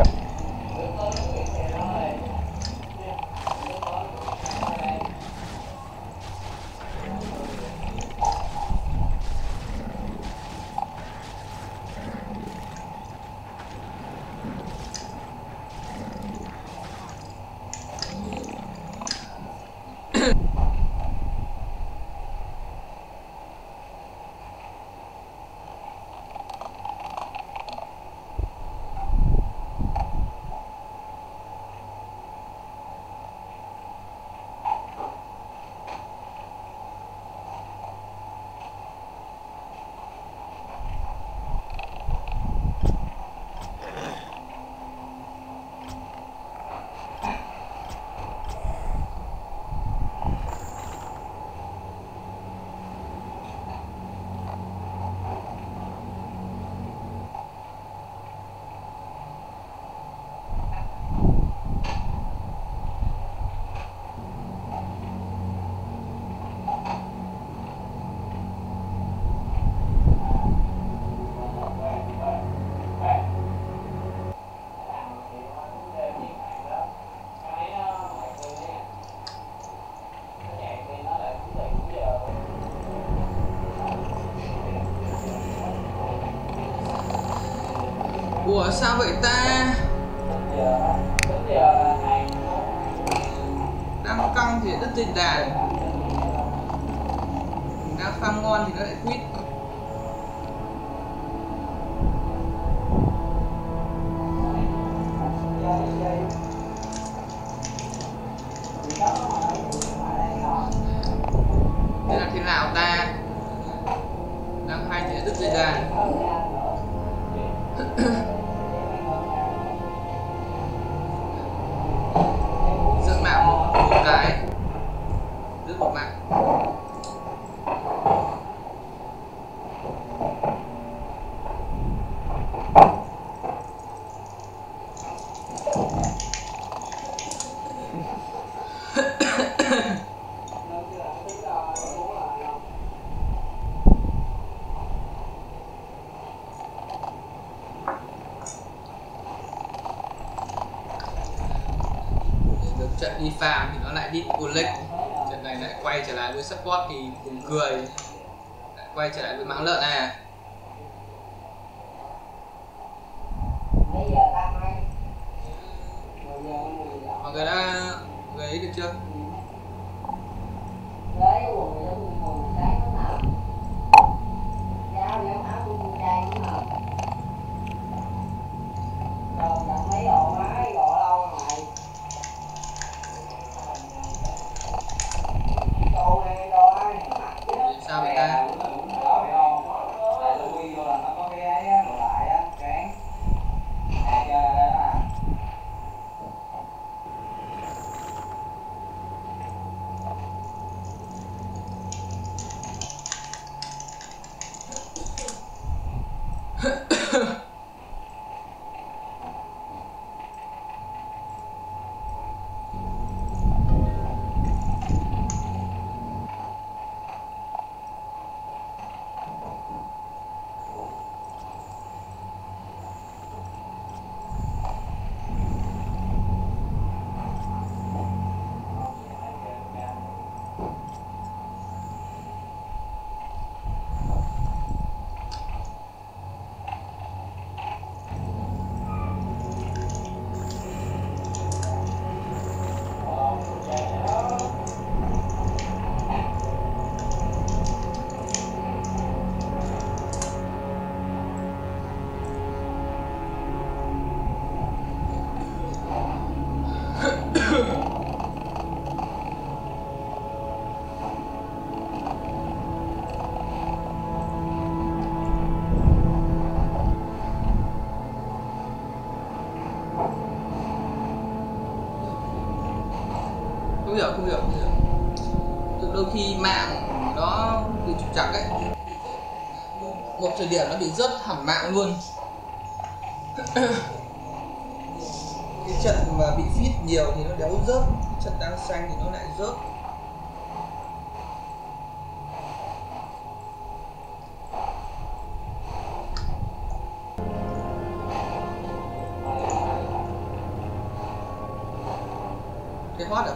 Ủa sao vậy ta? Đang căng thì đứt dây đàn, đang farm ngon thì nó lại quýt. Đây là thế nào ta? Đang hai thì đứt dây đàn. Dựng mạng một, một cái đứt một mạng. Trận đi farm thì nó lại đi collect, trận này lại quay trở lại với support thì buồn cười, lại quay trở lại với mãng lợn này. Mọi người đã người ấy được chưa? Sao vậy ta? Không hiểu, không hiểu, không hiểu. Từ đôi khi mạng nó bị trục trặc ấy, một thời điểm nó bị rớt hẳn mạng luôn. Cái trận mà bị feed nhiều thì nó đéo rớt, trận đang xanh thì nó lại rớt. Cái hot à?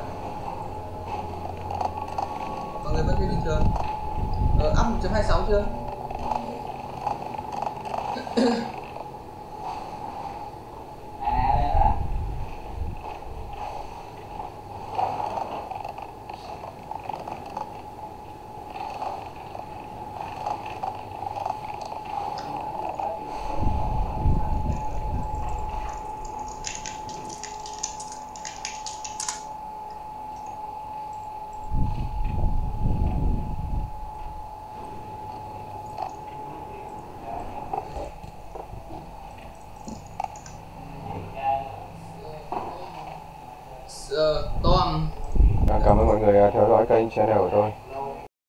Mọi người vẫn thấy bình thường. Ờ, up một chấm hai sáu chưa? Storm. Cảm ơn mọi người theo dõi kênh channel của tôi.